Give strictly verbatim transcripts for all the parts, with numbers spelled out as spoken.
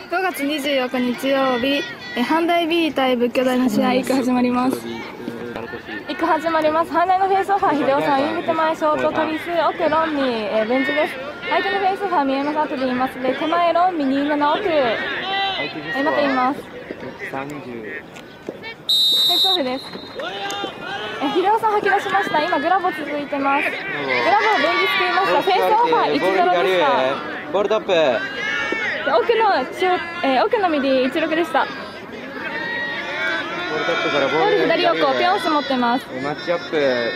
ごがつにじゅうよっか日曜日、え阪大 B 対仏教大の試合、いく始まります。いく始まります。阪大のフェイスオファー、秀夫さん、インフ手前、ショート、トリス、奥、ロンミ、えー、ベンチです。相手のフェイスオファー、見えます。後で言いますで、手前、ロンミ、にじゅうなな、奥、えー、また言います。 さんじゅう。 フェイスオフです。え秀夫さん吐き出しました。今グラボ続いてます。グラボをベンチ救いました。フェイスオファー いちたいゼロ でした。 ボールトップ。 奥の中、えー、奥の右 いちたいろく でした。 ボールトップからボール左横ピョンス持ってます。 マッチアップ。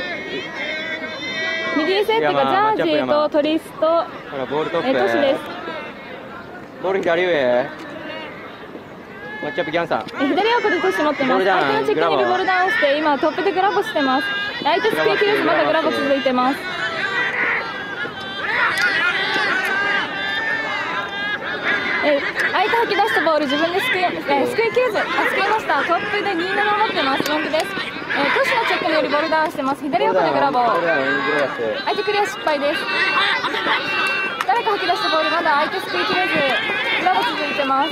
右セットがジャージーとトリスト、 ボールトップ、 えー、トシです。 ボール左上。マッチアップギャンさん。 え左横でトシ持ってます。相手のチェックにいるボールダウンして今トップでグラボしてます。相手スクイーキルスまだグラボ続いてます。え相手吐き出したボール自分ですくい、えー、すくいきれず、あ、すくいました。トップでにじゅうなな持ってます。ロングです。えー、トシのチェックによりボールダウンしてます。左横でグラボ。相手クリア失敗です。誰か吐き出したボールまだ相手すくいきれず、グラボ続いてます。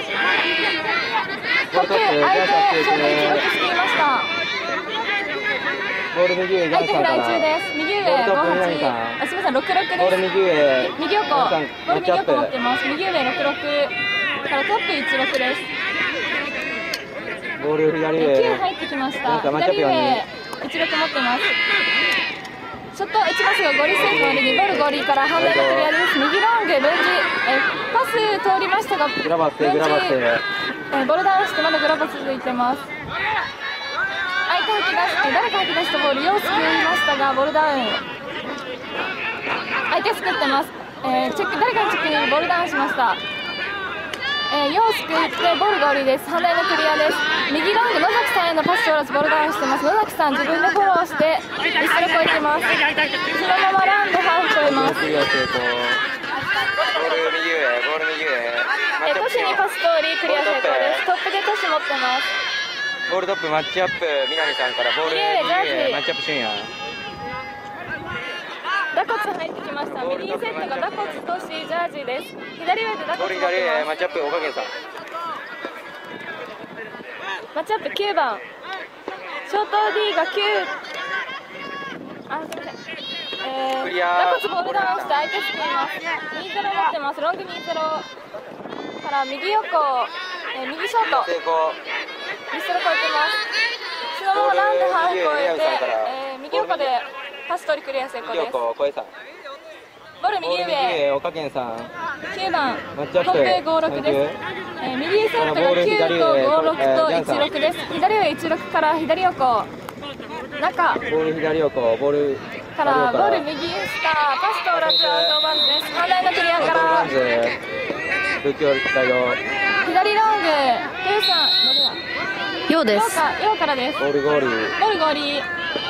トップ、相手、ショートいちろくすくいました。 ボール右上、 相手フライ中です。右上、ごはち、あ、すみません、ろくろくです。 ボール右上、 右横、ボール右横持ってます。右上ろくろくからトップいちろくです。 ボール左上、 きゅう入ってきました。左上、いちろく持ってます。ショット打ちますが、ゴリセーフの右、ボールゴリから反対のクリアです。右ロング、ルンジ、えパス通りましたが、ルンジ、 グラバス、グラバス。 えボールダウンしてまだグラボ続いてます。相手吐き出し、え誰か吐き出したボール、ようすくいましたが、ボールダウン。相手すくってます。えー、チェック、誰かのチェックにボールダウンしました。えー、ようすくってボールゴールです。反対のクリアです。右ロング、野崎さんへのパス通らずボールダウンしてます。野崎さん、自分でフォローして、リストル超えてます。そのままランドハーフ超えます。 ボール右上、ボール右上。 えトシにパス通りクリア成功です。トップでトシ持ってます。 ボールトップマッチアップ南さんからボール右上マッチアップ俊也。 ダコツ入ってきました。ミディセットがダコツトシジャージーです。左上でダコツ持ってます。 左上マッチアップ岡源さん。 マッチアップきゅうばん。ショート D がきゅう。あ、すみません。えー、ダコツボールダウンして相手しています。にたいゼロ持ってます。ロングにたいゼロから右横、えー、右ショート。 成功。 リストル超えてます。そのままランでハーフ超えて、えー、右横でパス取りクリア成功です。ボール右上、 岡源さん。 きゅうばん、トップごろくです。えー、右セットがきゅうとごろくといちろくです。左上いちろくから左横、中。 ボール左横、ボールからボール右下、パス通らずアウトバンズです。反対のクリアから。 仏教大よ。 左ロング、ケイさん、 ようです。 ようからです。 ボールゴール。 ボールゴーリー。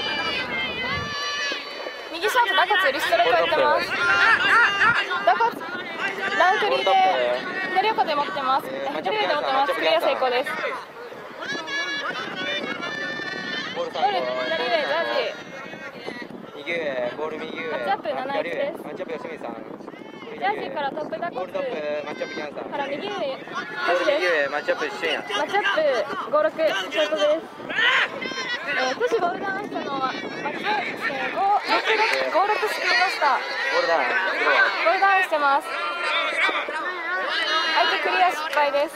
右ショートダコツリストル超えてます。ダコツランクリーで左横で持ってます。左上で持ってます。クリア成功です。ボール左上ジャージ。 右上ボール右上。 マッチアップなないちです。 マッチアップ吉見さん。 ジャージーからトップダコツから右上トシです。 マッチアップ俊也。 マッチアップごろくショートです。えー、トシボールダウンしたのはマッチアップごろくすくいました。 ボールダウン。 ボールダウンしてます。相手クリア失敗です。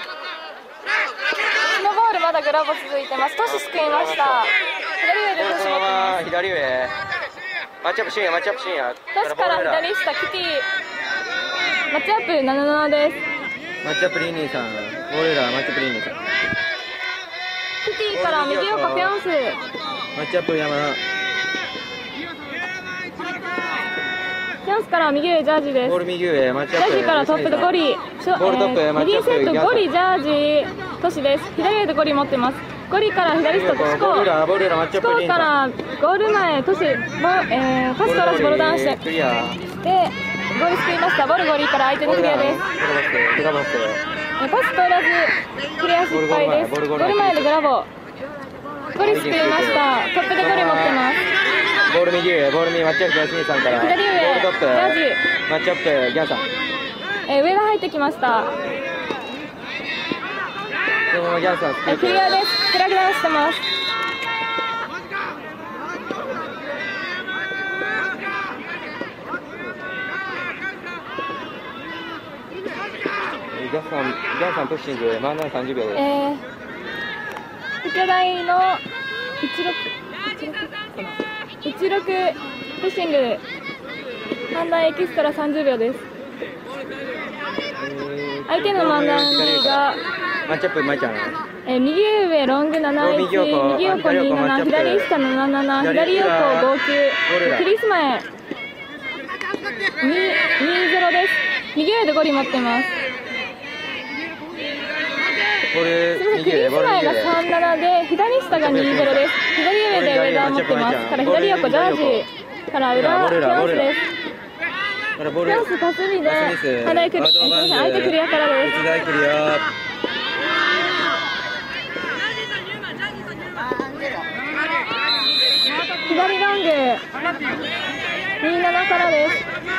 そのボールまだグラボ続いてます。トシすくいました。左上でトシ持ってます。 左上。マッチアップ俊也、マッチアップ俊也。 トシから左下キティ。マッチアップななななです。 マッチアップリーニーさん。ボールラーマッチアップリーニーさん。 キティから右横ピョンス。 マッチアップ山田。 ピョンスから右上ジャージです。 ボール右上マッチアップ。 ジャージからトップでゴリ。 ボールトップマッチアップ。 右セットゴリジャージトシです。左上でゴリ持ってます。ゴリから左下トシコ。 ボールラーボールラーマッチアップリーニーさん。 からゴール前トシボ、えー、パストラスボールダウンしてクリア。 でゴール救いました。ボルゴリから相手のクリアです。パス通らずクリア失敗です。ゴール前でグラボ。ゴリ救いました。トップでゴリ持ってます。 ボール右上、ボール右マッチアップ吉見さんから。 左上、 ボールトップ。 ジャージ。 マッチアップギャンさん。 えー、上田入ってきました。 そのままギャンさんスキークリアです。フラグダウンしてます。 ギャンさん、ギャンさんプッシング、真ん中さんじゅうびょうです。 えー、副巨大のいちろく、いちろくプッシング、判断エキストラさんじゅうびょうです。相手の漫談がマッチアップ、まいちゃん。 えー、右上ロングなないち、右横になな、左下なななな、左横ごきゅう、クリスマへにゼロです。右上でゴリ持ってます。 ボールすみません、クリスマへがさんななで、左下がにゼロです。左上で上田持ってます。から左横ジャージから裏ピョンスです。ピョンスパスミで、反対クリ、相手クリアからです。 内大クリア。 左ロングにななからです。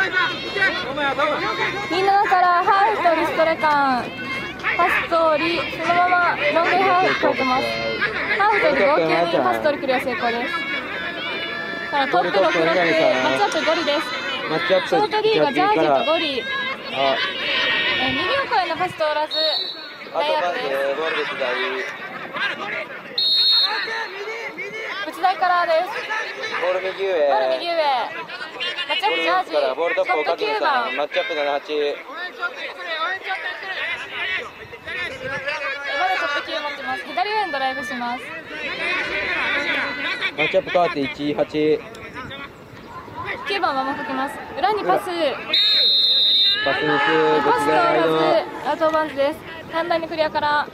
にななからハーフとリストレカンパス通り、そのままロングハーフ書いてます。ハーフとり合計にパス通りクリア成功です。からトップろくろく、マッチアップゴリです。 マッチアップショート D がジャージとゴリ、えあ右横へのパス通らずラインアップです。 ボールで左。 内台からです。 ボール右上。 ボール右上。マッチアップジャージ。 ボールトップをかけきゅうばん。 マッチアップななはち。 まだトップきゅう持ってます。左上にドライブします。 マッチアップ変わっていちはち。 きゅうばんままかけます。裏にパス。 パスミス。 パス通らずアウトオブバウンズです。反対にクリアから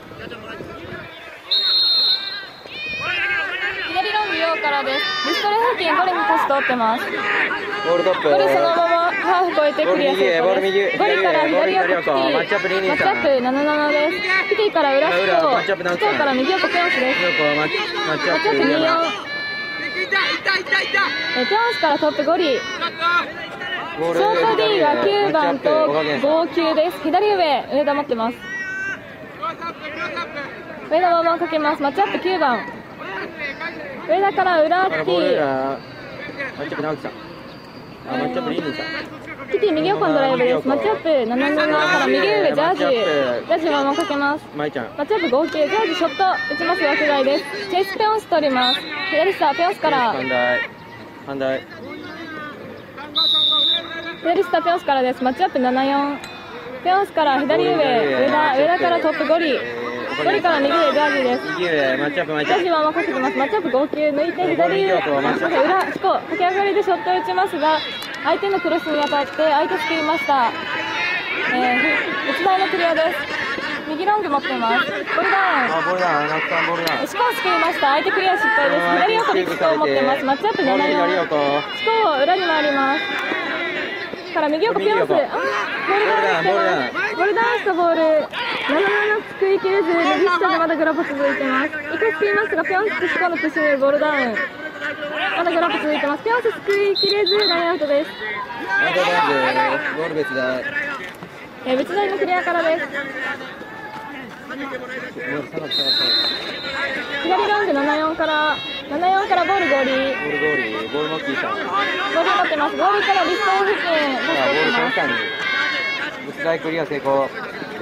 左ロングようからです。リストレ付近ゴリにパス通ってます。 ボールトップ。 ゴリそのままハーフ越えてクリア成功です。ゴリから左横キティ、 マッチアップににマッチアップななななです。キティから裏ストー、ストーから右横ペオンスです。 マッチマッチアップにじゅうよん。えペオンスからトップゴリ。ショート D がきゅうばんとごきゅうです。左上、上田持ってます。上田ままかけます。マッチアップきゅうばん。上田から裏キティ。 マッチアップ直樹さん。あ、マッチアップリーニーさん。 キティ右横のドライブです。マッチアップななななから右上ジャージ。ジャージままかけます。 マイちゃん。 マッチアップ合計、ジャージショット打ちます枠外です。チェイスペオンス取ります。左下ペオンスから。 反対。反対。 左下ペオンスからです。マッチアップななよん。ペオンスから左上、上田、上田からトップゴリ。ゴリから右上ジャージです。 右上、マッチアップマイちジャーゃん。 ジままかけてます。マッチアップ合計抜いて左上、裏、スコ、駆け上がりでショット打ちますが、相手のクロスに当たって相手救いました。えー、内台のクリアです。右ロング持ってます。ボールダウン。 あ、ボールダウン、ナッツさんボールダウン。 スコを救いました。相手クリア失敗です。左横にスコを持ってます。マッチアップななよん。スコを裏に回ります。から右横ピョンス。あ、ボールダウンしてます。ボールダウンしたボール。なななな救いきれず、右下でまだグラポ続いてます。一回救いますが、ピョンスとスコのプッシュによるボールダウン。まだグラポ続いてます。ピョンス救いきれず、ラインアウトです。 アウトバウンズ、ボール別台。 えー、別台のクリアからです。左ロングななよんから、ななよんからボールゴーリー。 ボールゴーリー、ボールモッキーさん。 ボール持ってます。ゴールからリスト付近、 ボールさんに。内台クリア成功。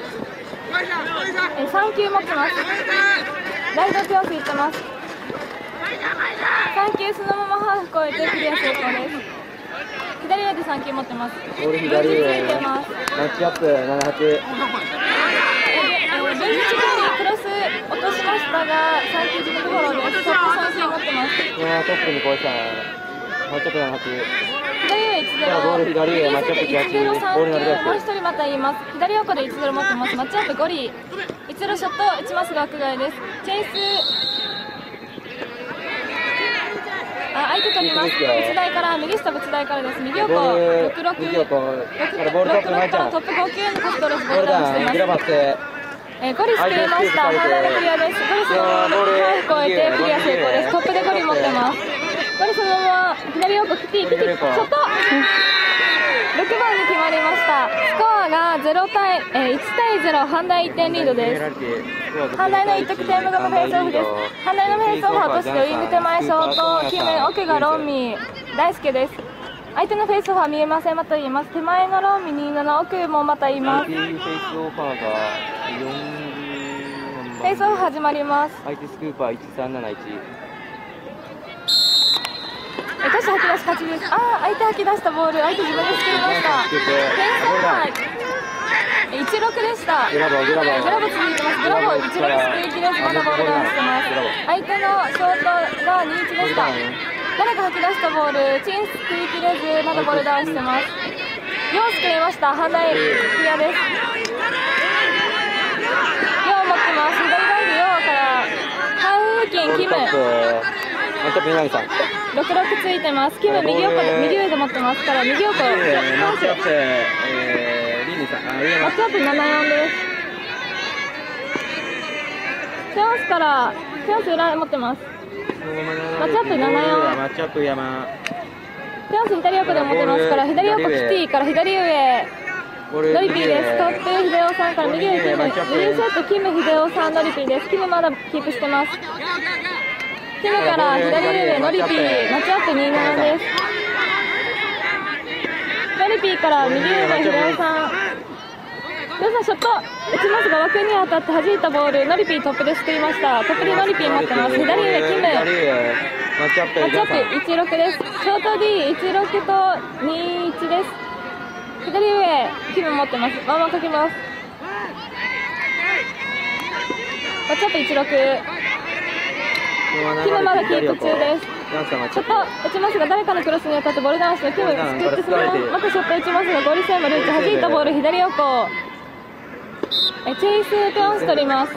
えー、さん球持ってます。ライトピョンスいってます。さん球そのままハーフ越えてクリア成功です。左上でさん球持ってます。 ボール左上。 ついてます。 マッチアップななはち。 ベンチクロス落としましたが、さん球自分のフォローです。トップさん球持ってます。 いやトップに越えた。マッチアップななはち。 左上いちゼロ。 ボール左上、マッチアップいちゼロさん球、もう一人また言います。左横でいちゼロ持ってます。マッチアップゴリ。いちゼロショット打ちますが枠外です。チェイス。あ、相手取ります。仏台から右下仏台からです。右横ろくろく。 右横。ボールトップマイちゃん。 トップご球のパストレスボボールダウン、 ールダウンしています。 ギラバッテ。 えー、ゴリ救いました。ハーダーでクリアです。ゴリそのままハーフ越えてクリア成功です。トップでゴリ持ってます。ゴリそのまま左横キティキティショット。 ろくばんに決まりました。スコアがゼロ対、えー、いち対ゼロ、阪大いってんリードです。阪大のいっ得点無駄のフェイスオフです。阪大のフェイスオフは落としてウイング手前ショート、キム、奥がロンミー、大輔です。相手のフェイスオフは見えません。また言います。手前のロンミにじゅうなな、奥もまた言います。フェイスオフ始まります。 相手スクーパーいちさんなないち。 え、トシ吐き出し勝ちです。ああ、相手吐き出したボール、相手自分で救いました。点数はいちろくでした。 グラボ、グラボ。 グラボ続いてます。グラボいちろく救いきれずまだボールダウンしてます。相手のショートがにいちでした。誰か吐き出したボール、チンス救いきれずまだボールダウンしてます。よう救いました。阪大クリアです。よう持ってます。左ライブようからハーフ付近キムろくろくついてます。キム右横で右上で持ってますから右横。マッチアップ、えー、リンリさん、あ、マッチアップななよんです。チャンスからチャンス裏持ってます。マッチアップななよん。 マッチアップ山。 チャンス左横で持ってますから左横キティから左上。ノリピーです。トップ秀夫さんから右上キム。右セットキム秀夫さんノリピーです。キムまだキープしてます。キムから左上ノリピー、マッチアップにじゅうななです。ノリピーから右上秀夫さん。秀夫さんショット打ちますが枠に当たって弾いたボール、ノリピートップで救いました。トップでノリピー持ってます。左上キム。マッチアップいちろくです。ショート ディーいちろく とにいちです。左上キム持ってます。ワンワンかけます。マッチアップいちろく。キムまだキープ中です。ショット打ちますが誰かのクロスに当たってボールダウンしてキム救ってそのまままたショット打ちますがゴール線まで打ち弾いたボール左横。えチェイスピョンス取ります。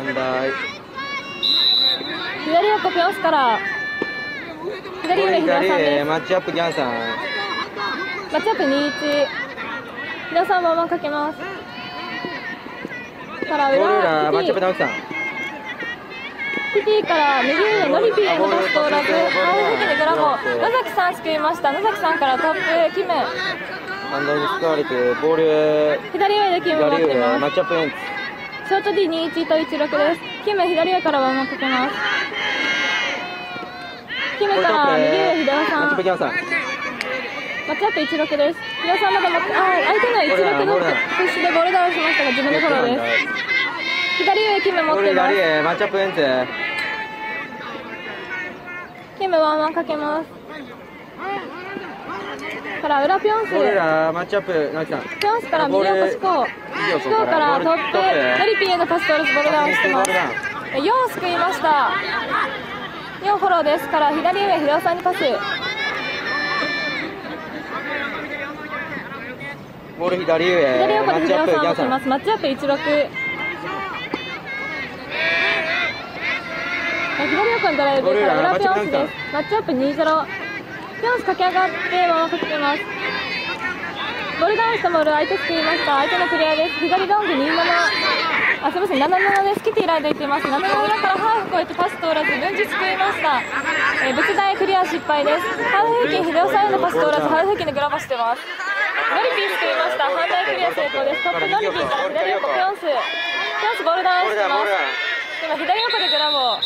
左横ピョンスから左上秀夫さんです。 マッチアップギャンさん。 マッチアップにじゅういち。秀夫さんワンワンかけます。から裏マッチアップ直樹さん。 キティから右上ノリピーへのパス通らず、ハーフ付近でグラボ、野崎さん救いました。野崎さんからトップキム。 反対に使われてボール左上でキム持ってます。 マッチアップエンツ。 ショート ディーにじゅういち といちろくです。キム左上からワンワンかけます。キムから右上秀夫さん。マッチアップいちろくです。秀夫さんまだ持って、あー相手のいちろくのプッシュでボールダウンしましたが自分でフォローです。左上キム持ってます。 マッチアップエンツ。 キムワンワンかけます。から裏ピョンス。 マッチアップ直樹さん。 ピョンスから右横シコー。シコーからトップノリピーへのパス通らずボールダウンしてます。ヨウ救いました。ヨウフォローですから左上秀夫さんにパス。 ボール左上。 左横で秀夫さん持ってます。マッチアップいちろく。左横のドライブから裏ピョンスです。マッチアップにじゅうゼロ。ピョンス駆け上がってワンワンかけてます。ボールダウンしたボール相手救いました。相手のクリアです。左ロングにじゅうなな。あ、すみませんななななです。キティライドいっています。ななななからハーフ越えてパス通らず分児救いました。えー、仏大クリア失敗です。ハーフ付近秀夫さんへのパス通らずハーフ付近でグラバしてます。ノリピー救いました。反対クリア成功です。トップノリピーから左横ピョンス。ピョンスボールダウンしてます。今左横でグラボ。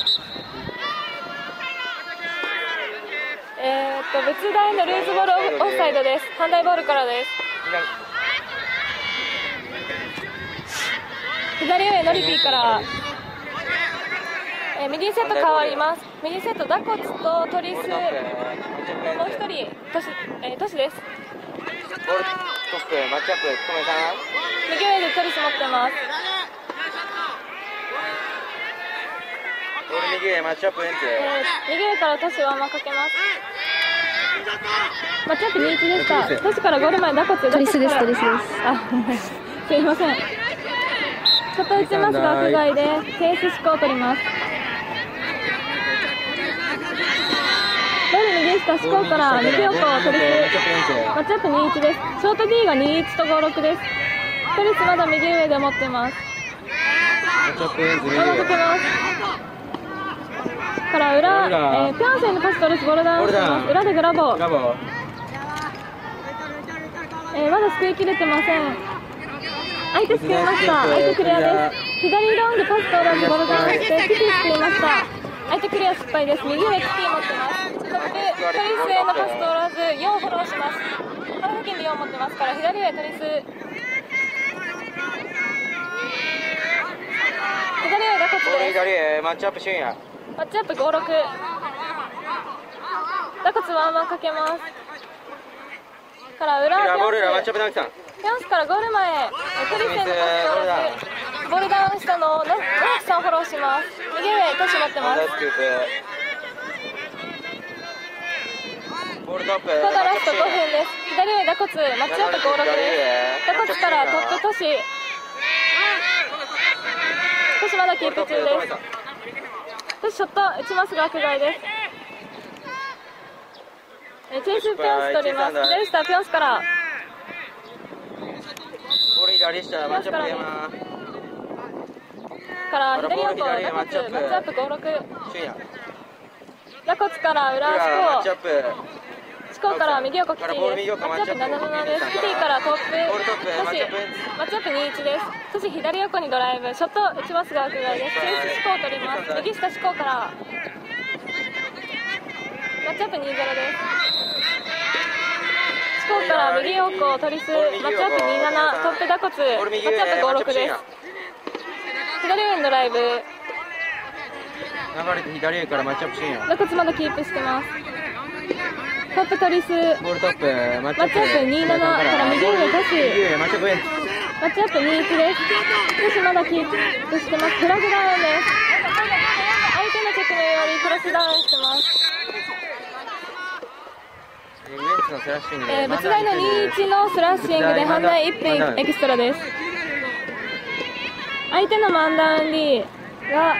えーっと仏大のルーズボールオフサイドです。反対ボールからです。左上ノリピーから、えー、右セット変わります。右セットダコツとトリスのもう一人トシ、えー、トシです。 ボールトップマッチアップトメさん。 右上でトリス持ってます。 ボール右上マッチアップエンツ。 えー、右上からトシワンマンかけます。マッチアップにじゅういちでした。トシからゴール前ダコツトリスですトリスです。 あすいません。ショット打ちますが屋外でフェースシコーを取ります。ボール右下シコーから右横を取りす。マッチアップにじゅういちです。ショート ディー がにじゅういちとごじゅうろくです。トリスまだ右上で持ってます。 マッチアップエンツ。 まだかけます。から裏、えー、ピョンセンのパストリスボールダウンしてます。裏でグラボ。 グラボ。 えー、まだ救いきれてません。相手救いました。相手クリアです。左ロングパス通らずボルダウンしてキティ救いました。相手クリア失敗です。右上キティ持ってます。トップトリスへのパス通らずよんフォローします。この付近でよん持ってますから左上トリス、左上がコツです。 左へマッチアップシュンやマッチアップごろく、打骨ワンワンかけますから裏ピボール裏マッチョンスアップダンキさんピョンスからゴール前トリスへのパス通らずボールダウンしたのを野木さんフォローします。右上トシ持ってます。 ボールトップただラストごふんです。左上打骨マッチアップごろくです。打骨からトップトシトシまだキープ中です。トシショット打ちますが枠外です。えチェイスピョンス取ります。左下ピョンスからボール左下マッチアップゲーマーから左横打骨マッチアップごろく、打骨から裏四股四股から右横キティです。マッチアップななななです。キティからトップトシマッチアップにいちです。トシ左横にドライブショット打ちますが枠外です。チェイス四股取ります。右下四股からマッチアップにゼロです。四股から右横トリスマッチアップにななトップ打骨マッチアップごろくです。左上にドライブ流れて左上からマッチアップシュンや打骨まだキープしてます。トップトリスボールトップマッチアップマッチアップにななから右上トシ右上マッチアップエンマッチアップにいちです。トシまだキープしてます。クロスダウンです。相手のチェックのよりクロスダウンしてます。 ウエンツのスラッシングでえー、物大のにいちのスラッシングで反対いっぷんエキストラです。相手のマンダウン D が、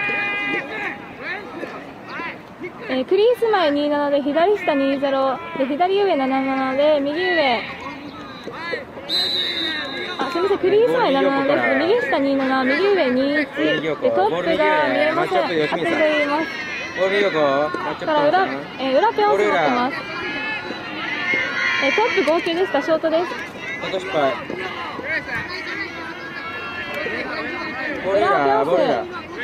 えー、クリース前にななで左下にゼロで左上ななななで右上あすみませんクリース前なななです。右下になな右上にいちでトップが見えません。当てています。 ボール横マッチアップから裏、えー、裏ピョンス持ってます。えー、トップ合計でしたショートです。 落と失敗ボール裏ボール裏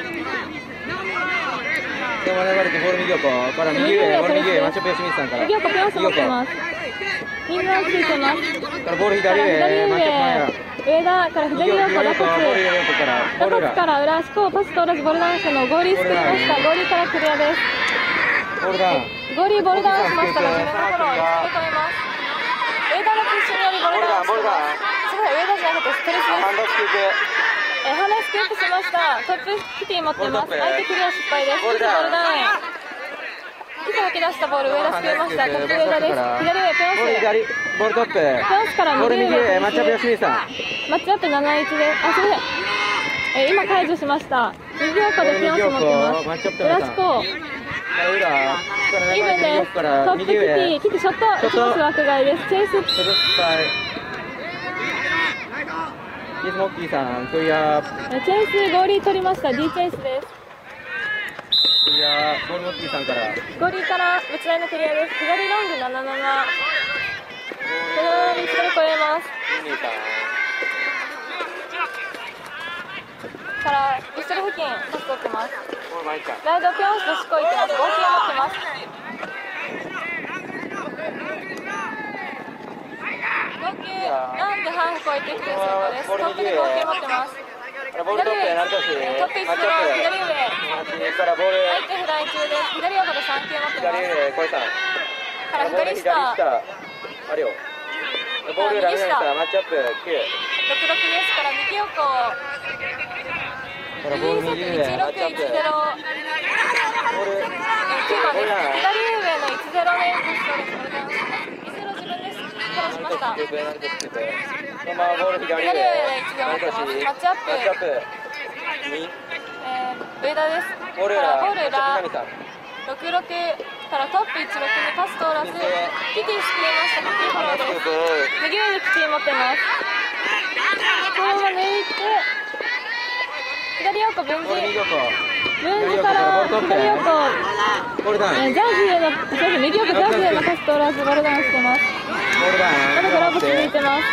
でも流れてボール右横から右上ボール右上マッチアップ吉光さんから右横ピョンス持ってます。みんなついてます。 からボール左上左マッチアップ前や上田から左横打骨打骨から裏四股パス通らずボールダウンしたのをゴーリー救いました。ゴーリーからクリアです。 ボールダウンゴーリーボールダウンしましたが自分のフォローを突き止めます。上田のプッシュによりボールダウンしてます。すごい上田じゃなくてストレスです。 ハンドスキープえー、ハンドスキープしました。トップキティ持ってます。相手クリア失敗です。ボールダウンキティ吐き出したボール上田救いました。トップ上田です。左上ピョンスボール左ボールトップピョンスからボール右右上上マッチアップ吉光さんマッチアップなないちです。あ、すみません。えー、今解除しました。右横でピョンス持ってます。裏四股裏イーブンです。トップキティキティショット打ちます枠外です。チェイス失敗イースモッキーさんクリアチェイスゴーリー取りました。 D チェイスです。 クリアボールモッキーさんからゴーリーから物大のクリアです。左ロングななななこのリストに超えますからリストル付近パス取ってます。ライドピョンスとシコいってます。合計持ってます。合計なんで半超えてきてる成功です。トップで合計持ってます。 ボールトップなんとしトップいちゼロ左上からボール相手フライ中です。左横でさん球持ってます。 左上小井さんから左下あれよボール裏上下マッチアップきゅうろくろくですから右横からボール右上いちろくいちゼロボールきゅうばんです。左上のいちゼロでパスをボールダウンします。いちゼロ自分です。フォローしました。 そのままボール左上左上でいちゼロ持ってます。マッチアップマッチアップにえー、上田です。 ボール裏からボール裏ろろくろくからトップいちろくにパス通らずキティ救いました。キティフォローです。右上でキティ持ってます。このまま抜いて左横分ボール右岐横分岐から左横ボールダウンえージャージーへのそうです右横ジャージーへのパス通らずボールダウンしてます。 ールダウン。 まだグラブ続いてます。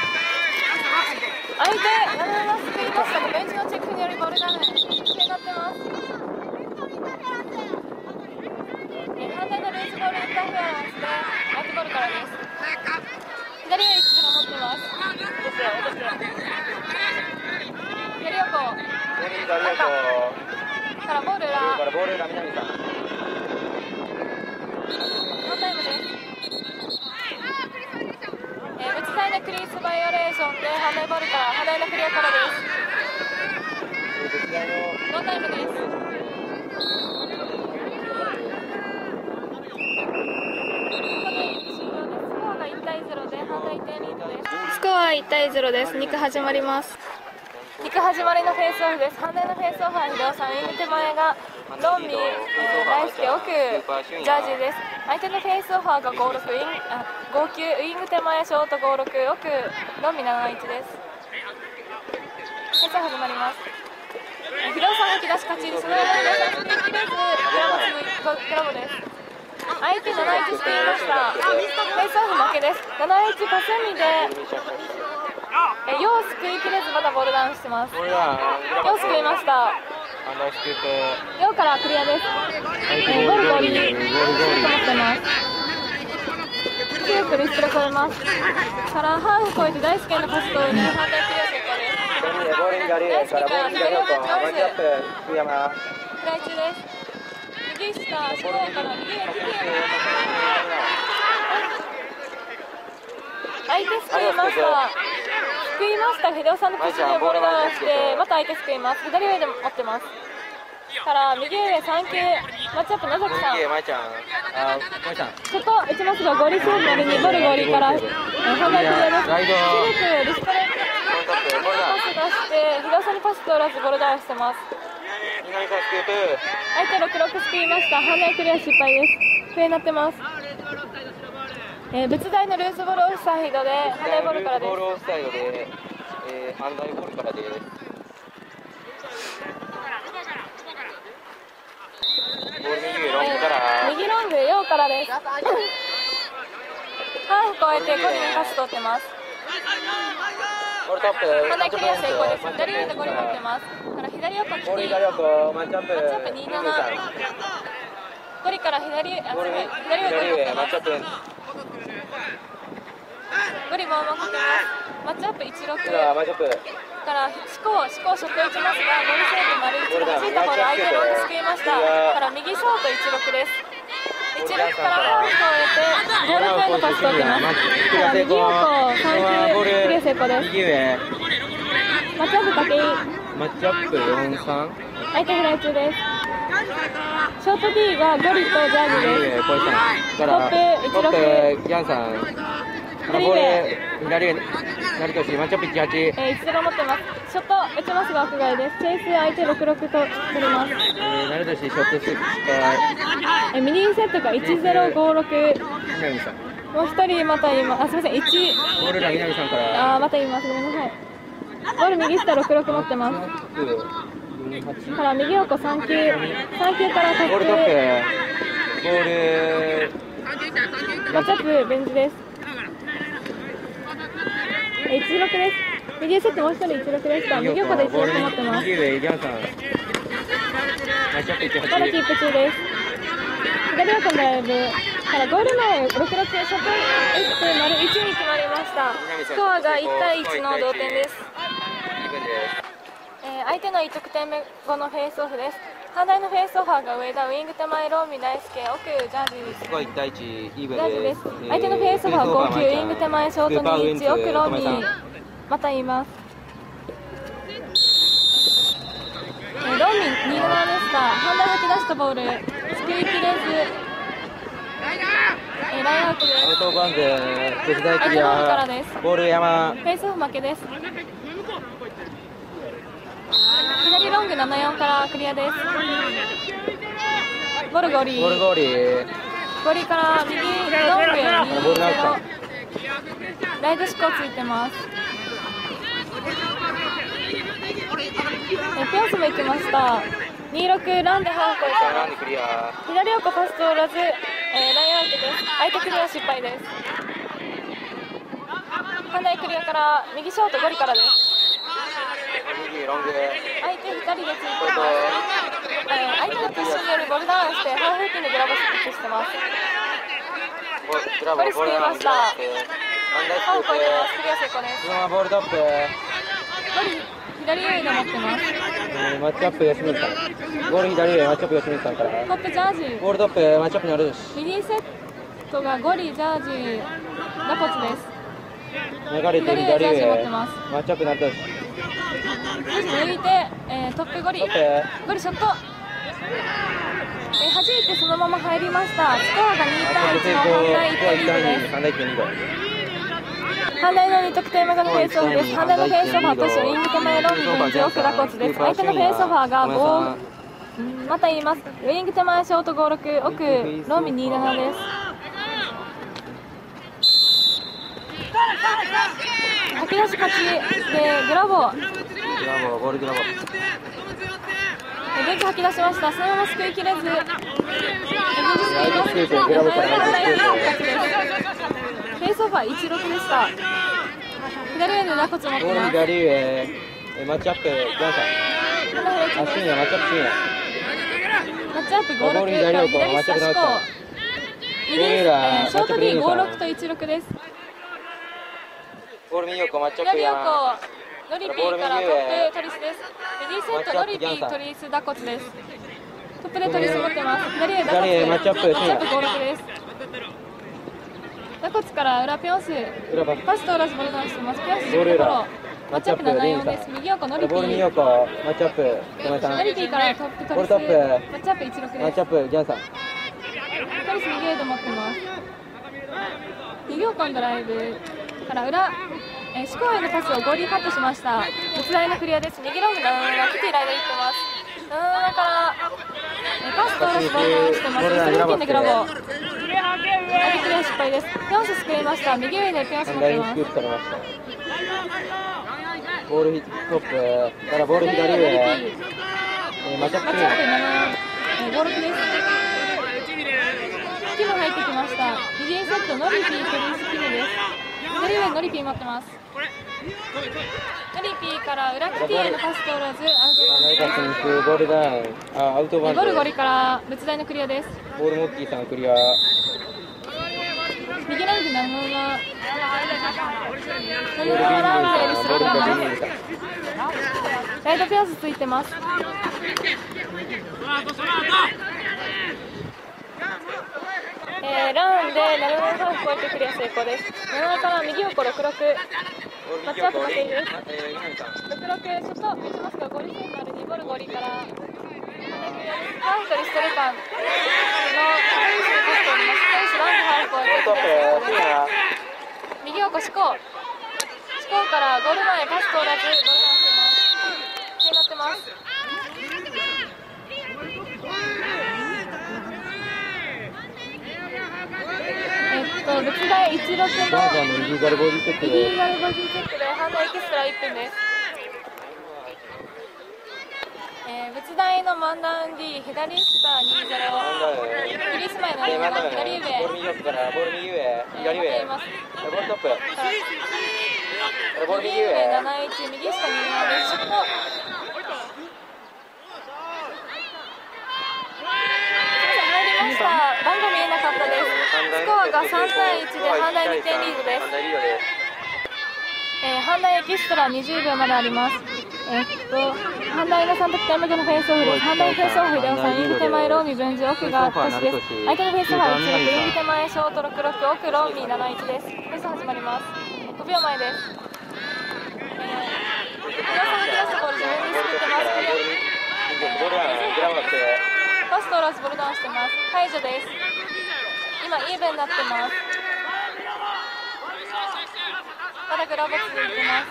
相手、なななすくいましたが、ベンチのチェックによりボールダウン、危険になってます。え反対のルーズボールインターフェアランスで、相手ボールからです。左へいちが持ってます。左横、からボール裏、 からボール裏、南さん。 ノータイムです。えー、内サイドクリースバイオレーションで反対ボールから反対のクリアからです。ノータイムです。スコアいちたいゼロです。に区始まります。に区始まりのフェイスオフです。反対のフェイスオフは秀夫さん、ウィング手前がロンミー、えー、大輔、奥、ジャージーです。相手のフェイスオファーがごじゅうろく、ウィンあごきゅう、ウィング手前ショートごじゅうろく、奥、ロンミーななじゅういちです。フェイスオフ始まります。えー、秀夫さんが引き出し勝ち、そのまま秀夫さんスピーキレーズ、グラボグラボです。相手なないちすくいました。フェイスオフ負けです。なないちパスミで、えー、ヨウすくいきれずまだボールダウンしてます。ヨウすくいました。ヨウからクリアです。えー、ゴルゴリ、シュート持ってます。強くリストで超えます。からハーフ超えて大輔のパスとに反対クリア成功です。大輔から左横チョイス。フライ中です。右下、ショーから右へ右へ。相手すくいました。すくいました。秀夫さんのプッシュでボールダウンして、また相手すくいます。左上で持ってます。から右上さん球、マッチアップ野崎さん。外打ちますが、ゴリセーブのにボルゴリから、えー、反対クリアです。シルク、リストレパス出して、秀夫さんにパス通らずボールダウンしてます。相手ろくろくすくいました。反対クリア失敗です。笛になってます。えー、別大のルースボールオフサイドで反対ボールからです。ボールオフサイドで、えー、反対ボールからです。ボール右ロングから、えー、右ロングヨウからです。ハーフ超えてゴリにパス通ってます。反対クリア成功です。左上でゴリ持ってます。から左横利き、マッチアップにじゅうなな、ゴリから左、あ、すごい、左上ゴリ持ってます。ゴリボール持ってます。マッチアップいちろくから思考、思考ショット打ちますが、ゴリセーブ丸いちで弾いたボール相手ロングすくいました。から右ショートいちろくです。いちろくからハーフ超えて、ゴール前のパス通ってます。から右横さん球クリア成功です。マッチアップ竹井。 マッチアップよんさん。 相手フライ中です。ショート D がゴリとジャージです。トップいちろく。 ギャンさん。 左上。 左上。成俊、マッチアップいちはち。 えー、いちゼロ持ってます。ショット打ちますが屋外です。チェイス相手ろくろくと取ります。 えー、成俊、ショットスえー、ミニセットがいちゼロごろく。 南さん。 もう一人また今、あ、すみません、いち。 ボールラ南さんから。 あー、また言います。ごめんなさい。ボール右下ろくろく持ってます。から右横さん球。さん球からトップ。 ボールトップ。ボール。 マッチアップベンチです。いちろくです。右セットもう一人いちろくでした。右横でいちろく持ってます。 右上、ギャンさん。マッチアップいちはち。 まだキープ中です。左横のライブからゴール前ろくろく、ショット打って丸いちに決まりました。スコアがいちたいいちの同点です。えー、相手のいち得点目後のフェイスオフです。反対のフェイスオファーが上田、ウィング手前ローミ大輔、奥ジャージーです。 スコアいちたいいち、イーブンジャージーで。 ですす。相手のフェイスオファーごきゅう、ウィング手前ショートにいち、奥ローミまた言います。えー、ローミにじゅうななでした。反対吐き出したボール、すくいきれず、えー、ラインアウトです。 アウトバウンド、手伝いクリ相手ボールからア。 です。 ボール山。 フェイスオフ負けです。左ロングななよんからクリアです。ボルゴリボルゴリ。 ゴリから右ロングにゼロ。ライド思考ついてます。えピョンスも行きました。にろくランでハーフ超えてます。左横パス通らず、えー、ラインアウトです。相手クリア失敗です。 反対クリアから右ショートゴリからです。 右ロング。 相手ふたりでついています。えー、相手のプッシュによるボルダウンしてハーフ付近でグラブスティックしてます。ゴリ救いました。ハーフ超えてます。クリア成功です。 そのままボールトップ。 ゴリ左上で持ってます。 えー、マッチアップ吉水さん。ゴール左上マッチアップ吉水さんから。 トップジャージ。 ボールトップマッチアップになるし。 右セットがゴリジャージラコツです。 流れて左上持ってます。 マッチアップになるし。 抜いて、えー、トップゴリ。 トップゴリショット。えー、弾いてそのまま入りました。スコアがにたいいちの反対いってんリードです。 反対いってんリード。 反対のに得点目がフェイスオフです。反対のフェイスオファーとしてウィング手前ロングベンチ奥ラコツです。相手のフェイスオファーがご、また言います。ウィング手前ショートごろく、奥ロンビにじゅうななです。吐き出し勝ちでグラボー。 グラボー、ゴールグラボー。 ベンチ吐き出しました。そのまますくいきれず。ベンチすくいます。 グラボーからフェイスオファーいちろくでした。左上でラコツ持ってゴールます。 左上マッチアップギャンさん。あ、深夜マッチアップ深夜。 マッチアップごろく、 ゴール左横左下志向。右、えー、ショート Dごろくといちろくです。 ゴール右横マッチアップ左や横、ノリピーからトップトリスです。右セット、ノリピー、トリス、ダコツです。トップでトリス持ってます。左上、ダコツ、 左マッチアップマッチアップごろくです。ダコツから裏ピョンス、 裏バックパスと裏スボルダウンしてます。ピョンス、 ゴール裏マッチアップななよんです。右横、ノリピボール右ー。 横マッチアップ山井さん。 ノリピーからトップトリス、 ボールトップマッチアップいちろくです。 マッチアップギャンさん。 トリス右上で持ってます。右横のドライブから裏、えー、四股へのパスをゴールカットしました。仏大のクリアです。右ロングなななな、キティライドいってます。ななななから、えー、パスと裏スボールダウンしてます。一人付近でグラボー。相手クリア失敗です。ピョンス救いました。右上でピョンス持ってます。 ボールトップからボール左上、えー、マッチアップマッチアップなな、えー、ごろくです。キム入ってきました。右セット、ノリピー、トリスキムです。左上ノリピー待ってます。ノリピーから裏キティへのパス通らずアウトボールダウン、あ、アウトバウンド。 ゴルゴリから仏大のクリアです。 ボールモッキーさんクリア。 右ラングなななななななランでリストラがない。ライドピョンスついてます。えー、ランでななななハーフ超えてクリア成功です。なななから右横ろくろく、マッチアップ負けです。ろくろく、ちょっと打ちますが、ゴリセンターでにゴルゴリからハーフとリストルカンの片西でポストにます。片西ランでハーフ超えてクリア成功です。右横四股、四股からゴール前パス通らずゴールダウンしてます。気になってます。えっと、仏大いちろくのイリーガルボディチェックでリーガルボディチェックで反対エキストラいっぷんです。えー、仏大のマンダウン D 左下にじゅう、フリースマイの左上、 ボール右横からボール右上、左上、ボールトップ、ボール右上、 なないち、右下にじゅうななです。ショット入りました。番号見えなかったです。スコアがさんたいいちで反対にてんリードです。えー、反対エキストラにじゅうびょうまであります。えー、っと反対のさん得点目のフェイスオフです。反対フェイスオフでおさん、ウィング手前ローミ分児奥がトシです。相手のフェイスオフはいちろく、ウィング手前ショートろくろく、奥ローミなないちです。フェイス始まります。ごびょうまえです。えー、皆さんがクラスボール自分に作ってます。クリア、えー、パスとラスボールダウンしてます。解除です。今イーブンになってます。まだグラボ続いてます。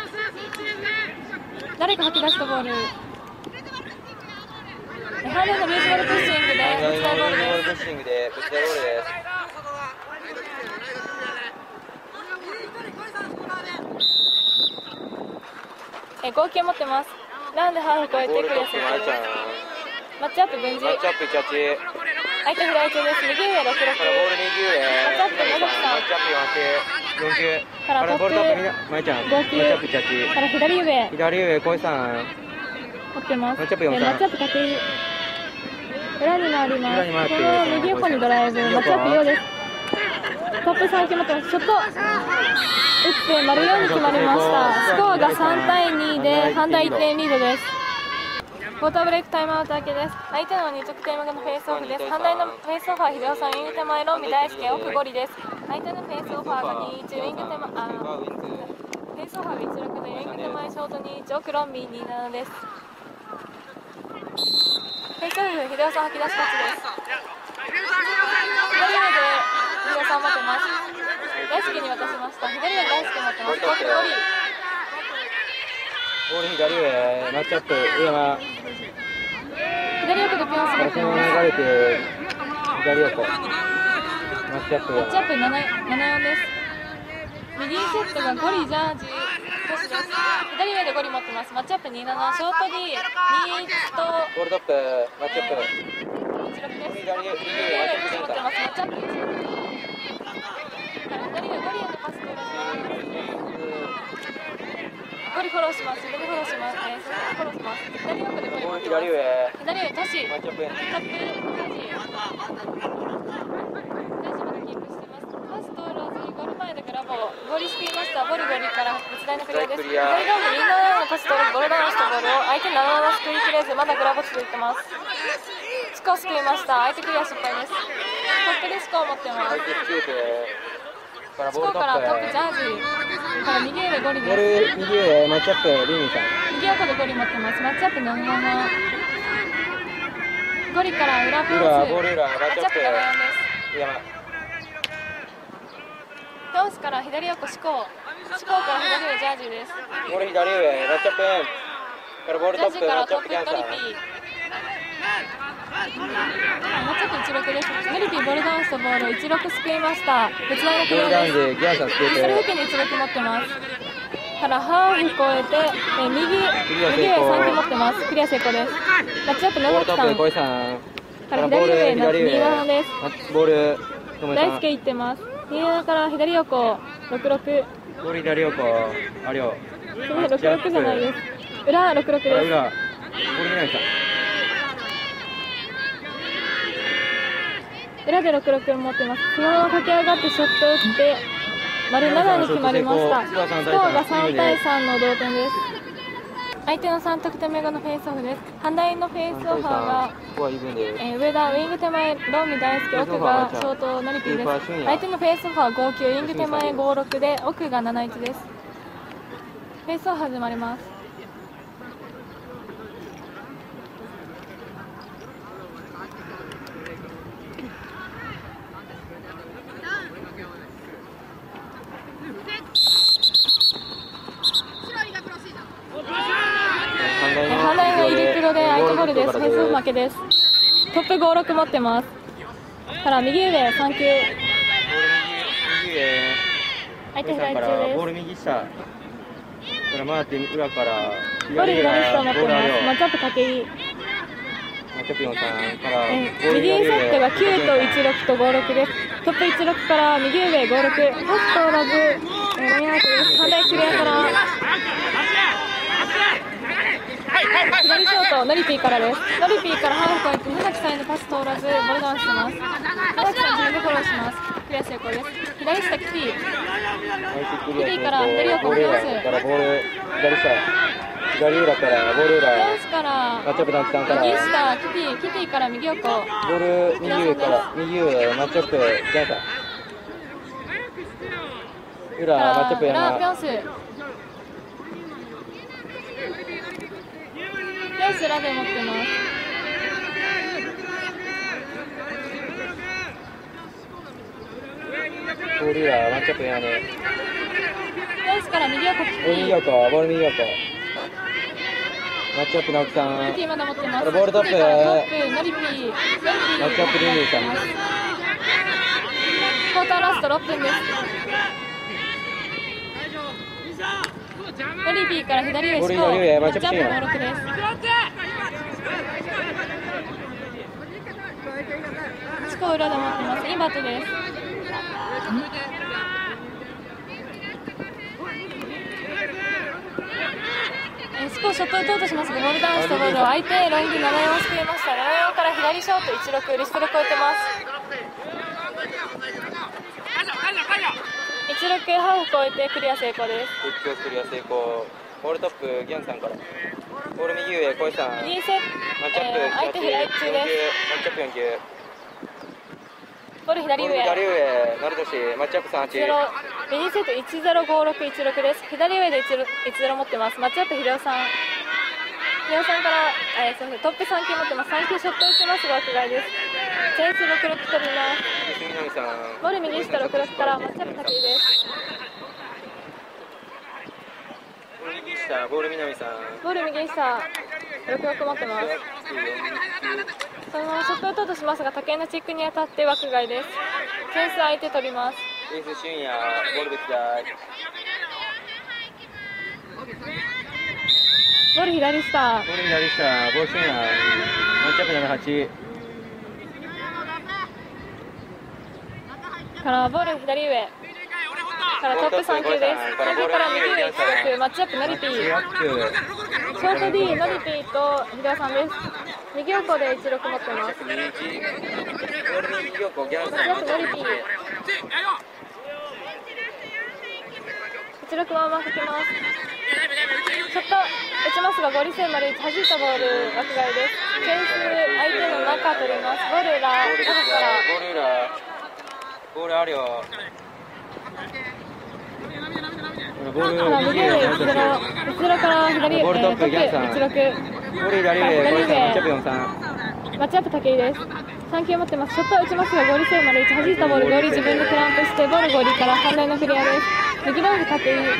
誰か吐き出したボール。ハーレンのベースボールプッシングでぶつかりボールです。え合計持ってます。ランでハーフ超えてクリアする。マッチアップ分児。 マッチアップいちはち。 相手フライ中です。右上ろくろく。マッチアップ長木さん。 マッチアップよんきゅう。よんきゅう。 からトップボールトップみなまいちゃん号泣マッチアップチャッチから左上左上小井さん持ってます。 マッチアップよんさんえマッチアップかけ裏に回ります。 裏に回ってこの右横にドライブ、マッチアップようです。トップさん決まってます。ショット打って丸よんに決まりました。スコアがさんたいにでハンダいってんリードです。クォーターブレイクタイムアウト明けです。相手のに得点目のフェイスオフです。反対のフェイスオファー、秀夫さん、ウィング手前、ロンビ大輔、奥ゴリです。相手のフェイスオファーがにいち、ウィング手前、あ、フェイスオファーがいちろくで、ウィング手前、ショートにいち、奥ロンビにななです。フェイスオフ、秀夫さん、吐き出し勝ちです。左上で秀夫さん持ってます。大輔に渡しました。左上大輔持ってます。奥ゴリ。 ボール左上マッチアップ上山左横でピョンス持って流ます。 れて左横マッチアップマッチアップななよんです。右セットがゴリジャージトシです。左上でゴリ持ってます。マッチアップにじゅうなな、ショート D にいちとボールトップマッチアップいちろくです。 左上左上でゴリ持ってます。マッチアップいちろくから左上ゴリへのパスと裏ゴリフォローします。ゴリフォローします。えー、フォローします。左横でゴリ持ってます。 左上左上トシマッチアップトップジャージ大丈夫でキープしてます。パス通らずにゴール前でグラボーゴリしていました。ボルゴリから別大のクリアです。左ロングインナーラインのパス通らずボールダウンしたボールを相手なななすくいきれずまだグラボ続いてます。スコア救いました。相手クリア失敗です。トップでスコアを持ってます。 相手キュープからスボールトコアからトッッププジャージから右上ゴリボーです。 ル右上マッチアップリーミーさん右横でゴリ持ってます。マッチアップななななゴリから裏ペ裏ースボール裏マッマッチアップチアップななよんです。 山ペョンスから左横シコーシコーから左上ジャージです。 ボール左上マッチアップからボールジャージトップマッチからトップアップキャンサーノリピーマッチアップいちろくです。ノリピーボールダウンしたボールをいちろく救いました。別大のクリボールダウンアです。 でギャンさんつけてそれ付近にいちろく持ってますからハーフ超えてえ右右上さん球持ってます。クリア成功です。マッチアップボールトップ野崎さん小井さんから左上なにじゅうななです。 ボールともえさん大輔いってます。にじゅうななから左横ろくろくボール左横ありょすみませんろくろくじゃないです。裏ろくろくです。 裏裏ボール南さん裏でろくろく持ってます。そのまま駆け上がってショットを打って丸ななに決まりました。スコアがさんたいさんの同点です。相手のさん得点目後のフェイスオフです。反対のフェイスオファーが、 ここはイーブンでえー、上田ウイング手前ロンミ大輔奥がショートノリピーです。相手のフェイスオファーごきゅうウイング手前ごろくで奥がなないちです。フェイスオフ始まります。反対の入りプロで相手ボールです。フェイスオフ負けです。トップごろく持ってます。から右上さん球。 ボール右右上相手左中です。 ボール右下から回って裏からボール左下持ってます。マボールあッチアップかけ入り。 マッチアップよんさんからえー右セットがきゅうといちろくとごろくです。トップいちろくから右上ごろく。パス通らず、えー、ラインアウトです。反対クリアから左ショート、ノリピーからです。ノリピーからハーフ越えて、野崎さんへのパス通らず、ボールダウンしてます。野崎さん自分でフォローします。クリア成功です。左下、キティ。キティから左横にます。 からボール左下左裏からボール裏フェンスからマッチアップダンクさんから右下、キティ、キティから右横。 ボール右上から右上マッチアップキャンサー裏マッチアップ裏山ピョンス。ピョンス裏で持ってます。 ボール裏マッチアップ山ねピョンスから右横、キテボール右ィ。 横ボール右横マッチアップ直樹さんキティまだ持ってます。 ボールトップキティからトップ、ノリピー。ノリピー。 マッチアップリミーさんクォーターラストろっぷんです。ノリピーから左上、 ボールシコ左上ー。マッチアップマッチアップごろくです。シコー裏で持ってます。インバットです。 こうショット打とうとしますがボールダウンしたボールを相手ロングななよんを救いました。ななよんから左ショートいちろく、リストル超えてます。いちろくハーフ超えてクリア成功です。 実況クリア成功。ボールトップギャンさんから。ボール右上小井さん。 リーセット、えー、相手左中です。 マッチアップよんきゅう。 ボール左上。 左上ナルトシマッチアップさんはち。 右セットいちゼロごろくいちろくです。左上でいちゼロ持ってます。マッチアップ秀夫さん。秀夫さんから、えー、すみません、トップさん球持ってます。さん球ショット打ちますが枠外です。チェンスろくろく取ります。ボール右下ろくろくからマッチアップ武井です。 ボール南さん。 ボール右下ろくろく持ってます。そのままショット打とうとしますが武井のチックに当たって枠外です。チェンス相手取ります。 エース俊也ボール別大。 ボール左下。 ボール左下ボール俊也マッチアップななはち。 からボール左上からトップさん球です。さん球から右上いちろくマッチアップノリピー。ショート D ノリピーと秀夫さんです。右横でいちろく持ってます。マッチアップノリピー。いちろくはまかけます。ショット打ちますがゴリセン丸いち弾いたボール枠外です。チェイス相手の中取ります。ボール裏中からボール裏ボールあるよ。ボールから右上いちゼロいちゼロから左上トップいちろく。 ボール左上マッチアップよんさん。 マッチアップ武井です。さん球持ってます。ショット打ちますがゴリセン丸いち弾いたボールゴリ自分でクランプしてボールゴリから反対のクリアです。右ロング武井。武井リ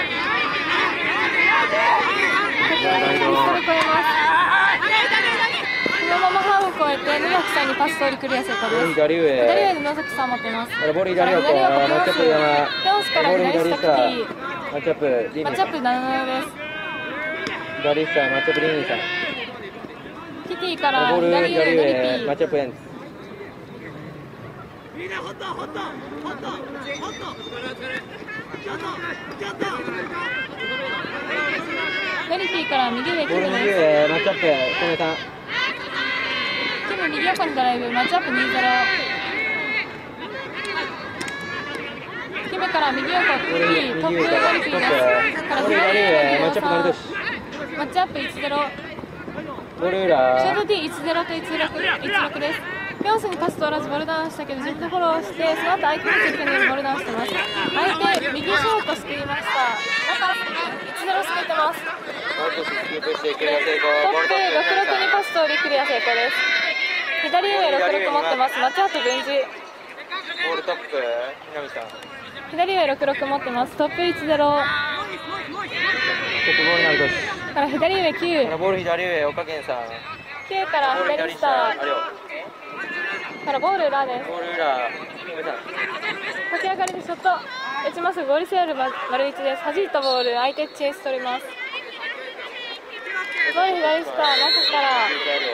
ストル超えます。そのままハーフを超えて野崎さんにパス通りクリア成功です。 左上左上で野崎さん持ってます。 ボール左横マッチアップ山。 ペオスから左下キティ。 マッチアップマッチアップななななです。 左下マッチアップリンさん。 キティから左上ノリピー。 マッチアップエンズ。 ノリピーから右上キムです。 ボール右上マッチアップキムさん。 キム右横にドライブマッチアップにゼロ。キムから右横キティトップノリピーです。から左上マッチアップナルトシマッチアップいちゼロ。 ボール裏ショート ディーいちゼロ といちろくです。ペオスにパス通らずボールダウンしたけど、ジェットフォローして、その後相手のチェックによりボールダウンしてます。相手、右ショート救いました。中、いちゼロ救ってます。トップろくろくにパス通りクリア成功です。左上ろくろく持ってます。マッチアップ分児。 ボールトップ南さん。 左上ろくろく持ってます。トップいちゼロ。 トップボールナルトシから左上きゅう。 ボール左上岡健さん。 きゅうから左下。からボール裏です。 ボール裏駆け上がりでショット打ちます。ゴリセール丸いちです。弾いたボール相手チェイス取ります。ボール左下中から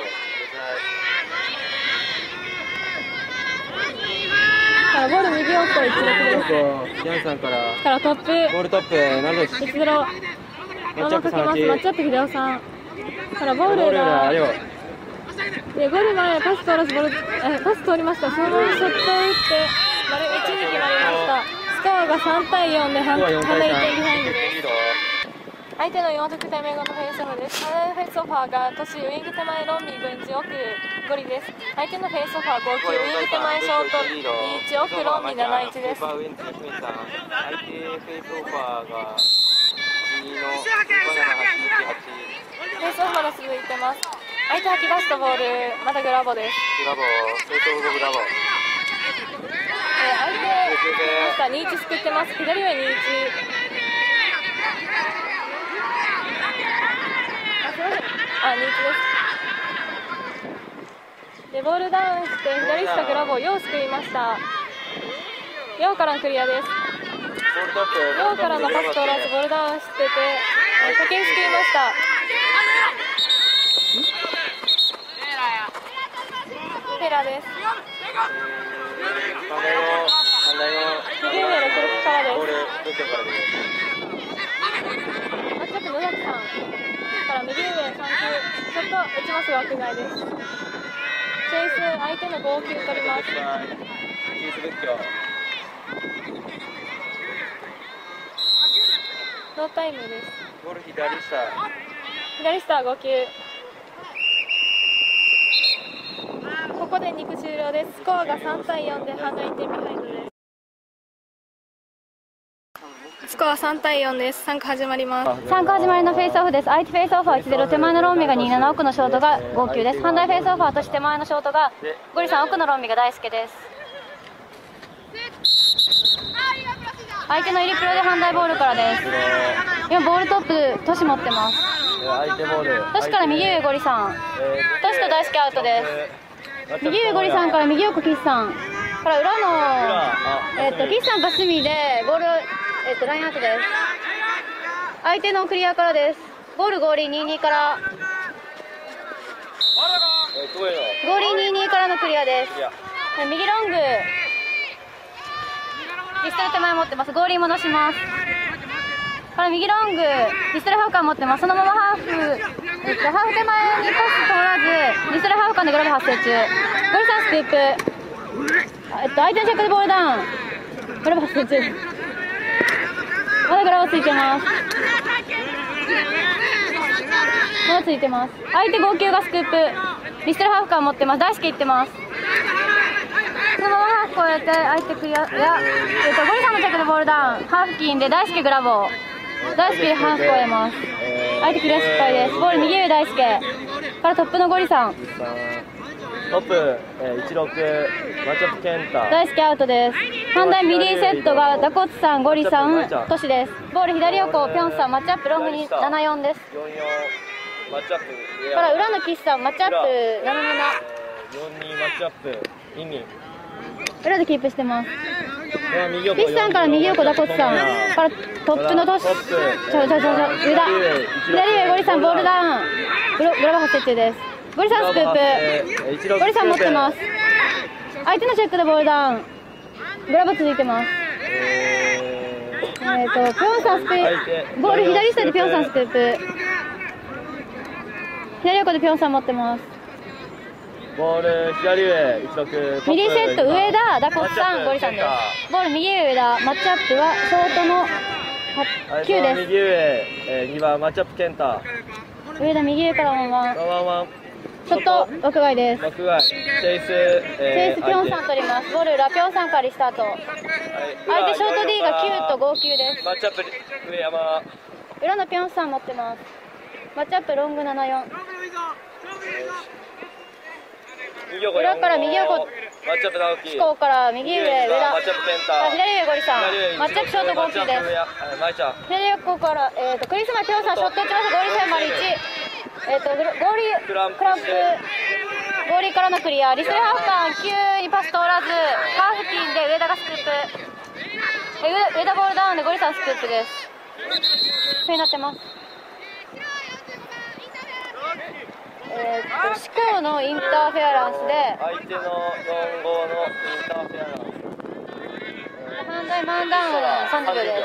からボール右横いちろくです。 ジャンさんからからトップボールトップナルトシいちゼロ。マッチアップさんマッチアップ秀夫さんからボール裏でゴール前パス通らずボールえパス通りました。そのままショットを打って丸いちに決まりました。スコアがさんたいよんで半分いってんビハインドです。相手のよん得点目後のフェイスオフです。フェイスオファーが都市ウィング手前ロンミ分児奥ゴリです。相手のフェイスオファーご球ウィング手前ショートにいち奥ロンミなないちです。 相手フェイスオファーがにのフェイスオフまだ続いてます。相手吐き出したボールまたグラボです。 グラボフェイスオフグラボ。 えー、相手マスターにいち救ってます。左上にいち。あ、すみません。あ、にいちです。でボールダウンして左下グラボよう救いました。ようからのクリアです。ようからのパス通らずボールダウンしてて、えー、竹井救いました。フェラです。右上ろくろくからです。マッチアップ野崎さん。 から右上さん球、ちょっと打ちますが枠外です。チェイス、相手の号球取ります。 キース仏教。 ノータイムです。 ボール左下。 左下ご球。ここでに区終了です。スコアがさんたいよんでハンドいってんビハインドです。スコアさんたいよんです。さん区始まります。さん区始まりのフェイスオフです。相手フェイスオフはいちゼロ、手前のロンミがにじゅうなな、奥のショートがご球です。反対フェイスオフは私手前のショートがゴリさん、奥のロンミが大輔です。相手の入りプロで反対ボールからです。今ボールトップトシ持ってます。 相手ボール。 トシから右上ゴリさん。トシと大輔アウトです。右上ゴリさんから右横岸さんから裏のえっと岸さんが隅でボールえっとラインアウトです。相手のクリアからです。ボールゴーリーにじゅうにからゴーリーにじゅうにからのクリアです。右ロングピストル手前持ってます。ゴーリー戻します。から右ロングピストルハーフカン持ってます。そのままハーフ、えっと、ハーフ手前にパス通らずピストルハーフカンでグラブ発生中。ゴリさんスクープ、えっと、相手のチェックでボールダウン、グラブ発生中。まだグラブついてます。まだついてます。相手号球がスクープ、ピストルハーフカン持ってます。大輔いってます。そのままハーフ超えて相手クリア、いや、えっと、ゴリさんのチェックでボールダウン、ハーフ付近で大輔グラブを大輔ハーフ超えます。相手クリア失敗です。ボール右上大輔からトップのゴリさん、 トップ、えー、いちろく、マッチアップ健太、 大輔アウトです。反対ミリーセットがダコツさん、ゴリさん、トシです。ボール左横ピョンさん、マッチアップロングにななよんです。 よんよん、マッチアップから裏の岸さん、マッチアップなななな、 よんにマッチアップインニ裏でキープしてます。 岸岸さんから右横ダコツさんからトップのトシ、ちょちょちょちょ上田、左上ゴリさんボールダウン、グラブ発生中です。ゴリさんスクープ、ゴリさん持ってます。相手のチェックでボールダウン、グラブ続いてます。えっとピョンさんスクープ、ボール左下でピョンさんスクープ、左横でピョンさん持ってます。 ボール左上いちろく、 ミリーセット上田、ダコツさん、ゴリさんです。ボール右上上田、マッチアップはショートのきゅうです。 右上、えー、にばんマッチアップ健太、 上田右上からワンワン、ショット枠外です。 枠外、チェイス、 えー、チェイスピョンさん取ります。ボール裏ピョンさんからリスタート。相手ショート D がきゅうとご球です。 マッチアップ上山、 裏のピョンさん持ってます。マッチアップロングななよん。裏から右横、 マッチアップ直樹、 飛行から右上上田、 マッチアップ健太、 左上ゴリさん、マッチアップショートご球です。左横から、えー、とクリスマピョンさんショット打ちました。ゴーリーさん丸いち、えー、とゴーリークランプ、ゴーリーからのクリア、リスレハーフカンきゅうにパス通らず、ハーフ付近で上田がスクープ、え上田ボールダウンでゴリさんスクープです。そうになってます。えー、と志向のインターフェアランスで相手のよんごのインターフェアランス、 反対マンダウンさんじゅうびょうです。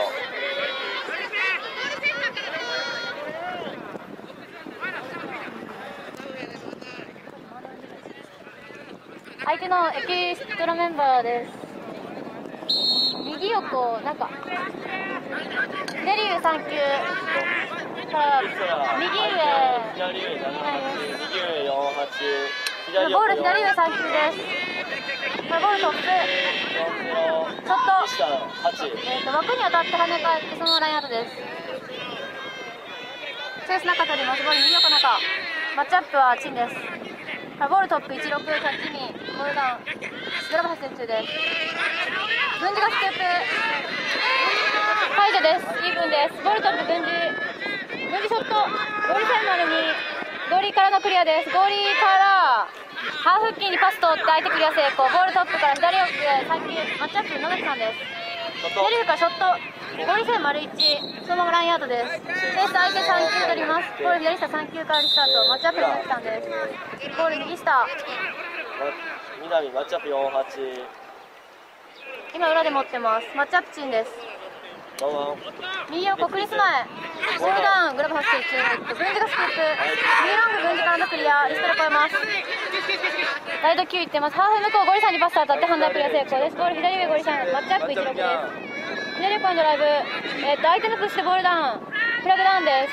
相手のエキストラメンバーです。右横なんかデリューさん球から右上、 左上右上よんはち、左ボール左上さん球です。これボールトップ、ちょっと、えー、と枠に当たって跳ね返ってそのラインアウトです。チェイス中取ります。ボール右横中、マッチアップはチンです。ボールトップいちろく、キャッチミー、ボールダウン、グラブ発生中です。軍事がスクープ解除です。イーブンです。ボールトップ軍事、軍事ショット、ゴーリーせんまるに、ゴーリーからのクリアです。ゴーリーからハーフ付近にパス通って相手クリア成功。ボールトップから左奥へさん球、マッチアップ野崎さんです。左からショット、ゴーリーせんまるいち、そのままラインアウトです。で相手さん球取ります。ボール左下さん球からリスタート、マッチアップ野崎さんです。ボール右下、 南マッチアップよんはち、 今裏で持ってます。マッチアップチンです。 ワンワン。 右横クリスマエボールダウングラブ発生中。軍事がスクープ右ロング軍事からのクリアリストで超えます。ライドきゅういってます。ハーフ向こうゴリさんにパス当たってハンダクリア成功です。ボール左上ゴリさんマッチアップいちろくです。左横のドライブ、えー、っと相手のプッシュでボールダウンフラグダウンです。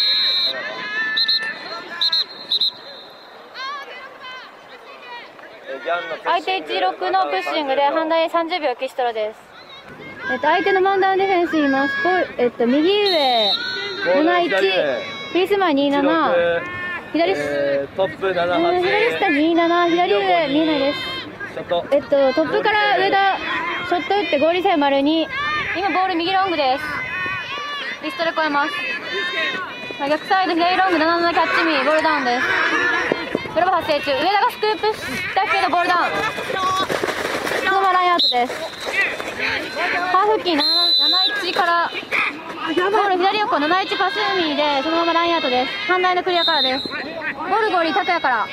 相手いちろくのプッシングで反対さんじゅうびょうキストロです。えっと、相手のマンダウンディフェンスいます。えっと、右上なないち、フリースマイにじゅうなな、左、 えー、トップななはち、 左下にじゅうなな、左上見えないです。えっと、トップから上田、ショット打って合理性丸に、今ボール右ロングです。リストで超えます。逆サイド左ロングななななキャッチミー、ボールダウンです。グラブ発生中、上田がスクープしたけどボールダウン。そのままラインアウトです。ハーフ付近なないちからボール左横なないちパスミーでそのままラインアウトです。反対のクリアからです。ボールゴーリー拓也から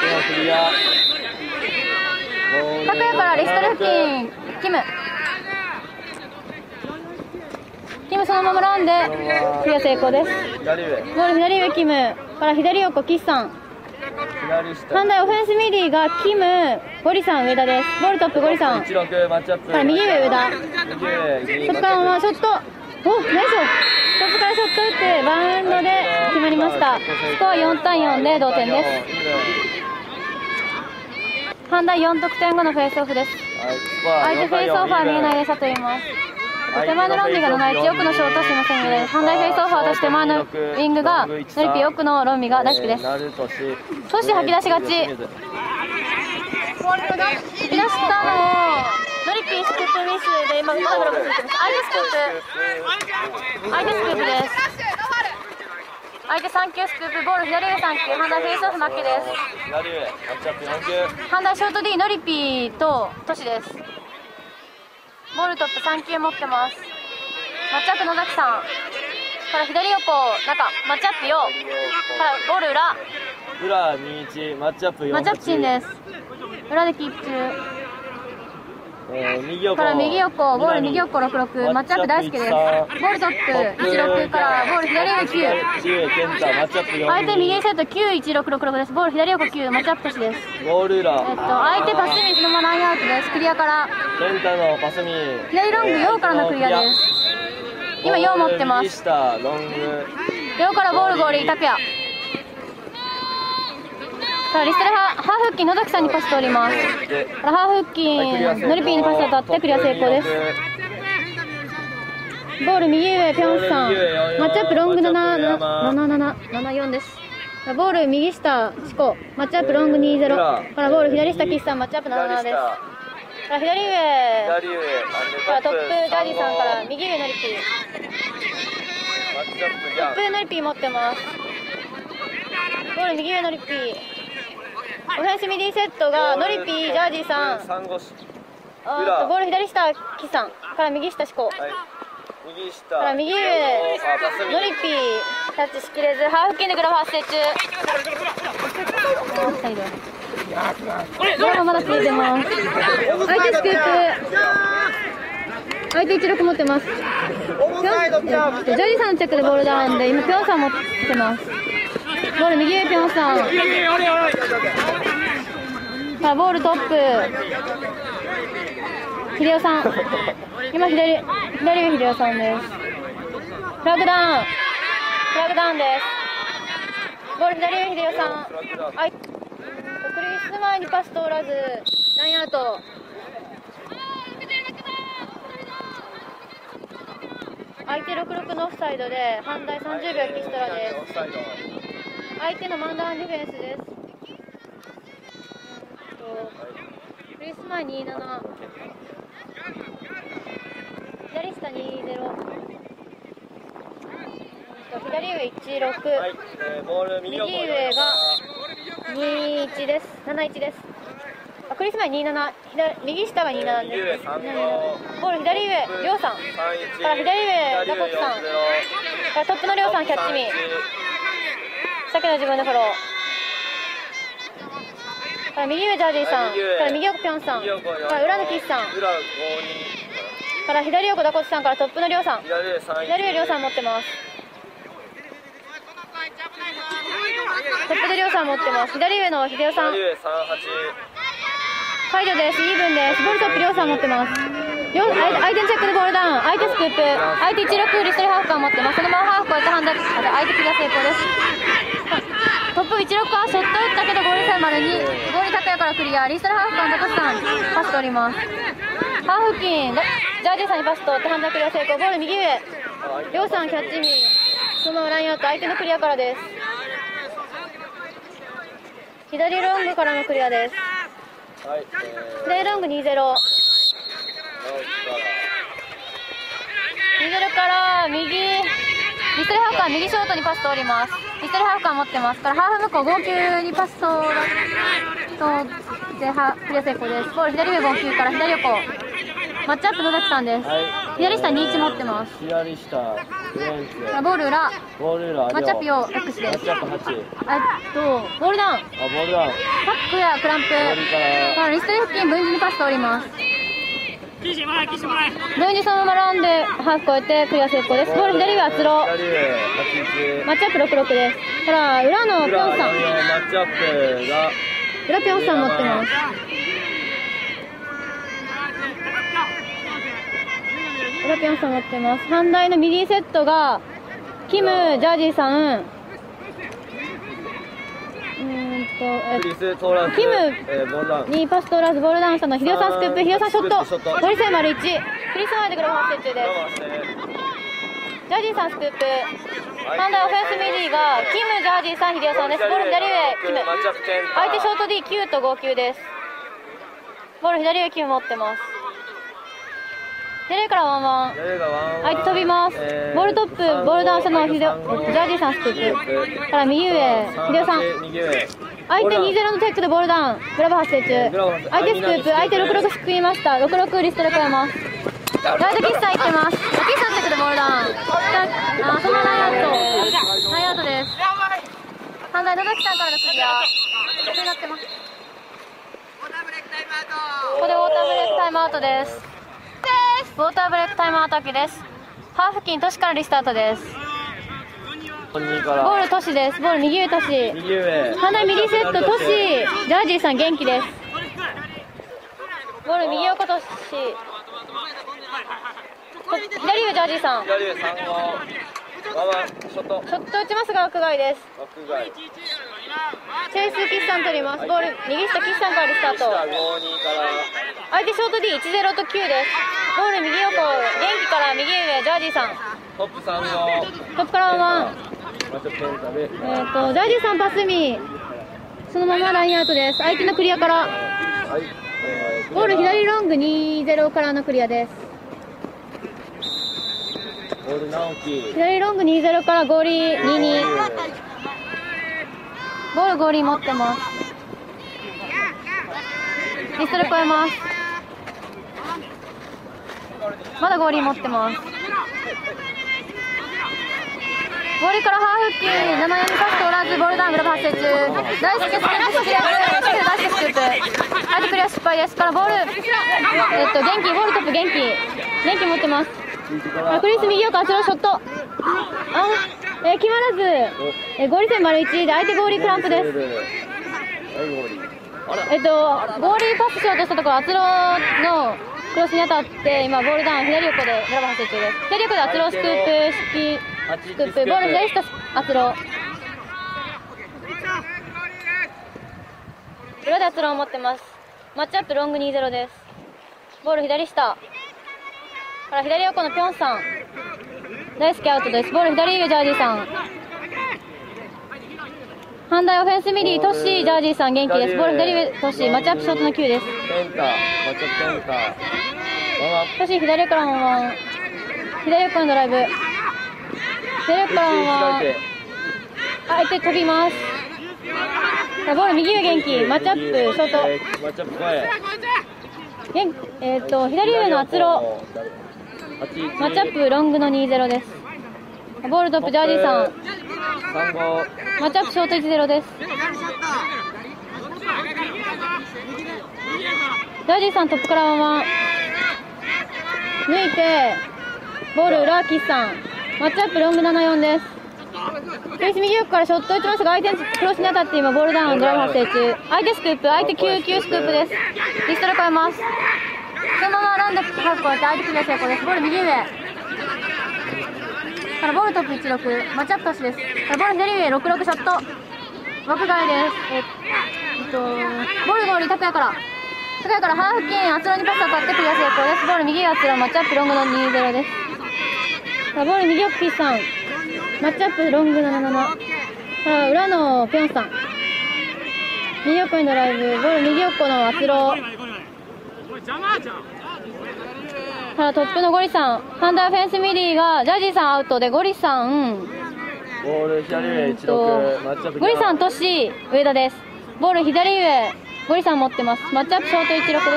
拓也からリストル付近キムキムそのままランでクリア成功です。ボール左上キムから左横岸さん、反対オフェンスミディがキム、ゴリさん上田です。ボールトップゴリさんから右上上田、そこからままショット、おナイス、トップからショット打ってバウンドで決まりました。スコアよんたいよんで同点です。反対よん得点後のフェイスオフです。相手フェイスオフは見えないでしたと言います。手前のロンビがなないち、奥のショートしませんので、反対フェイスオフは私手前のウィングがノリピー、奥のロンビが大好きです。そして吐き出し勝ち、吐き出したのをノリピースクープミスで今まだブロックついてます。相手スクープ相手スクープです。相手さん球スクープ、ボール左上さん球、反対フェイスオフ負けです。反対ショート D ノリピーとトシです。ボールトップさん球持ってます。マッチアップ野崎さんから左横中マッチアップよからボール裏裏にいちマッチアップよんマッチアップチンです。裏でキープ中、 えー、右横から右横ボール右横ろくろくマッチアップ大好きです。ボールトップいちろくからボール左上きゅう、相手右セットきゅういちろくろくろくです。ボール左横きゅうマッチアップトシです。 ボール裏、えっと、 相手パスミそのままラインアウトです。クリアからケンタのパスミ左ロングようからのクリアです。今よう持ってます。 ロングようからボールゴーリー拓也、さあリストでハーフ付近野崎さんにパス通ります。ハーフ付近ノリピーにパス当たってクリア成功です。ボール右上ピョンさんマッチアップロングななななななななよんです。ボール右下シコマッチアップロングにゼロからボール左下岸さんマッチアップななななです。から左上からトップジャージーさんから右上ノリピートップノリピー持ってます。ボール右上ノリピーオフェンスミディセットがノリピージャージーさん、あボール左下岸さんから右下シコから右上ノリピータッチしきれずハーフ付近でグラフ発生中、オフサイドグラフまだついてます。相手スクープ相手いちろく持ってます。ピョンジャージーさんのチェックでボールダウンで今ピョンさん持ってます。ボール右上ピョンさんさあボールトップ秀夫さん今左左上秀夫さんです。フラグダウンフラグダウンです。ボール左上秀夫さん、あいクリス前にパス通らずラインアウト。相手ろくろくのオフサイドで反対さんじゅうびょうエキストラです。相手のマンダウンディフェンスです。クリス前にじゅうなな左下にゼロ左上いちろく、はいえー、右上がにいちです。なないちです。あクリス前にじゅうなな左右下がにじゅうななです。ボール左上りょうさんから左上ザコキさんからトップのりょうさんキャッチミーさっきの自分でフォローから右上ジャージーさんから右奥ピョンさんから裏の岸さんから左横ダコツさんからトップのりょうさん。 左上さんいち左上りょうさん持ってます。トップでりょうさん持ってます。左上の秀夫さん。 左上さんはち解除です。イーブンです。ボールトップりょうさん持ってます。両相相手のチェックでボールダウン。相手スクープ。相手いちろくリストリハーフ間持ってます。そのままハーフ超えてハンダ相手クリア成功です。トップいちろくはショット打ったけどゴール線までにゴール拓也からクリア。リストリハーフ間高橋さんパス取ります。ハーフ付近ジャージーさんにパス取ってハンダクリア成功。ボール右上。りょうさんキャッチミー。そのままラインアウト。相手のクリアからです。左ロングからのクリアです。 はい、 左ロングにゼロ。にゼロから右、リストリハーフ間右ショートにパス通ります。リストリハーフ間持ってますからハーフ向こう号泣にパス通ってはクリア成功です。ボール左上号泣から左横。マッチアップ野崎さんです。 はい、 左下にいち持ってます。 左下フレンツボール裏。 ボール裏マッチアップよ X です。 マッチアップはちえっとボールダウン。 あボールダウンタックやクランプ。 からリストリ付近分離にパス通ります。分離そのままランでハーフ超えてクリア成功です。ボール左上厚ろ。 左上はちいちマッチアップろくろくです。ほら裏のピョンさん。 マッチアップが裏ピョンさん持ってます。裏ピョンさん持ってます。反対の右セットがキム、ジャージーさん、うーんと、えクリストーラスキムえーボールダウンにパス通らずボールダウンしたの、秀夫さんスクープ、秀夫さんショット、 ショットゴリセイ丸いち、クリスマイでグロー発生中です。ジャージーさんスクープ、反対オフェンスミディがキム、ジャージーさん、秀夫さんです。ボール左上、キム、相手ショート ディーきゅう とごきゅうです。ボール左上きゅう持ってます。左からワンワン。相手飛びます。ボールトップ、ボールダウンしたのはジャージーさんスクープ。から右上、秀夫さん。相手にゼロのテックでボールダウン。グラブ発生中。相手スクープ、相手ろくろく救いました。ろくろくリストで超えます。ライトキッサンいってます。キッサンテックでボールダウン。あ、そのラインアウト。ラインアウトです。反対野崎さんからのクリア。これなってます。ここでウォーターブレイクタイムアウトです。ウォーターブレイクタイムアウト明けです。ハーフ付近、都市からリスタートです。ボール都市です。ボール右上都市。反対右セット都市。ジャージーさん元気です。ボール右横都市。左上ジャージーさん。 左上さん号ワンワンショット。 ショット打ちますが屋外です。 屋外チェイスキッサン取ります。ボール右下キッサンからリスタート。相手ショート ディーいちゼロ ときゅうです。ボール右横元気から右上ジャージーさん。 トップさん号トップからワンワン。えっとジャージーさんパスミそのままラインアウトです。相手のクリアから、ボール左ロングにゼロからのクリアです。左ロングにゼロからゴーリーにに。ボールゴーリー持ってます。リストで超えます。まだゴーリー持ってます。ゴーリーからハーフ付近、ななよんにパス通らず、ボールダウングラブ発生中。大輔スクープ、クリア、大輔スクープ。相手クリア失敗です。からボール、えっと、元気、ボールトップ元気。元気持ってます。クリス右横、あちらショット。あ、えー、決まらず、えー、ゴーリー線丸いちで、相手ゴーリークランプです。えっと、ゴーリーパスしようとしたところ、あつろのクロスに当たって、今、ボールダウン、左横でグラブ発生中です。左横であつろスクープ式、スクープ、ボール左下、あつろ。裏であつろを持ってます。マッチアップロングにゼロです。ボール左下。から左横のピョンさん。大輔アウトです。ボール左上ジャージーさん。反対オフェンスミリー、トッシー、ジャージーさん元気です。ボール左上、トッシー、マッチアップショットのきゅうです。 センター、マッチアップセンター。 トッシー、左からワンワン。左横のドライブ。左横からワンワン。相手飛びます。ボール右上元気、マッチアップ、ショート。 マッチアップ前。 えっと、左上のあつろ。マッチアップロングのにゼロです。ボールトップジャージーさん。マッチアップショートいちゼロです。ジャージーさんトップからワンワン。 抜いてボール裏岸さん、マッチアップロングななよんです。フェイス右奥からショット打ちましたが、相手のクロスに当たって今ボールダウン、ドライブ発生中。相手スクープ、相手きゅうきゅうスクープです。リストで超えます。そのままランダムハーフ超えて相手クリア成功です。ボール右上からボールトップいちろく、マッチアップトスです。からボール左上ろくろくショット枠外です。えっとボールゴール拓也から拓也からハーフ付近、あつろにパス当たってクリア成功です。ボール右あつろ、マッチアップロングのにゼロです。からボール右奥ピッさん、マッチアップロングななななから裏のピョンさん、右横にドライブ、ボール右横のあつろからトップのゴリさん、ハンダーフェンスミリーがジャージーさんアウトで、ゴリさんボール左上いちろく、マッチアップゴリさんトシ上田です。ボール左上ゴリさん持ってます。マッチアップショートいちろくです。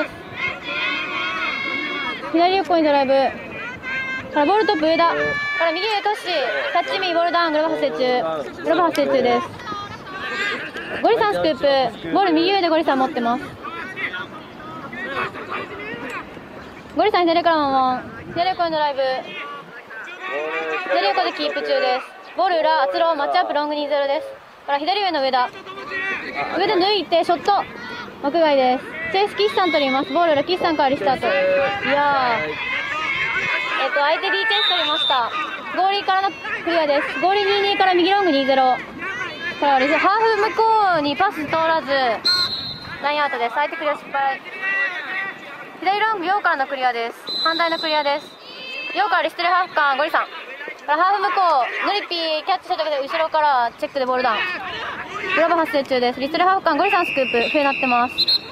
左横にドライブからボールトップ上田から右上トシ、タッチミーボールダウン、グラブ発生中、グラブ発生中です。ゴリさんスクープ、ボール右上でゴリさん持ってます。ゴリさん左からのワン、左横にドライブ、左横でキープ中です。ボール裏、あつろ、マッチアップロングにゼロです。から左上の上田、上田抜いてショット枠外です。チェイス岸さん取ります。ボール裏岸さんからリスタート。いやー、えっと相手 D チェンス取りました。ゴーリーからのクリアです。ゴーリーにじゅうにから右ロングにゼロからリスハーフ向こうにパス通らずラインアウトです。相手クリア失敗。左ロングヨウからのクリアです。反対のクリアです。ヨウからリストレハーフ間ゴリさんからハーフ向こう、ノリピーキャッチした時で後ろからチェックでボールダウン。グラブ発生中です。リストレハーフ間ゴリさんスクープ、笛鳴ってます。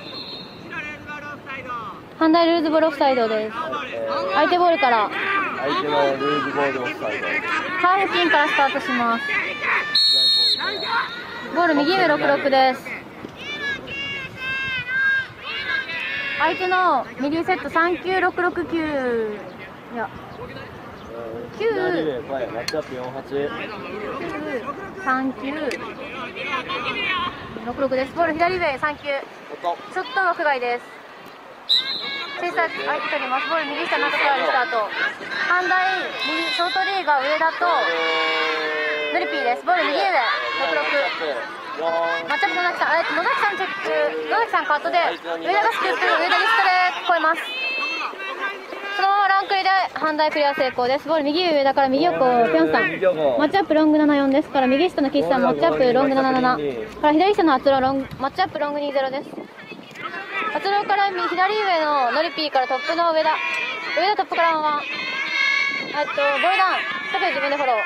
反対ルーズボールオフサイドです。相手ボールから。 相手のルーズボールオフサイド。 ハーフピンからスタートします。ボール右上ろくろくです。相手の右セットさんきゅうろくろくきゅう、いやきゅうマッチアップよんはちさんきゅうろくろくです。ボール左上さんきゅうショット枠外です。チェイサー相手取ります。ボール右下中からリスタート。反対右ショート D が上だとヌリピーです。ボール右上ろくろくマッチアップ野崎さん、えっと野崎さんチェック、野崎さんカットで上田がスクープ、上田リストで超えます。そのままランクリで反対クリア成功です。ボール右上だから右横ピョンさん、マッチアップロングななよんです。から右下の岸さんマッチアップロングななななから左下のあつろロングマッチアップロングにゼロです。あつろから左上のノリピーからトップの上田、上田トップからワン、えっとボールダウン特に自分でフォロー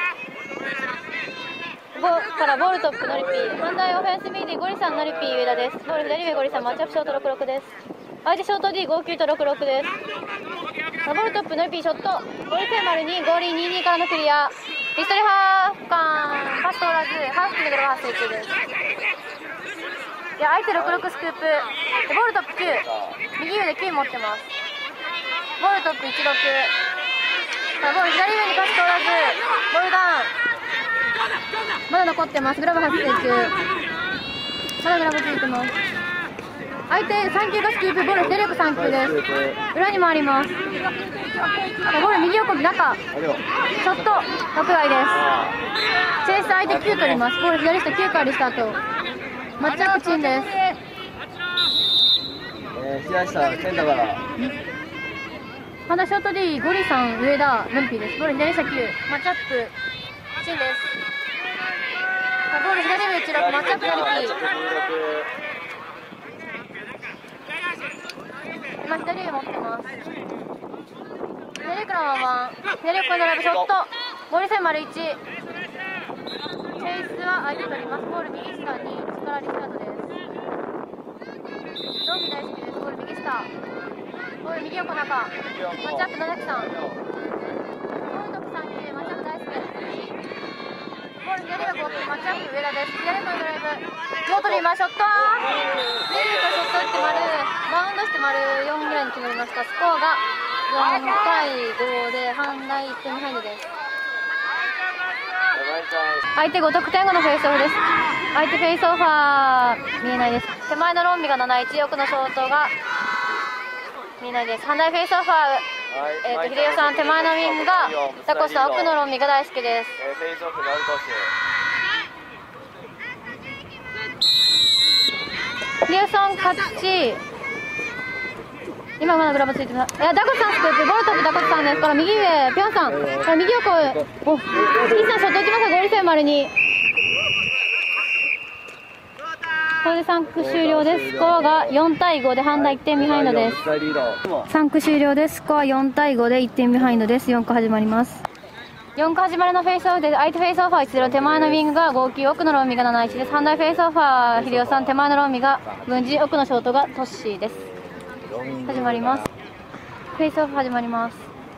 ボからボールトップノリピー、反対オフェンスミーディーゴリさんノリピー上田です。ボール左上ゴリさんマッチアップショートろくろくです。相手ショート D ごきゅうとろくろくです。ボールトップノリピーショットゴリセンマルにゴーリーにじゅうにからのクリア、リストリハーフ間パス通らずハーフキルドル発生中です。いや相手ろくろくスクープでボールトップきゅう、右上できゅう持ってます。ボールトップいちろく、ボール左上にパス通らずボールダウンまだ残ってます。グラブ発生中、まだグラブついてます。相手さんきゅうがスクープ、ボール左横さんきゅうです。裏に回ります。ボール右横中ショット枠外です。チェイス相手きゅう取ります。ボール左下きゅうからリスタート、マッチアップチンです。 えー、左下センターからまだショート D ゴリさん上田ノリピーです。ボール左下きゅうマッチアップチンです。ボール左上いちろくマッチアップノリピー、今左上持ってます。左からワンワン、左横にドライブショットボール線丸いち、チェイスは相手取ります。ボール右下に内からリスタートです。ロング大好きです。ボール右下、ボール右横中マッチアップ野崎さん、ボールトップさんきゅうマッチアップ大好き、ボール左横マッチアップ上田です。左横にドライブ両取ります。ショット右とショット打って丸バウンドして丸よんぐらいに決まりました。スコアがよんたいごで反対いってんビハインドです。相手ご得点後のフェイスオフです。相手フェイスオファー見えないです。手前のロンビがなないち、奥のショートが見えないです。反対フェイスオファーえー、と秀夫さん手前のウィングがザコシさん、奥のロンミが大好きです。 フェイスオフナルトシ。 秀夫さん勝ち。今まだグラブついてない。いや、ダコシさんスクープ、ボルトップダコシさんです。から右上、ピョンさん。から右横、お、ピンさんショット打ちました、合理戦丸に。これでさん区終了です。スコアがよんたいごでハンダいってんビハインドです。さん区終了です。スコアよんたいごでいってんビハインドです。よん区始まります。よん区始まりのフェイスオフで、相手フェイスオファーいちゼロ、手前のウィングが号泣、奥のロンミがなないちです。ハンダイフェイスオファー、秀夫さん、手前のロンミが軍事、奥のショートがトッシーです。始まります。フェイスオフ始まります。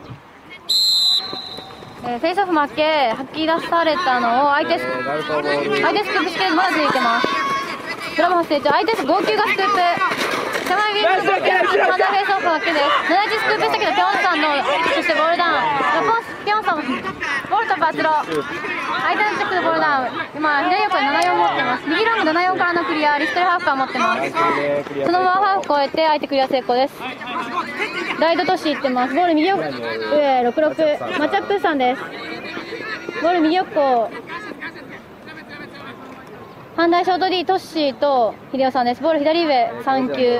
えー、フェイスオフ負け、吐き出されたのを相手ス、相手スクープしてまだついてます。ドラマ発生中、相手号泣がスクープ。手前ウィングがスクープ、ハンダーフェイスオフ負けです。なないちスクープしたけど、ピョンさんの、そしてボールダウン。ピョンさんも、ボールとバツロ。相手のチェックのボールダウン。今、左横にななよん持ってます。右ロングななよんからのクリア、リストルハーフから持ってます。そのままハーフ超えて、相手クリア成功です。ライドトシいってます。ボール右横、上、ろくろく。マッチアップさんです。ボール右横。ハンダイショート D、トッシーと秀夫さんです。ボール左上、さん球。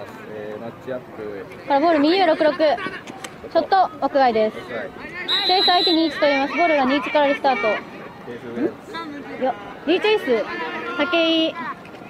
からボール右上ろくろく。ショット、屋外です。チェイス相手にいち取ります。ボールがにいちからリスタート。いや、D チェイス、武井。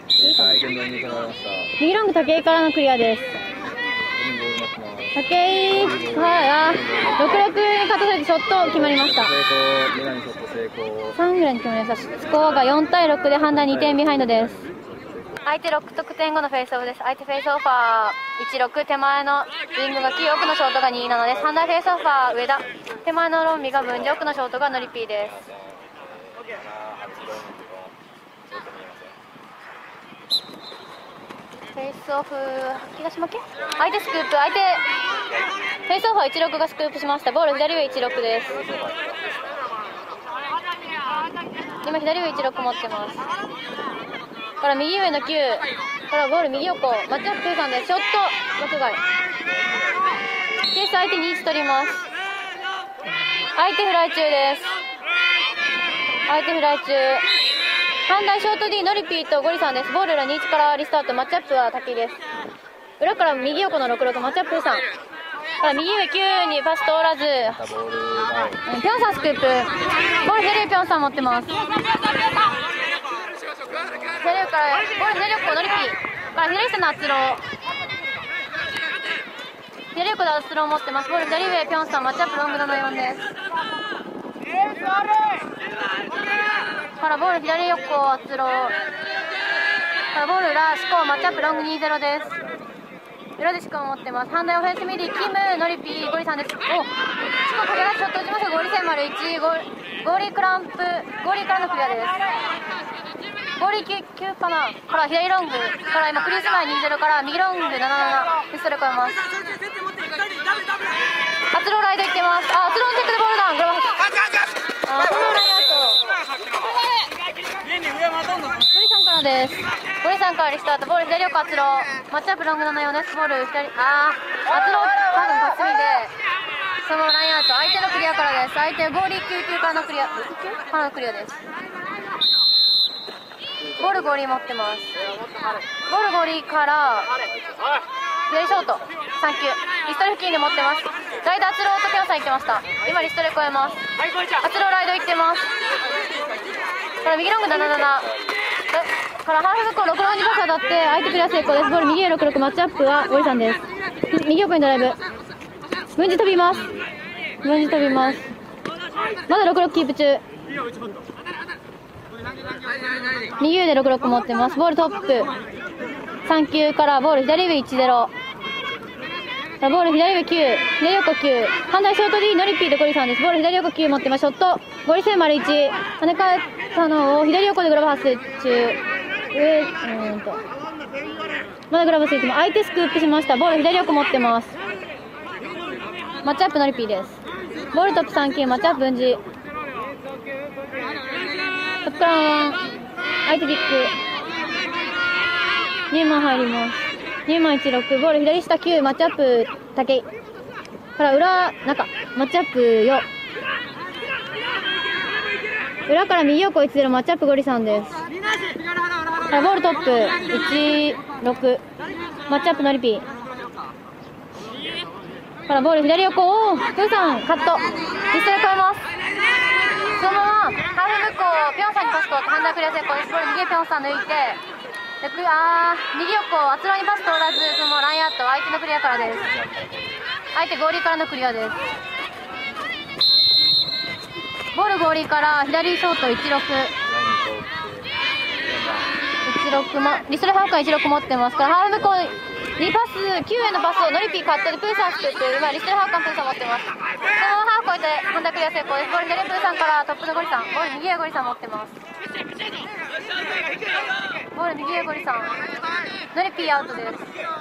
右ロング武井からのクリアです。武井は、ろくろくに勝たせてショット決まりました。さんぐらいに決まりました。スコアがよんたいろくでハンダにてんビハインドです。相手ろく得点後のフェイスオフです。相手フェイスオファーいちろく、手前のウィングがきゅう、奥のショートがにななです。ハンダフェイスオファー上田、手前のロンビが分離、奥のショートがノリピーです。フェイスオフ吐き出し負け、相手スクープ、相手フェイスオファーいちろくがスクープしました。ボール左上いちろくです。今左上いちろく持ってます。から右上のきゅうからボール右横、マッチアップさんです。ショット枠外、ケース相手にいち取ります。相手フライ中です。相手フライ中、ハンダイショート D、 ノリピーとゴリさんです。ボール裏にいちからリスタート、マッチアップは滝です。裏から右横のろくろく、マッチアップさんから右上きゅうにパス通らず、ピョンさんスクープ、ボール左上ピョンさん持ってます。左横からボール左横ノリピーから左下の厚ロー、左横で厚ロー持ってます。ボール左上ピョンさん、マッチアップロングななよんです。からボール左横厚ローからボール裏シコマッチアップロングにゼロです。裏でシコを持ってます。ハンダイオフェンスミディ、キム、ノリピー、ゴリさんです。お、シコかけがショット打ちました。ゴリセン丸いち、ゴーリークランプ、ゴーリーからのクリアです。ゴーリー きゅう, きゅうかなから左ロングから今クリスマイにゼロから右ロングななななピストル超えます。アツローライドいってます。あ、アツローのチェックでボールダウン、グラバーあ、アツローライアウト。ゴリさんからです。ゴリさんからリスタート、ボール左横アツロー、マッチアップロングななよんです。ボール左、あー、アツロー多分パスミでそのラインアウト、相手のクリアからです。相手ゴーリーきゅうきゅうからのクリアからのクリアです。ボールゴーリー持ってます。ボールゴーリーから左ショートさん球、リストル付近で持ってます。ライドアツローとピョンさんいってました。今リストル超えます。アツローライドいってます。から右ロングななななからハーフスコアろくロンにパス当たって相手クリア成功です。ボール右へろくろく、マッチアップはゴリさんです。右横にドライブ、分離飛びます。分離飛びます。まだろくろくキープ中。右上でろくろく持ってます。ボールトップさん球からボール左上いちゼロ、ボール左上きゅう、左横きゅう、ハンダイショート D、 ノリピーとゴリさんです。ボール左横きゅう持ってます。ショットゴリセン丸いち、跳ね返ったのを左横でグラブ発生中、上うーんとまだグラブついてます。相手スクープしました。ボール左横持ってます。マッチアップノリピーです。ボールトップさん球、マッチアップ分離、トップからワン、相手ビッグにまん入ります。にまんいちろく、ボール左下きゅう、マッチアップ武井から裏中マッチアップよ裏から右横いちゼロマッチアップゴリさんです。からボールトップいちろくマッチアップノリピーからボール左横おープーさんカットリストで変えます。そのままハーフムックをピョンさんにパスとハンダークリア成功です。ボール右へピョンさん抜いてであー右横あつろにパス通らずそのままラインアウト相手のクリアからです。相手ゴーリーからのクリアです。ボールゴーリーから左ショートいちろくいちろく、ま、リストレハーフからいちろく持ってますからハーフ向こうにパスきゅうへのパスをノリピーカットでプーさん作って今リストレハーフからプーさん持ってます。そのままハーフ超えてハンダークリア成功です。ボール左プーさんからトップのゴリさんボール右へゴリさん持ってます。ボール右へゴリさんノリピーアウトです。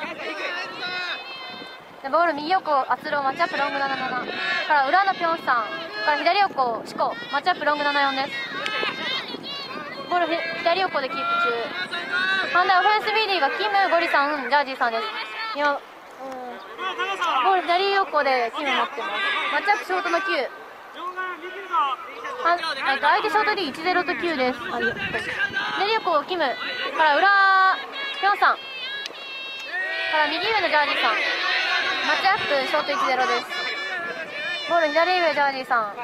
でボール右横アツローマッチアップロングななななから裏のピョンさんから左横シコマッチアップロングななよんです。ボール左横でキープ中ハンダーオフェンス ビーディー がキムゴリさんジャージーさんです。今、うん、ボール左横でキム持ってます。マッチアップショートのきゅうはえっと相手ショート ディーいちゼロ ときゅうです。あ左横キムから裏ピョンさんから右上のジャージーさんマッチアップショートいちゼロです。ボール左上ジャージーさん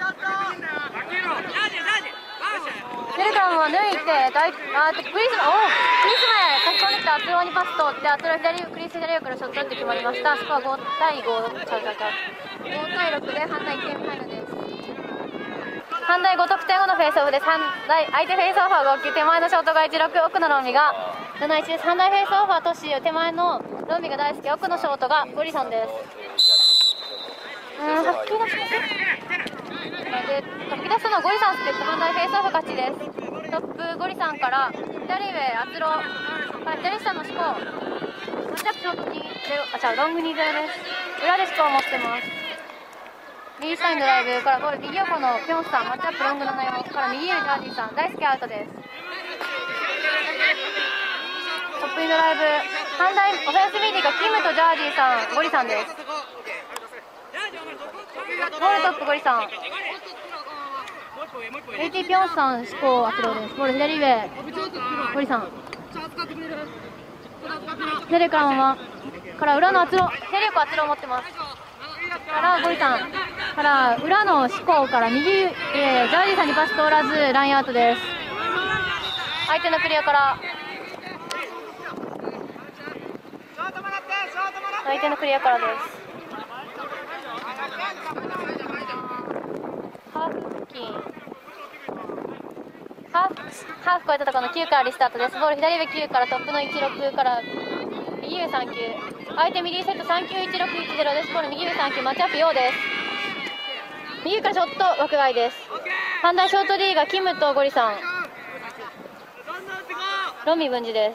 セルカムは抜いてああクリスマおクリスマへ書き込んできたアツローにパス通ってアツロー左クリス左横のショットって決まりました。スコアごたいごちゃうちゃうちゃうごたいろくで反対いってん入るです。反対ご得点後のフェイスオフです。反対相手フェイスオファーごきゅう手前のショートがいちろく奥のロンビがなないちです。反対フェイスオファートッシー手前のロンビが大好き奥のショートがゴリソンです。うん吐き出しで吐き出すのはゴリさんステップ反対フェイスオフ勝ちです。トップゴリさんから左上アツロから左下のシコマッチアップショートにゼロあ違うロングにゼロです。裏でシコを持ってます。右下にドライブからボール右横のピョンさんマッチアップロングななよんから右上ジャージーさん大好きアウトです。トップにドライブ反対オフェンス ビーディー がキムとジャージーさんゴリさんです。ボールトップゴリさん エイティー ピョンさんシコアツローです。ボール左上ゴリさん左からままから裏のアツロ左横アツロー持ってますからゴリさんから裏のシコから右、えー、ジャージーさんにパス通らずラインアウトです。相手のクリアから相手のクリアからです。ハーフ付近ハーフハーフ超えたところのきゅうからリスタートです。ボール左上きゅうからトップのいちろくから右上さんきゅう相手右セットさんきゅういちろくいちゼロです。ボール右上さんきゅうマッチアップようです。右からショット枠外です。反対ショート D がキムとゴリさんロミ文治です。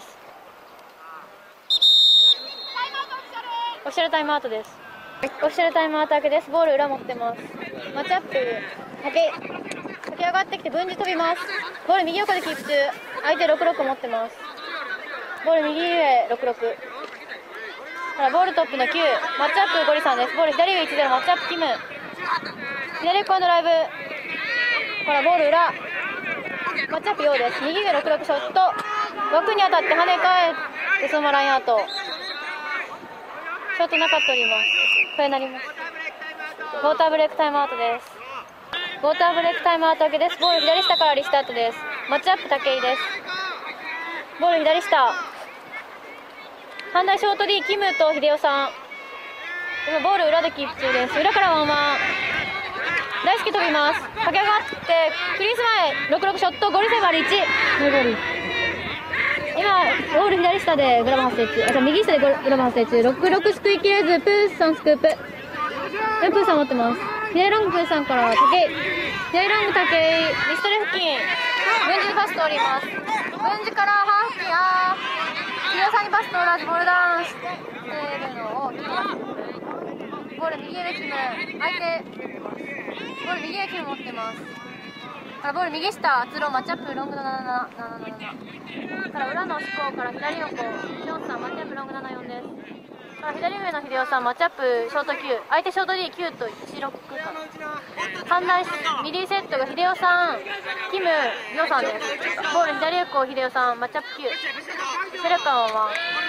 オフィシャルタイムアウトです。オフィシャルタイムアウト明けです。ボール裏持ってます。マッチアップ駆け駆け上がってきて分離飛びます。ボール右横でキープ中相手ろくろく持ってます。ボール右上ろくろくからボールトップのきゅうマッチアップゴリさんです。ボール左上いちゼロマッチアップキム左横のドライブからボール裏マッチアップようです。右上ろくろくショット枠に当たって跳ね返ってそのままラインアウトショットなかっております。これになります。ウォーターブレイクタイムアウトです。ウォーターブレイクタイムアウト明けです。ボール左下からリスタートです。マッチアップ武井です。ボール左下反対ショート D キムと秀夫さん今ボール裏でキープ中です。裏からワンワン大好き飛びます。駆け上がってクリス前ろくろくショットゴリセバルいちノーゴール今ボール左下でグラブ発生中あじゃ右下でグラブ発生中ろくろくすくいきれずプーさんスクーププーさん持ってます。左ロングプーさんから武井左ロング武井リストレ付近文治にパス通ります。文治からハーフ付近あー秀夫さんにパス通らずボールダウンしてるのを切ります。ボール右上キム相手ボール右上キム持ってますからボール右下アツローマッチアップロングのなななななななから裏の四股から左横ピョンさんマッチアップロングななよんです。左上の秀夫さん、マッチアップショートきゅう、相手ショート ディーきゅう といちろくかな。反対ミリーセットが秀夫さん、キム、リョウさんです。ボール左横、秀夫さん、マッチアップきゅう、セレカンは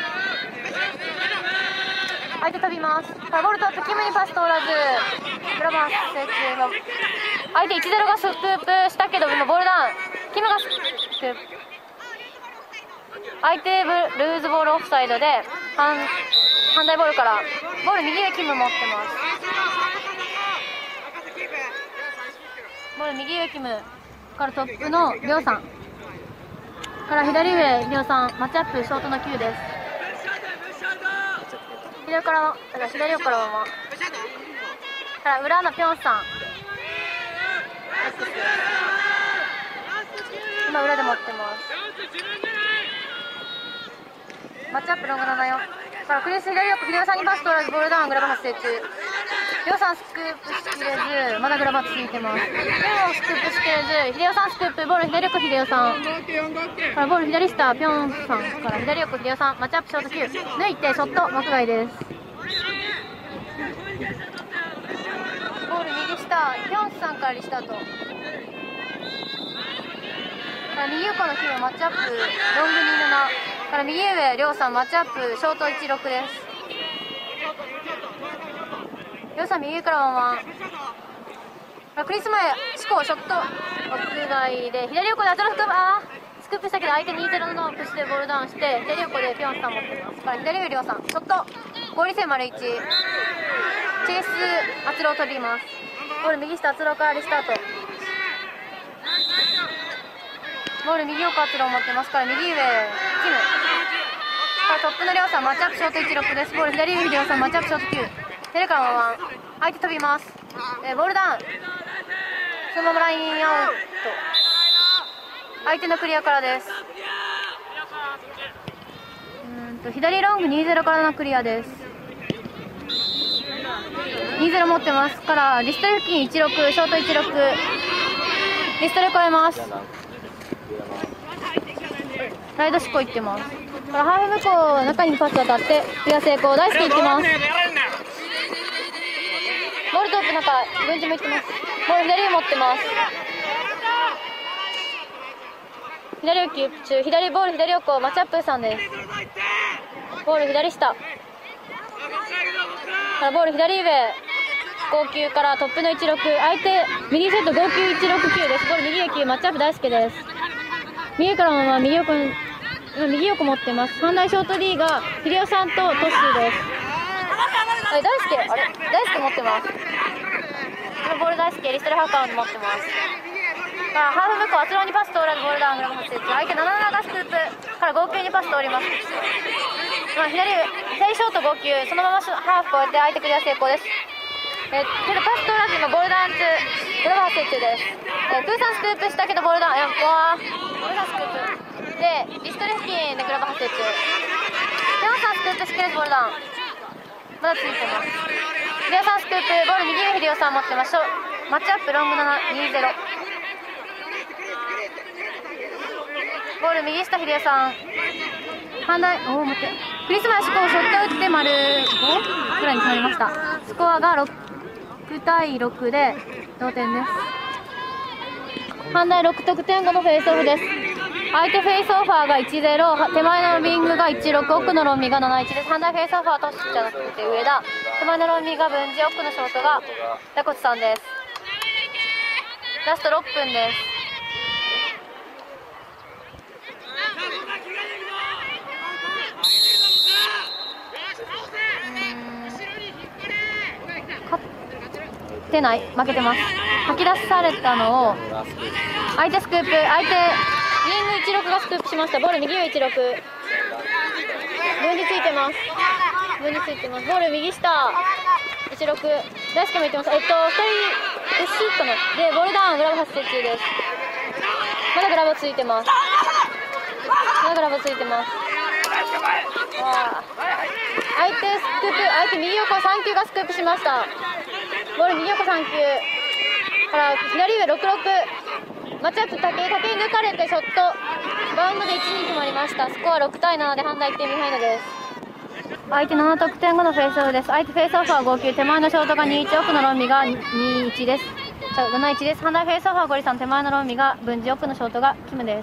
相手飛びます。ボールトップ、キムにパス通らず、グラバー設置、相手いちゼロがスクープしたけど、今ボールダウン、キムがスクープ。相手ブルーズボールオフサイドで反反対ボールからボール右上キム持ってます。ボール右上キムからトップのリョウさんから左上リョウさん、マッチアップショートのきゅうです。左からだから左横からままから裏のピョンさん、今裏で持ってます。マッチアップロングななよんからクリス左横、秀夫さんにパス通らずボールダウン、グラブ発生中。リョウさんスクープしきれず、まだグラブ続いてます。リョウスクープしきれず、秀夫さんスクープ、ボール左横、秀夫さんからボール左下、ピョンさんから左横、秀夫さん、マッチアップショートきゅう、抜いてショット、枠外です。ボール右下、ピョンさんからリスタート。右横のきゅう、マッチアップロングにななから右上、りょうさんマッチアップショートいちろくです。りょうさん右からワンワン、クリス前志向ショット屋外で左横でアトラスクープ、あースクープしたけど相手 にたいゼロ のプッシュでボールダウンして左横でピョンさん持ってますから左上りょうさんショット合理性丸いち、チェイス圧ロー飛びます。ボール右下圧ローからリスタート。ボール右横圧ロー持ってますから右上キムトップのりょうさんマッチアップショートいちろくです。ボール左上りょうさんマッチアップショートきゅう、テレからワンワン、相手飛びます。えー、ボールダウン、そのままラインアウト、相手のクリアからです。うんと左ロングにたいゼロからのクリアです。にたいゼロ持ってますからリストル付近いちろく、ショートいちろく、リストル超えます。ライドシコいってますからハーフ向こう中にパス当たってクリア成功、大好きいってます。ボールトップ中軍地もいってます。ボール左持ってます。左横中左ボール左横マッチアップさんです。ボール左下からボール左上ご球からトップのいちろく、相手右セットご球いちろくきゅうです。ボール右駅マッチアップ大輔です。右からまま右横に右横持ってます。反対ショート D が秀夫さんとトッシーです。はい、大輔、あれ大輔持ってます。このボール大輔リストルハーカウント持ってます。ハーフ向こう、あちらにパス通らずボールダウングラム発生中、相手なななながスクープから合計にパス通ります。まあ、左左ショートご球、そのままハーフ超えて相手クリア成功です。えけどパス通らずのボールダウン中、グラム発生中です。えプーさんスクープしたけどボールダウン、いや、ここはプーさんスクープでリストル付近でグラブ発生中、ピョンさんスクープしきれずボールダウン、まだついてます。秀夫さんスクープ、ボール右上秀夫さん持ってます。マッチアップロングなな、にたいゼロ、ボール右下秀夫さん反対、おお待ってクリスマスシコをショット打って丸ごぐらいに決まりました。スコアがろくたいろくで同点です。反対ろく得点後のフェイスオフです。相手フェイスオファーがいちたいゼロ、手前のロビングがいちたいろく、奥のロンミがななたいいちです。反対フェイスオファートシじゃなくて上田、手前のロンミが分寺、奥のショートがダコツさんです。ラストろっぷんです。勝ってない、負けてます。吐き出されたのを相手スクープ、相手ウィングいちろくがスクープしました。ボール右上いちろく、分離ついてます。分離ついてます。ボール右下いちろく、大輔もいってます。えっとふたり後ろかなでボールダウングラブ発生中です。まだグラブついてます。まだグラブついてます。あ相手スクープ、相手右横さん球がスクープしました。ボール右横さん球から左上ろくろく、マッチアップ、竹井竹井抜かれてショットバウンドでいちに決まりました。スコアろくたいななで反対いってんビハインドです。 相手なな得点後のフェイスオフです。相手フェイスオフはご球、手前のショートがにいち、奥のロンミがにいちです。なないちです。反対フェイスオフはゴリさん、手前のロンミが分児、奥のショートがキムです。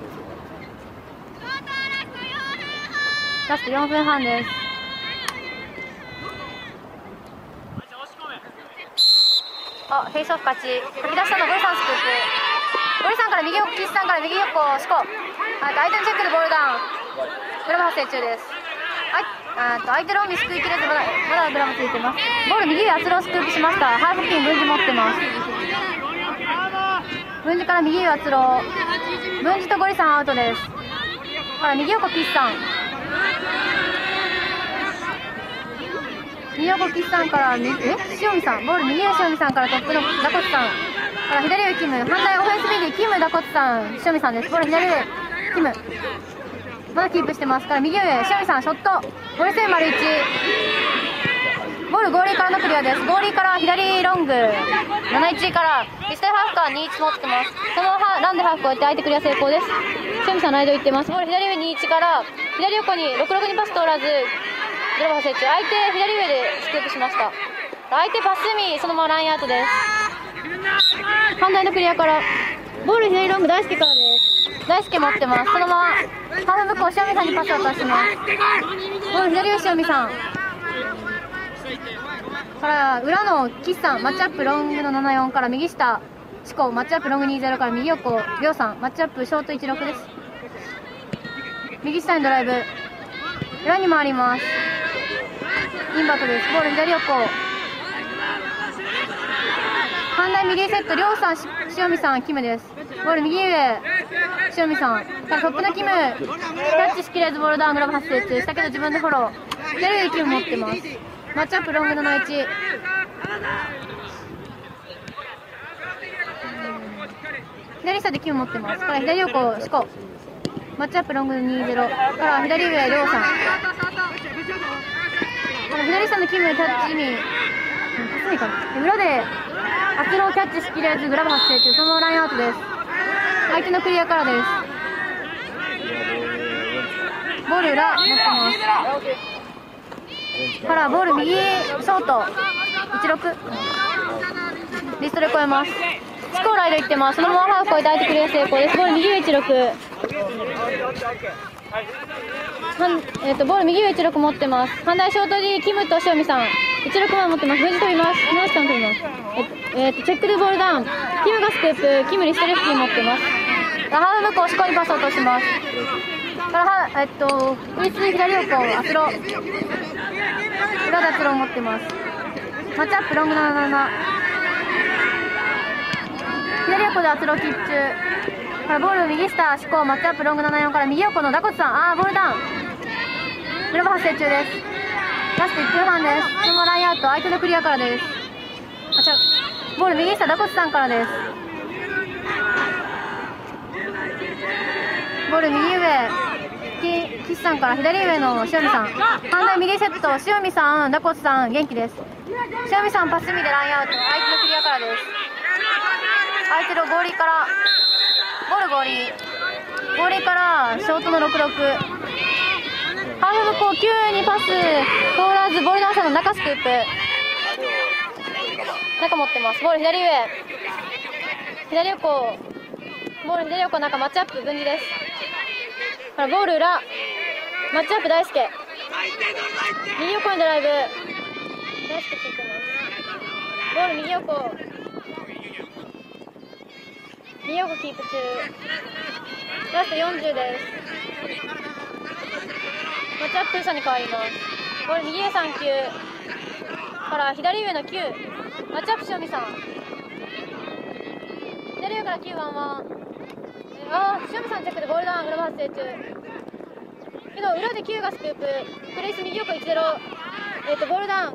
ラストよんぷんはんです。あ、フェイスオフ勝ち。書き出したのゴリさんスクープ。ゴリさんから右横、岸さんから右横、四股。相手のチェックでボールダウン。グラブ発生中です。あと相手ロンミすくいきれず、まだまだグラブついてます。ボール右上厚ロをスクープしました。ハーフピン分児持ってます。分児から右上厚ロ。分児とゴリさんアウトです。から右横岸さん。右横岸さんからえ塩見さん。ボール右上塩見さんからトップのダコツさん。から左上キム。反対オフェンス ビー でキムダコツさん塩見さんです。ボール左上キム。まだキープしてますから右上塩見さんショットゴリセン丸いち。ボールゴーリーからのクリアです。ゴーリーから左ロングなないちから実際ハーフからにいち持ってます。そのままランでハーフを越えて相手クリア成功です。塩見さんライドいってます。ボール左上にいちから左横にろくろくにパス通らずドラブ発生中。相手左上でスクープしました。相手パスミそのままラインアウトです。反対のクリアからボール左ロング大輔からです。大輔持ってます。そのままハーフ向こう塩見さんにパスを渡します。ボール左上塩見さんから裏の岸さんマッチアップロングのななよんから右下志向マッチアップロングにじゅうから右横亮さんマッチアップショートいちろくです。右下にドライブ裏に回ります。インバートです。ボール左横反対右セット亮さん塩見さんキムです。ボール右上塩見さんからトップのキムキャッチしきれずボールダウングラブ発生中したけど自分でフォロー左上キム持ってます。マッチアップロングなないち左下でキム持ってますから左横シコマッチアップロングにじゅうから左上亮さんから左下のキムキャッチ意味裏で厚ロをキャッチしきれずグラブ発生中そのままラインアウトです。相手のクリアからです。ボール裏持ってますからボール右ショートいちろくリストで超えます。スコーライドいってます。そのままハーフ超えて相手クリア成功です。ボール右上いちろくえー、とボール右上いちろく持ってます。反対ショート D キムと塩見さんいちろくまで持ってます。無事飛びます。ナイスターン飛びます。えっと、えー、とチェックでボールダウンキムがスクープキムリストレフティ持ってます。ハーフ向こうしこにパスを落としますからはえっとフリース左横アスロ裏でアスロを持ってます。マッチアップロングなななな左横でアスロキッチ中からボール右下四股マッチアップロングななよんから右横のダコツさんあーボールダウングラブ発生中です。ラストいっぷんはんです。そのままラインアウト相手のクリアからです。あちゃボール右下ダコツさんからです。ボール右上岸さんから左上の塩見さん反対右セット塩見さんダコツさん元気です。塩見さんパスミでラインアウト相手のクリアからです。相手のゴーリーからボールゴーリーゴーリーからショートのろくろくハーフ向こうきゅうにパス通らずボールダウンさんの中スクープ中持ってます。ボール左上左横ボール左横中マッチアップ分離ですからボール裏マッチアップ大輔右横にドライブ大輔ついてます。ボール右横右横キープ中ラストよんじゅうです。マッチアップ下に変わります。ボール右上さんきゅうから左上のきゅうマッチアップ塩見さん左上からきゅうワンワンあー塩見さんチェックでボールダウングラブ発生中けど裏できゅうがスクーププレイス右横いちゼロえっとボールダウン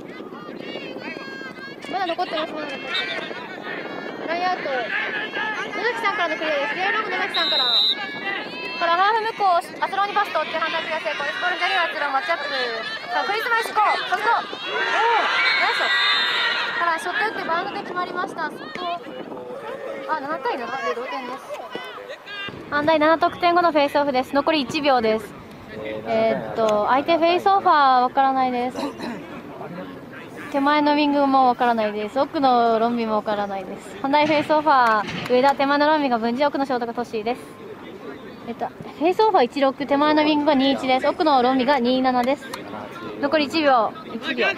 まだ残ってます。まだ残ってますラインアウト野崎さんからのクリアです。レイロング野崎さんからからハーフ向こうアスローにパス取って反対クリア成功です。ボール左はアスローマッチアップさあクリスマスシコショットおおナイスからショット打ってバウンドで決まりました。そこあななたいななで同点です。反対なな得点後のフェイスオフです。残りいちびょうです。 えーっと相手フェイスオファーわからないです。手前のウィングもわからないです。奥のロンビもわからないです。本題フェイスオファー上田、手前のロンビが文字、奥のショートがトッシーです。えっとフェイスオファーいちろく、手前のウィングがにじゅういちです。奥のロンビがにじゅうななです。残りいちびょう、いちびょう。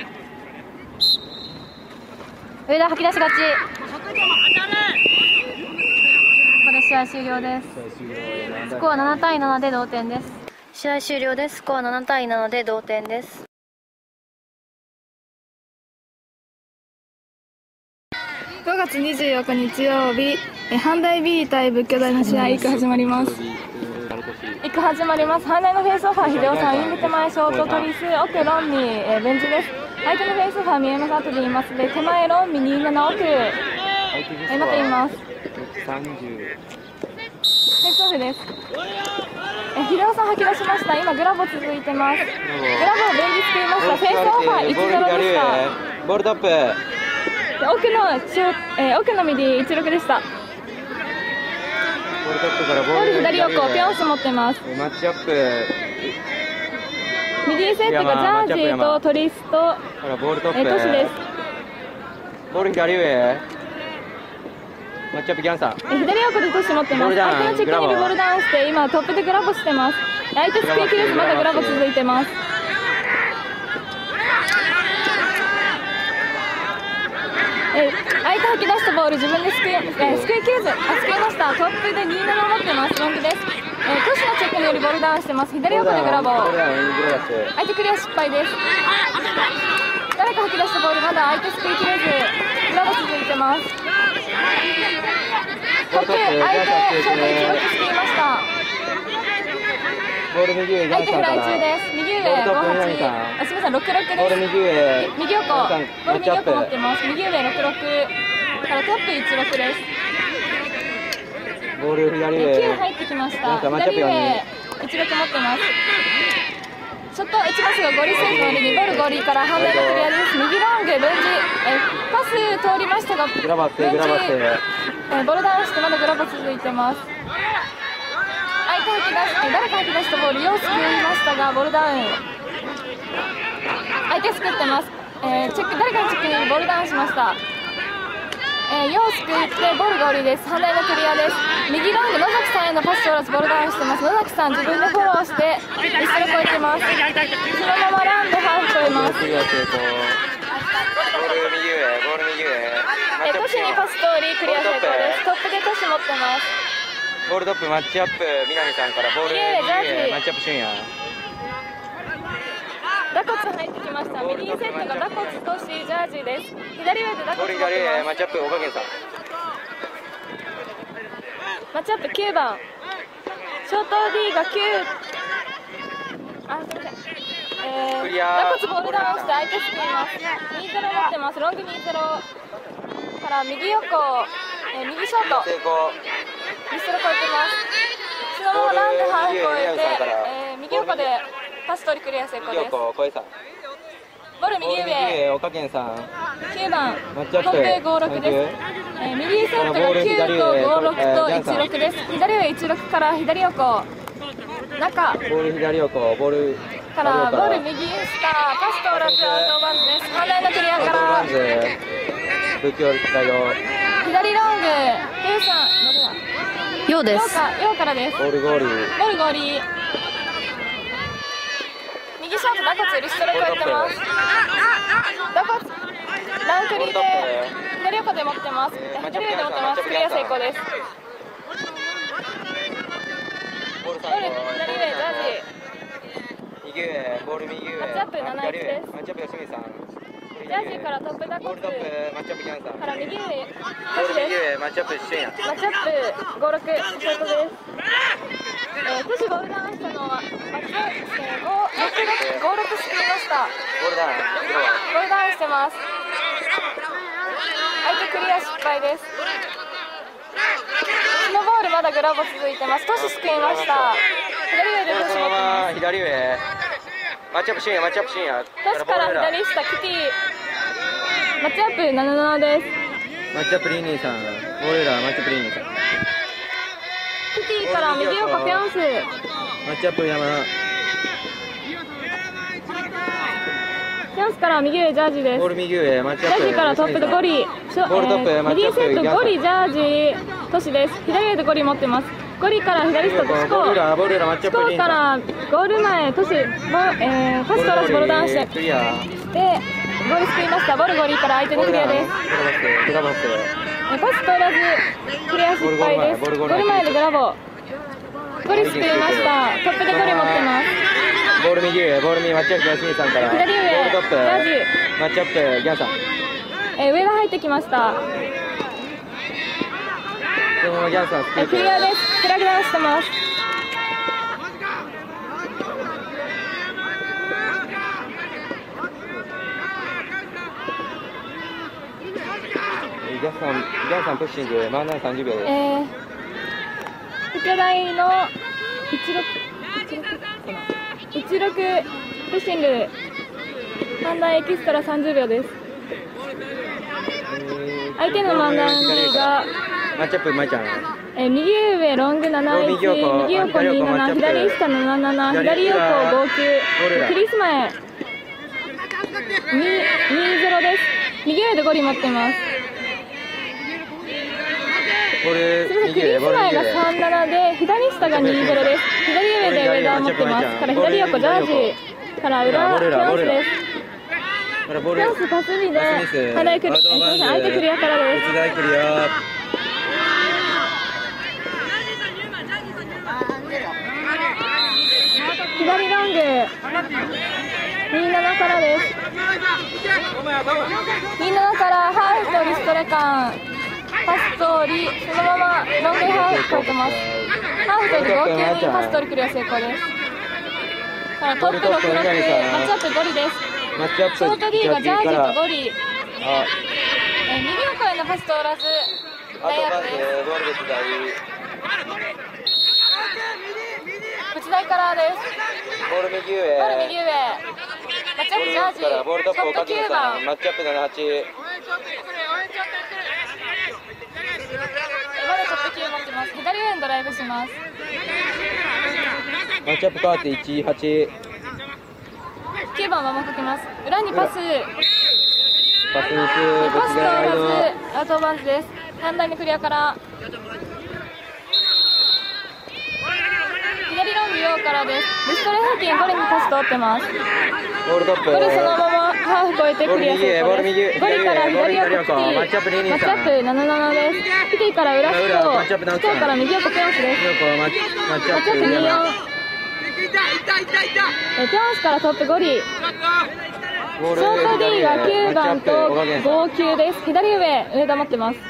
上田吐き出し勝ち。ここで試合終了です。スコアななたいななで同点です。試合終了です。スコアななたいななで同点です。 ごがつにじゅうよっか日曜日、阪大 B 対仏教大の試合いく始まります。いく始まります。阪大のフェイスオファー秀夫さん、ウィング手前ショートトリス、奥ロンミ、えー、ベンチです。相手のフェイスオファー見えます。後で言いますで、手前ロンミにじゅうなな、奥、えー、また言います。フェイスオフです。えー、秀夫さん吐き出しました。今グラボ続いてます。グラボをベンチ作りました。フェイスオファーいちたいゼロでした。 ボールトップ。 奥の、えー、奥の右いちろくでした。 ボールトップからボボーールル左横、ピョンス持ってます。 マッチアップ。 右セットがジャージーとトリスト、 ボールトップ。 えー、トシです。 ボール左上。マッチアップギャンさん。 えー、左横でトシ持ってます。相手のチェックにいるボールダウンして、今トップでグラボしてます。相手スクイーキレス、まだグラボ続いてます。えー、相手吐き出したボール自分ですくい、えー、すくいきれず、あ、すくいました。トップでにじゅうなな持ってます。ロングです。えー、トシのチェックによりボールダウンしてます。左横でグラボ。相手クリア失敗です。誰か吐き出したボールまだ相手すくいきれず、グラボ続いてます。トップ、相手、ショートいちろくすくいました。 ボール右上、 相手フライ中です。右上、ごはち、あ、すみません、ろくろくです。 ボール右上、 右横、ボール右横持ってます。右上ろくろくからトップいちろくです。 ボール左上、 きゅう入ってきました。左上、いちろく持ってます。ショットいちマスがゴリセーフのにボールゴリから反対のクリアです。右ロング、ベンジ、えパス通りましたが、ベンジ、 グラバって、グラバって。 えボールダウンしてまだグラボ続いてます。相手吐き出し、え誰か吐き出したボール、ようすくいましたが、ボールダウン。相手すくってます。えー、チェック、誰かのチェックにボールダウンしました。えー、ようすくってボールゴリです。反対のクリアです。右ロング、野崎さんへのパス通らずボールダウンしてます。野崎さん自分でフォローして、リストル超えてます。そのままランでハーフ超えます。 ボール右上、ボール右上。 えー、トシにパス通りクリア成功です。トップでトシ持ってます。 ボールトップマッチアップ南さんからボール右上マッチアップ俊也。 ダコツ入ってきました。右セットがダコツトシジャージです。左上でダコツ持ってます。 ボール左上マッチアップ岡源さん。 マッチアップきゅうばん。ショート D がきゅう。あ、すみません。えー、ダコツボールダウンして相手すくいます。にたいゼロ持ってます。ロングにたいゼロから右横、えー、右ショート。 成功。 リストル超えてます。そのままランでハーフ超えて、えー、右横でパス取りクリア成功です。ボール右上、 岡源さん。 きゅうばん、トップごろくです。えー、右セットがきゅうとごろくといちろくです。左上いちろくから左横、中。 ボール左横、ボールからボール右下、パス通らずアウトバンズです。反対のクリアから。 仏教大道。 左ロング、ケイさん、どれだ？ ようです。 ようからです。 ボールゴーリー。 ボールゴーリー。右ショートダコツリストル超えてます。ダコツランクリーで左横で持ってます。左上で持ってます。クリア成功です。ボール左上ジャージ。 右上ボール右上。 マッチアップなないちです。 マッチアップ吉見さん。 ジャージからトップダコツから右上トシです。 マッチアップ一緒や。 マッチアップごろくショートです。えー、トシボールダウンしたのはマッチアップごろくすくいました。 ボールダウン。 ボールダウンしてます。相手クリア失敗です。そのボールまだグラボ続いてます。トシすくいました。左上でトシ持ってます。 左上。マッチアップ深夜、マッチアップ深夜。 トシから左下キティ。マッチアップななななです。 マッチアップリーニーさん。ボールラーマッチアップリーニーさん。 トキティから右横ピョンス。 マッチアップ山田。 ピョンスから右上ジャージです。 ボール右上マッチアップ。 ジャージからトップでゴリ。 ボールトップ、 えー、 マッチアップ右セットゴリジャージトシです。左上でゴリ持ってます。ゴリから左ストップシコ。 ボールラボールラマッチアップ。 シコからゴール前トシボ、えー、パストラスボールダウンしてクリアでゴール救いました。ボルゴリから相手のクリアです。 グラバス。 えパス通らずクリア失敗です。ゴール前でグラボ。ゴリ救いました。トップでゴリ持ってます。 ボール右上ボール右マッチアップ安見さんから。 左上ボールトップジャージ。 マッチアップギャンさん。 え上が入ってきました。 そのままギャンさんスクえープ。 クリアです。フラグダウンしてます。 ギャンさんギャンさんプッシング真ん中さんじゅうびょうです。 えー、福大のいちろく、いちろくプッシング漫談エキストラさんじゅうびょうです。相手の漫談がマッチアップマイちゃん。 えー、右上ロングなないち、右横にじゅうなな、左下なななな、左横ごきゅう、クリス前にじゅうです。右上でゴリ持ってます。 ボールすみません、クリス前がさんななで左下がにじゅうです。左上で上田持ってますから左横ジャージから裏ピョンスです。ピョンスパスミで肌クリ、すみません、相手クリアからです。左ロングにじゅうななからです。にじゅうななからハーフとリストレカンパス通りそのままロングハーフ超えてます。ハーフとり合計にパス通りクリア成功です。からトップろくろくマッチアップゴリです。ショート D がジャージとゴリ。え右横へのパス通らず大学です。内大からです。 ボール右上ボール右上マッチアップジャージボールトップトップきゅうばんマッチアップななはち。 まだトップきゅう持ってます。左上にドライブします。 マッチアップ変わっていちはち。 きゅうばんはもうかけます。裏にパスパスミスパス通らずアウトバウンズです。さんだいめクリアから左ロング用からです。リストレ付近ゴリにパス通ってます。 ボールトップゴリそのままハーフ超えてクリア成功です。ゴリから左横キティマッチアップにじゅうにマッチアップななななです。キティから裏ストマッチアップななストから右横ピョンスです。 マッチマッチアップにじゅうよんえピョンスからトップゴリ。ショート D がきゅうばんとごきゅうです。左上上田持ってます。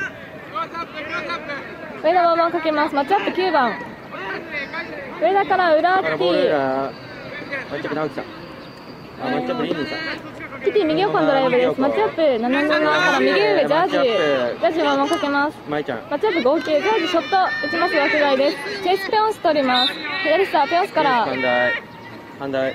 上田ままかけます。マッチアップきゅうばん上田から裏キティマッチアップ直樹さん。あマッチアップリンリンさん。 キティ右横のドライブです。マッチアップななななから右上ジャージジャージままかけます。 マイちゃん。 マッチアップごきゅうジャージショット打ちます。枠外です。チェイスピョンス取ります。左下ピョンスから反対反対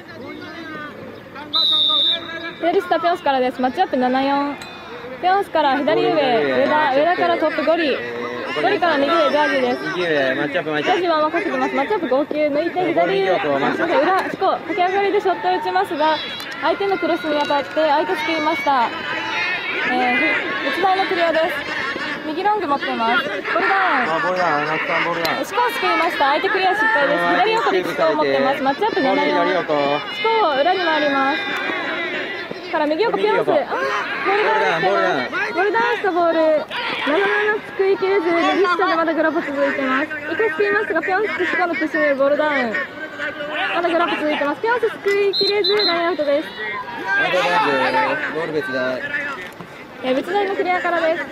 左下ピョンスからです。マッチアップななよんピョンスから左上上田上田からトップゴリゴリから右上ジャージです。 右上マッチアップマイちゃん。 ジャージは任せてます。マッチアップごきゅう抜いて左上あすみません裏四股駆け上がりでショット打ちますが相手のクロスに当たって相手救いました。えー、内大のクリアです。右ロング持ってます。ボールダウンあボールダウンナッさんボールダウン。 四股を救いました。相手クリア失敗です。左横で四股を持ってます。マッチアップななよん四股を裏に回りますから右横ピョンスあボールダウンしてます。ボールダウンしたボールななななすくいきれず右下でまだグラボ続いてます。一回救いますがピョンスと四股のプッシュにボールダウンまだグラボ続いてます。ピョンス救いきれずラインアウトです。 ボール別大。 えー、別大のクリアからです。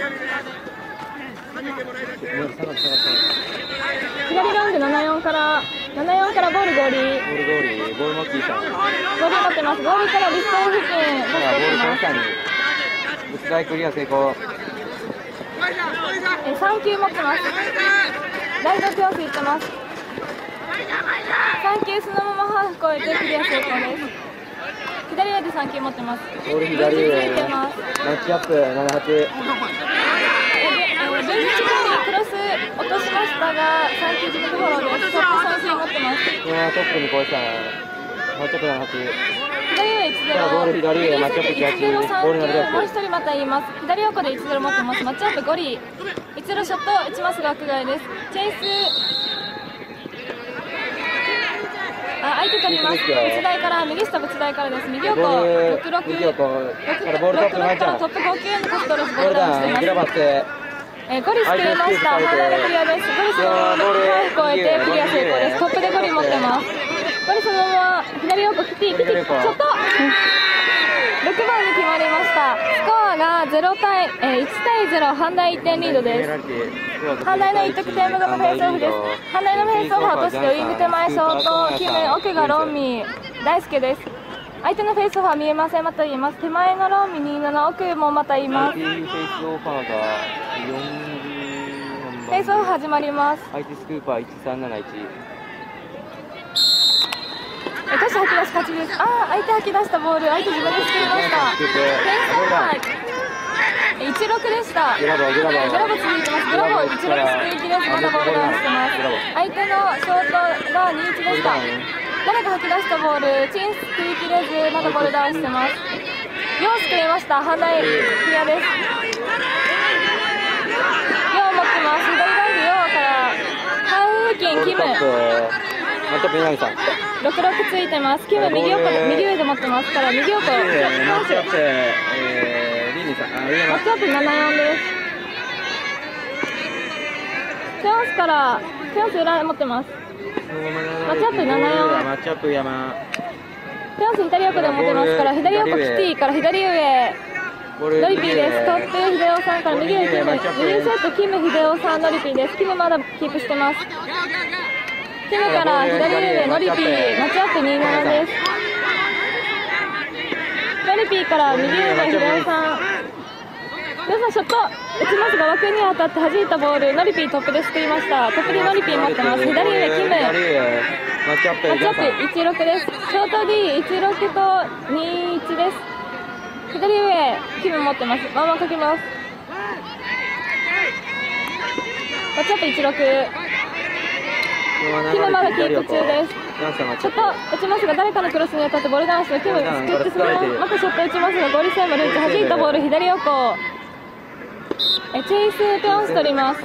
左ロングななよんからななよんからボールゴーリーボールゴーリーボールモッキーさん。 ゴーリー持ってます。ゴーリーからリスト付近ボールコンスタンに物大クリア成功。 えー、さん球持ってます。ライトピョンスいってます。さん球そのままハーフ超えてクリア成功です。左上でさん球持ってます。 ボール左上ついてます。 マッチアップななはち。 えー、分離中にクロース落としましたが、さん球自分でフォローです。トップさん球持ってます。 今トップにこうしたマッチアップななはち。 左上いちゼロ、 ボール左上マッチアップいちゼロさん球、 ボールのもう一人また言います。左横でいちゼロ持ってます。マッチアップゴリ、いちゼロショット打ちますが屋外です。チェイス、あ、相手取ります。仏台から右下仏台からです。右横ろくろく、 右横からボールトップマッチからャトップご球にパストロスボーボールルダウンしてダウングラバます。 ってえー、ゴリ救いました。ハードルクリアです。ゴリそのままハーフ越えてクリア成功です。トップでゴリ持ってます。ゴリそのまま左横キティキティショット。ろくばんに決まりました。スコアがゼロ対、えー、いち対ゼロ、阪大いってんリードです。阪大のいち得点無のフェイスオフです。阪大のフェイスオフは落としてウイング手前ショート、キム、奥がロンミー、大輔です。相手のフェイスオフは見えません。また言います。手前のロンミにじゅうなな、奥もまた言います。 フェイスオファーがよんじゅうフェイスオフ始まります。 相手スクーパーいちさんなないち。 え、トシ吐き出し勝ちです。ああ、相手吐き出したボール、相手自分で救いました。フェイスオフはいちろくでした。 グラボグラボグラボ続いてます。グラボいちろく救いきです。まだボールダウンしてます。相手のショートがにいちでした。誰か吐き出したボール、チンス救いきれず、まだボールダウンしてます。よん救いました。反対クリアです。よん持ってます。左ライブよんからハーフ付近キムまた南さんろくろくついてます。キム右横で右上で持ってますから右横ママッチアップ、えー、リーニーさん、あ、上ッチアップななよんです。チャンスからチャンス裏持ってます。マッチアップななよん、 マッチアップ山チャンス左横で持ってますから左横キティから左上ノリピーです。トップ秀夫さんから右上キム、右セットキム秀夫さんノリピーです。キムまだキープしてます。キムから左上ノリピー、マッチアップにじゅうななです。ノリピーから右上秀夫さん、秀夫さんショット打ちますが枠に当たって弾いたボール、ノリピートップで救いました。トップでノリピー持ってます。左上キムマッチアップマッチアップいちろくです。ショート ディーいちろく とにいちです。左上キム持ってます。ワンワンかけます。マッチアップいちろく、キムまだキープ中です。ショット打ちますが誰かのクロスに当たってボールダウンしてキム救ってそのまままたショット打ちますがゴール線まで打ち弾いたボール左横えチェイスピョンス取ります。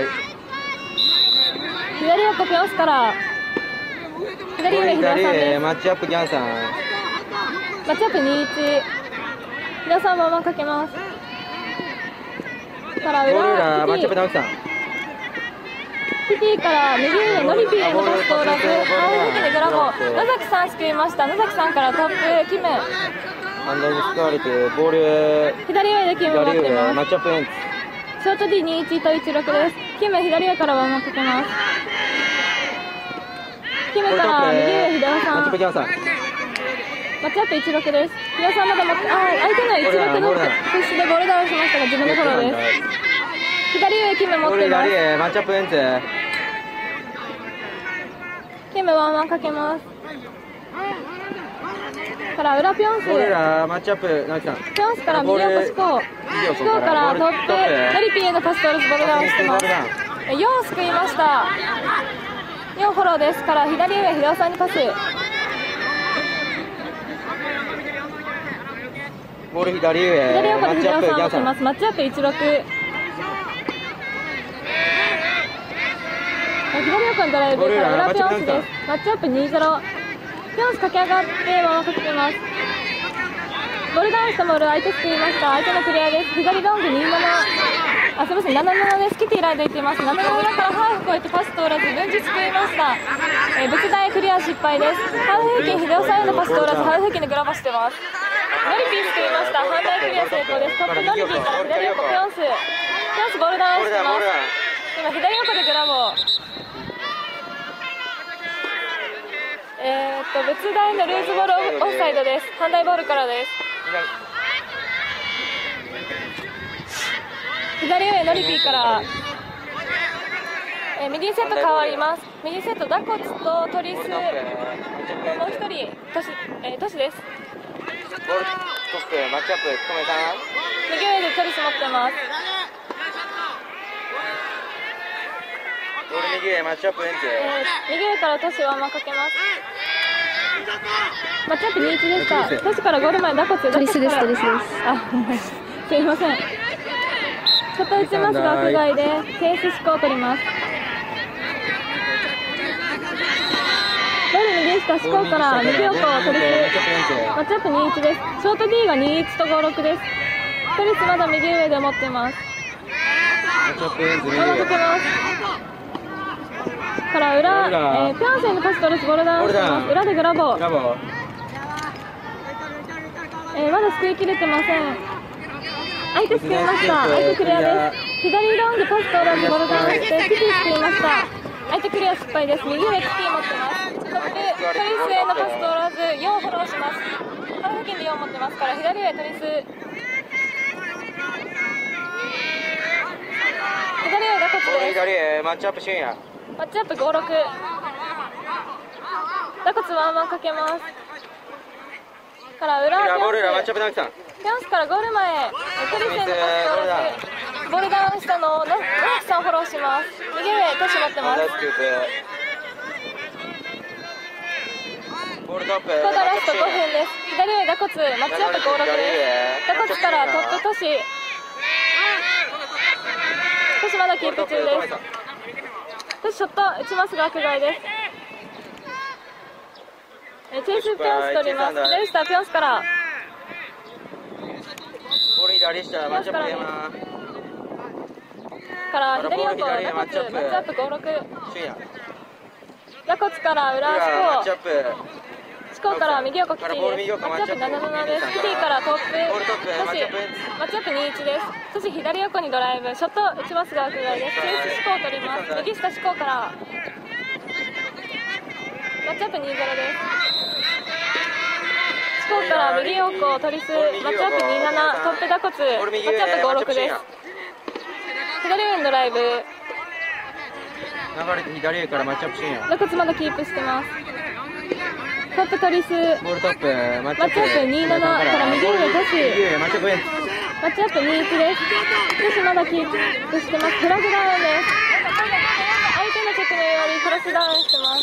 左横ピョンスから左上秀夫さんです。 マッチアップギャンさん、 マッチアップにいち、秀夫さんままかけますから裏マッチアップダウンさんキティから右上ノリピーへのパス通らず、ハーフ付近でグラボ、野崎さん救いました。野崎さんからトップキム、 ハンドに使われてボール左上でキム持ってます。 マッチアップエンツショート ディーにじゅういち といちろくです。キム左上からワンワンかけます。キムから右上秀夫さん、マッチアップいちろくです。秀夫さんまだ持って、あ相手のいちろくのプッシュでボールダウンしましたが自分のフォローです。左上キム持ってます。 マッチアップエンツキムワンワンかけます。から裏ピョンス、 俺らマッチアップナキさん、 ピョンスから右横シコシコからトップノリピーへのパストールスボールダウンしてます。よん救いました。よんフォローですから左上秀夫さんにパス、 ボール左上左横で秀夫さん持ってます。マッチアップいちろく、左横にドライブから裏ピョンスです。マッチアップにゼロ、ピョンス駆け上がってままかけてます。ボールダウンしたボール相手救いました。相手のクリアです。左ロングにじゅうなな、あすみませんななななです。キティライドいっています。ななななからハーフ越えてパス通らず分実救いました。えー、仏台クリア失敗です。ハーフ付近秀夫さんへのパス通らずハーフ付近でグラバしてます。ノリピー救いました。反対クリア成功です。トップノリピーから左横ピョンス、ピョンスボールダウンしてます。今左横でグラボ、えー、っと仏台のルーズボールオフサイドです。反対ボールからです。左上ノリピーから、えー、右セット変わります。右セットダコツとトリス、もう一人トシ、えー、トシです。 ボールトップマッチアップトメさん、 右上でトリス持ってます。 ボール右へマッチアップエンチ。 えー、右上からトシワンマンかけます。マッチアップにいちでした。トシからゴール前ダコツ。 トリスですトリスです。 あ、すいません。ショット打ちますが屋外でチェイスシコを取ります。ボール右下シコから右横を取りす。マッチアップにいちです。ショート D がにいちとごろくです。トリスまだ右上で持ってます。 マッチアップエンチ右まだかけます。から裏、えー、ピョンセンのパストレスボールダウンしてます。裏でグラボー。 ブラボー。 えー、まだ救いきれてません。相手救いました。相手クリアです。左ロングパス通らずボールダウンしてキティ救いました。相手クリア失敗です。右上キティ持ってます。トップトリスへのパス通らずよんフォローします。この付近でよん持ってますから左上トリス。左上ダコツボールです。 左へマッチアップ俊也。 マッチアップごろく。ダコツワンマンかけます。から裏ピボール裏マッョンス。 チアップ直樹さん。 ピョンスからゴール前。トリスへのパス通らずボールダウンしたのをノノックさんフォローします。右上トシ持ってます。 ナイスキュープ。ボールトップ。 ここがラストごふんです。左上ダコツマッチアップごろくです。ダコツからトップトシ。トシまだキープ中です。トシショット打ちますが枠外です。えチェイスピョンス取ります。左下ピョンスからボール左下マッチアップ出まから左横ダコツマッチアップごろく。 俊也。 ダコツから裏マッチアッシプ。 コシコから右横キティです。マッチアップななななです。キティからトップボールトップトシマッチアップにいちです。トシ左横にドライブショット打ちますが枠外です。チェイスシコを取ります。右下シコからマッチアップにじゅうです。シコから右横トリスマッチアップにじゅうななトップダコツマッチアップごろくです。左上にドライブ流れて左上からマッチアップ俊也。 ダコツまだキープしてます。トップトリスボールトップマッチマッチアップにじゅうななから右上トシ右上マッチアップエンチ。 マッチアップにじゅういちです。トシまだキープしてます。フラグダウンです。相手のチェックのよりクロスダウンしてます。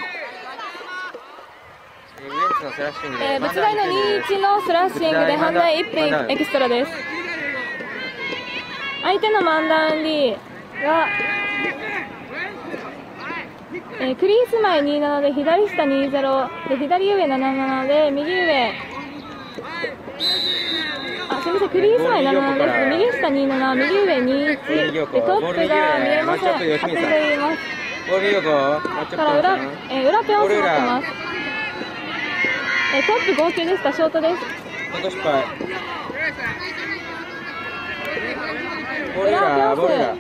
ウエンツのスラッシングで、 えー、物大のにじゅういちのスラッシングで判断いっぷんエキストラです。相手のマンダウン D が、えー、クリース前にじゅうななで左下にじゅうで左上ななななで右上あすみませんクリース前なななです。右下にじゅうなな右上にじゅういちでトップが見えません。当てています。 ボール右横マッチアップから裏、えー、裏ピョンス持ってます。えー、トップ号泣でしたショートです。 ショット失敗。ボール裏ボール裏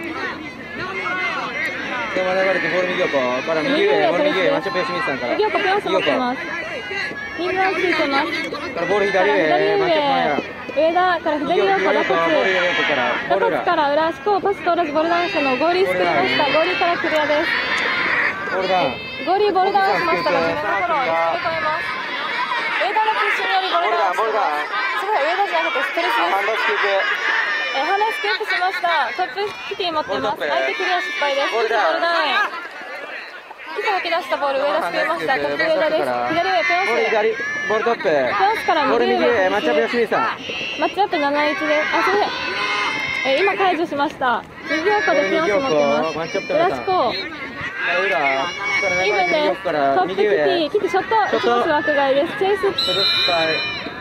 手間流れてボール右横から右上ボール右上マッチアップ清水さんから右横ピョンス持ってます。右側ついてます。 からボール左上マッチアップ前や上田から左横ダコツダコツから裏シコをパス通らずボールダウンしたのをゴーリー救いました。ゴーリーからクリアです。 ボールダウンゴーリーボールダウンしましたが自分のフォローに吸い込めます。上田のプッシュによりボールダウンボールダウンすごい上田じゃなくてストレスです。 ハンドスキープえー、ハンドスキープしました。トップキティ持ってます。相手クリア失敗です。ボールダウンキティ吐き出したボール上田救いました。トップ上田です。左上ピョンスボール左ボールトップピョンスからボール右右上マッチアップ上清水さんマッチアップなないちです。あ、すみません。えー、今解除しました。右横でピョンス持ってます。裏シコ裏イーブンです。トップキティ、キティショット、打ちます枠外です。チェイス。 ショット失敗。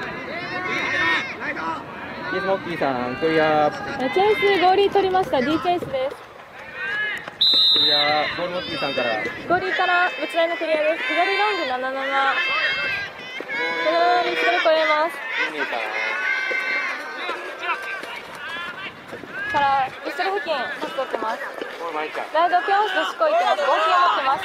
キースモッキーさん、クリア。 チェイス、ゴーリー取りました。D チェイスです。 クリア、ゴールモッキーさんから。 ゴーリーから物大のクリアです。左ロングなななな。左にそれ超えます。から後ろ付近パス取ってます。ライドピョンスとシコいってます。合計持ってます。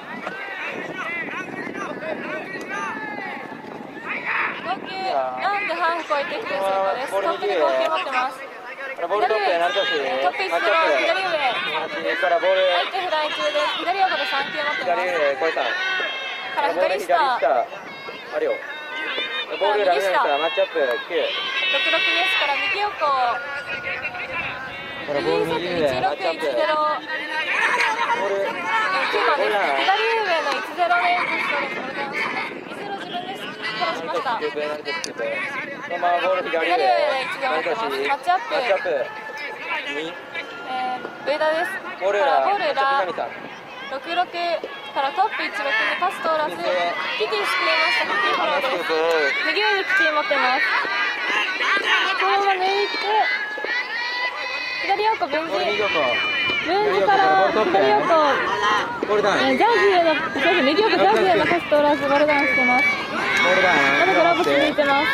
合計なんでハーフ超えてきてる成功です。トップで合計持ってます。 ボールトップなるとし。 トップいちでは左上。 からボール。 相手フライ中です。左横でさん球持ってます。 左上超えた。 から左下。 あるよ。ボール裏下マッチアップきゅう。 ろくろくですから右横。右セットいちろくいちゼロ。 ボールきゅうばんです。左上のいちゼロレンジストレスボルダウンしてます。いちゼロ自分です。フォローしました。 スクープ成田スクープそのままボール左上左上でいちゼロ持ってます。マッチアップマッチアップにえー、上田です。 ボールラボールラ南さんろくろくからトップいちろくにパス通らず、キティ救いました。キティフォローです。右上にキティ持ってます。このまま抜いて、左横分ボール右岐、 横分岐から左横、 ボールダウンえー、ジャージーへの、そうですね、右横ジャージーへのパス通らず、ボールダウンしてます。 ボールダウンまだドラップ続いてます。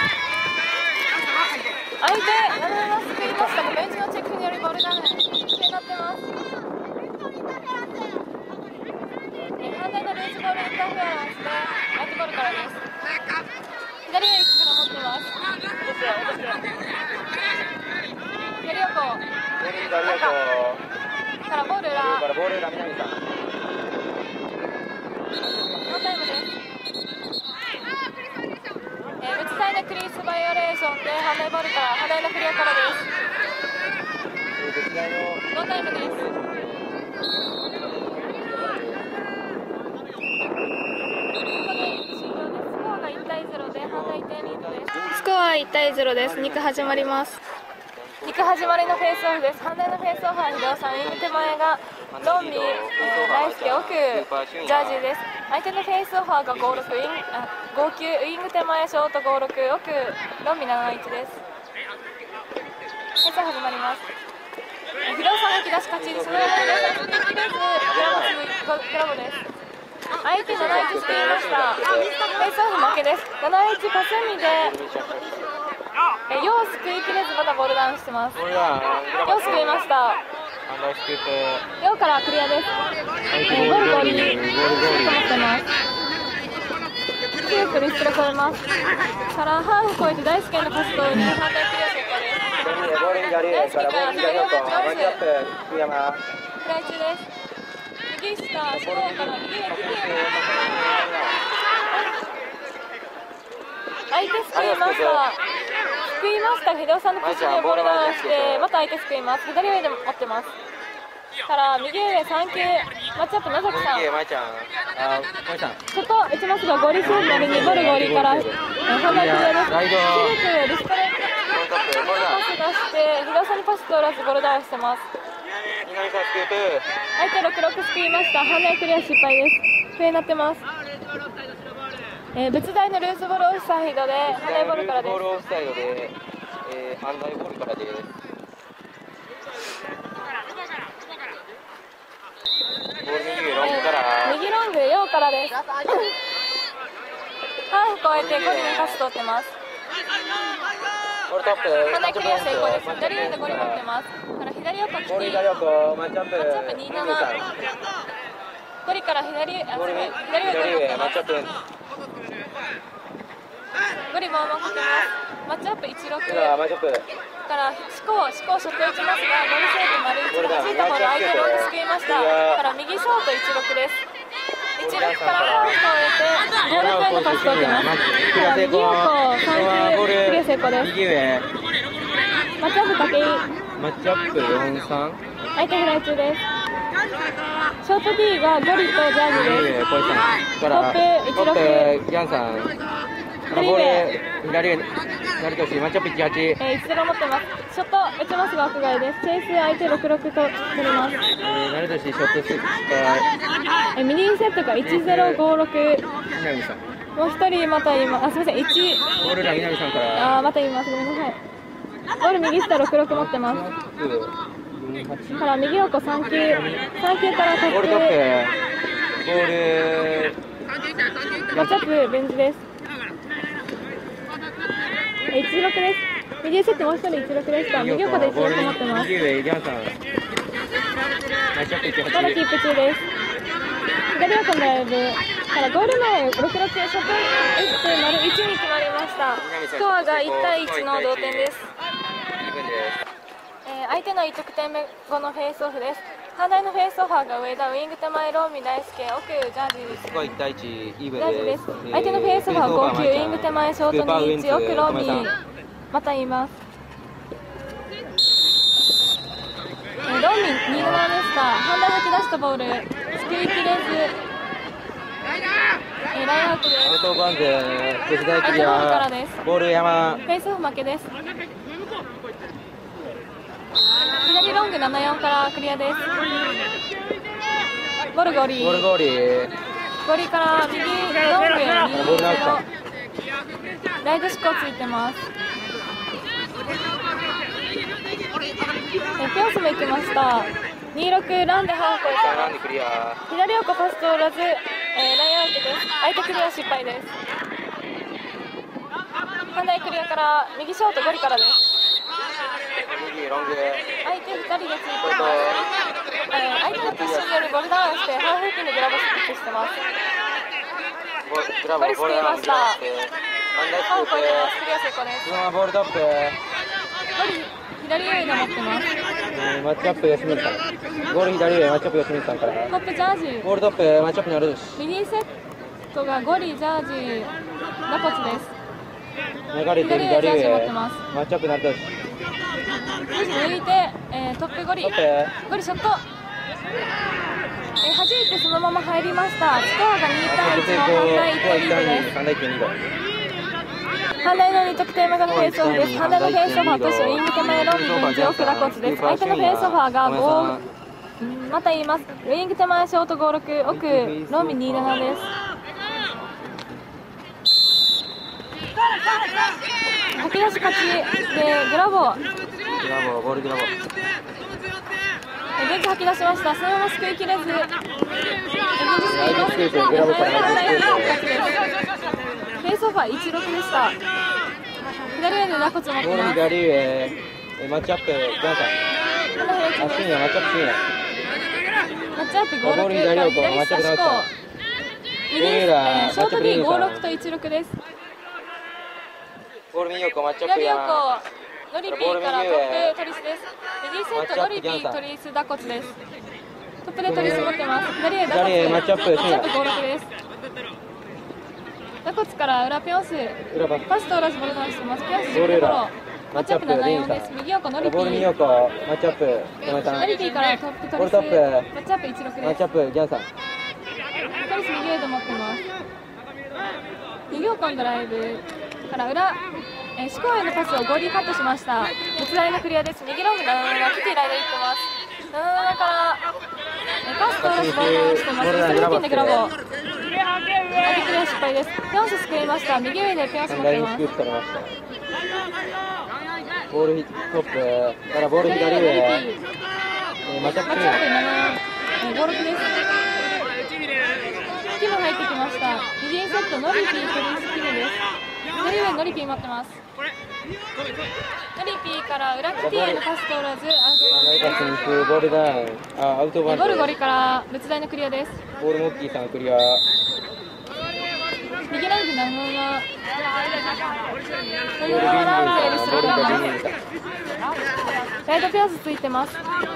相手、なるほど、救いましたが、ベンチのチェックによりボールダウン、になってます。反対のルーズボールインターフェアランスで相手ボールからです。左上いちから持ってます。左横ボール左横からボール裏からボール裏南さんノータイムです。えー、別サイドクリースバイオレーションで反対ボールから反対のクリアからです。 別大のノータイムです。スコアいちたいゼロです。に区始まります。に区始まりのフェイスオフです。反対のフェイスオフは秀夫さん、ウイング手前がロンミ、えー、大輔奥、ジャージーです。相手のフェイスオファーがごろく、ウインあごきゅう、ウイング手前ショートごろく、奥、ロンミなないちです。フェイスオフ始まります。えー、秀夫さんが引き出し勝ち、そのまま秀夫さん、スピーキレーズ、グラボグラボです。相手なないち救いました。フェイスオフ負けです。なないちかすみで、えー、ヨウ救いきれずまだボールダウンしてます。ヨウ救いました。ヨウからクリアです。えー、ボールゴーリー、シュート持ってます。キュープリストラ超えます。からハーフ超えて大輔のパスとに反対クリア成功です。 ボール左大輔から左横チャンス。 マッチアップ福山フライ中です。右下、四方から右へキティ相手救いました。救いました。秀夫さんの口でボールダウンして、また相手救います。左上で持ってます。から右上さん球、マッチアップ野崎さん。外打ちますが、ゴーリーシュートなりにボルゴーリーから反対クリアです。シルク、リストレンパス出して、秀夫さんにパス通らずボールダウンしてます。相手ろくろく救いました。反対クリア失敗です。笛になってます。えー、別大のルーズボールオフサイドで反対ボールからです。 ボールオフサイドで、えー、反対ボールからです。ボール右ロングから、 えー、右ロングヨウからです。ハーフ超えてゴリにパス通ってます。 ボールトップ反対クリア成功です。左上でゴリ持ってます。から左横キティ。 ボール左横マッチアップ。 マッチアップにじゅうなな。ゴリから左あボール左上ゴリ持ってます。 マッチアップ。 ゴリも負けてます。マッチアップいちろく。 マッチアップ。 から四股四股ショット打ちますが、ゴリセーブ丸いちで弾いたボール相手ロング救いました。から右ショートいちろくです。いちろくからハーフ超えてゴール上のパス通ってます。から右横さん球クリア成功です。 右上マッチアップ武井。 マッチアップよんさん。 相手フライ中です。ショート D がゴリとジャージです。 トップいちろく。 ギャンさん。 左上。 左上。左としマッチアップいちはち。 えー、いちゼロ持ってます。ショット打ちますが屋外です。チェイス相手ろくろくと取ります。 えー、成田市ショットスえー、ミニセットがいちゼロごろく。 南さん。 もう一人また今あすみませんいち。 ボールラ南さんから。 あまた言いますごめんなさい。ボール右下ろくろく持ってます。から右横さん球さん球からトップ。 ボールトップ。ボール。 マッチアップベンチです。いちろくです。右セットもう一人いちろくでした。右横でいちろく持ってます。 右上ギャンさん。マッチアップいちはち。 まだキープ中です。左横のライブからゴール前ろくろくショット打って丸いちに決まりました。スコアがいちたいいちの同点です。えー、相手のいち得点目後のフェイスオフです。反対のフェイスオファーが上田、ウイング手前ローミ大輔、奥ジャージーです。 スコアいちたいいちイーブンジャージーでですす。相手のフェイスオファーご球、ウイング手前ショートにいち、奥ローミまた言います。えー、ローミにじゅうななでした。反対吐き出したボール。 くいきれず、えー、ラインアウトです。 アウトバウンズ、吉田クリアウトボールからア、 です。 ボール山。 フェイスオフ負けです。左ロングななよんからクリアです。ボルゴリボールゴーリー。 ゴリから右ロングにゼロ、 あライトシコついてます。えピョンスも行きました。にじゅうろくランでハーフ越えてます。 ランでクリア。 左横パス通らず、えー、ラインアウトです。相手クリア失敗です。反対クリアから右ショートゴリからです。 右ロング。 相手ふたりでついてます。えー、相手のプッシュによるボルダウンしてハーフ付近でグラブスピッチしてます。 グラブゴリ救いました。ハーフフ越えてます。クリア成功です。 そのままボールトップ。 ゴリ左上で持ってます。 えーマッチアップ吉水さん。ゴール左上マッチアップ吉水さんから。 トップジャージボールトップマッチアップになるし。 ミニセットがゴリジャージラコツです。 流れて左上ジャージ持左上ってます。 マッチアップになるし。 抜いて、えー、トップゴリトップゴリショット、えー、弾いてそのまま入りました。スコアがに対いちの反対いってリードです。 反対いってリード。 反対のに得点目がフェイスオフです。反対のフェイスオファーとしてウイング手前のみ分ジオフラコツです。相手のフェイスオファーがご、うんまた言います。ウイング手前ショートごろく、奥ロミにじゅうななです。吐き出し勝ちでグラボー。 グラボー、ボールグラボー。 ベンチ吐き出しました。そのまますくいきれず、え現実すぎます。 グラボーからフェイスオファーいちろくでした。左上でラコツ持ってボールます。 左上、えマッチアップ、ジャンさん。あ、深夜、マッチアップ深夜。 マッチアップごろく、 ボール左横左下志向。右、えー、ショート D ごろくといちろくです。 ボール右横、マッチアップ左横山。 ノリピーからトップトリスです。右セットノリピートリスダコツです。トップでトリス持ってます。左上ダコツ、 左上マッチアップマッチアップごろくです。ダコツから裏ピョンス、 裏パス。 パスと裏ズボルダウンしてます。ピョンス自分でフォロー。マッチアップななよんです。右横ノリピボール右ー。 横、マッチアップ、山さん。 ノリピーからトップトリス。 ボールトップマッチアップいちろくです。 マッチアップ、ギャンさん。 トリス右上で持ってます。右横のドライブから裏、えー、四股へのパスをゴーリーカットしました。別ラインのクリアです。右ロングなななながキティライドいってます。ななななから、えー、パスとラスボールダウンしてます。ストリーキンでグラボー。相手クリア失敗です。ピョンス救いました。右上でピョンス持ってます。 左にスクープされました。ボールトップからボール左上、えー、マッチアップマッチアップななよん、えー、ごろくです。キム入ってきました。右セットノリピートリスキムです。左上ノリピー待ってます。ノリピーから裏キティへのパス通らずアウトナイカ選手、ボールダウン、あ、アウトバウンド。 ボルゴリから別大のクリアです。 ボールモッキーさんクリア。 右ラングなななななボールビなランングエルスボールルががビンさん。 ライトピョンスついてます。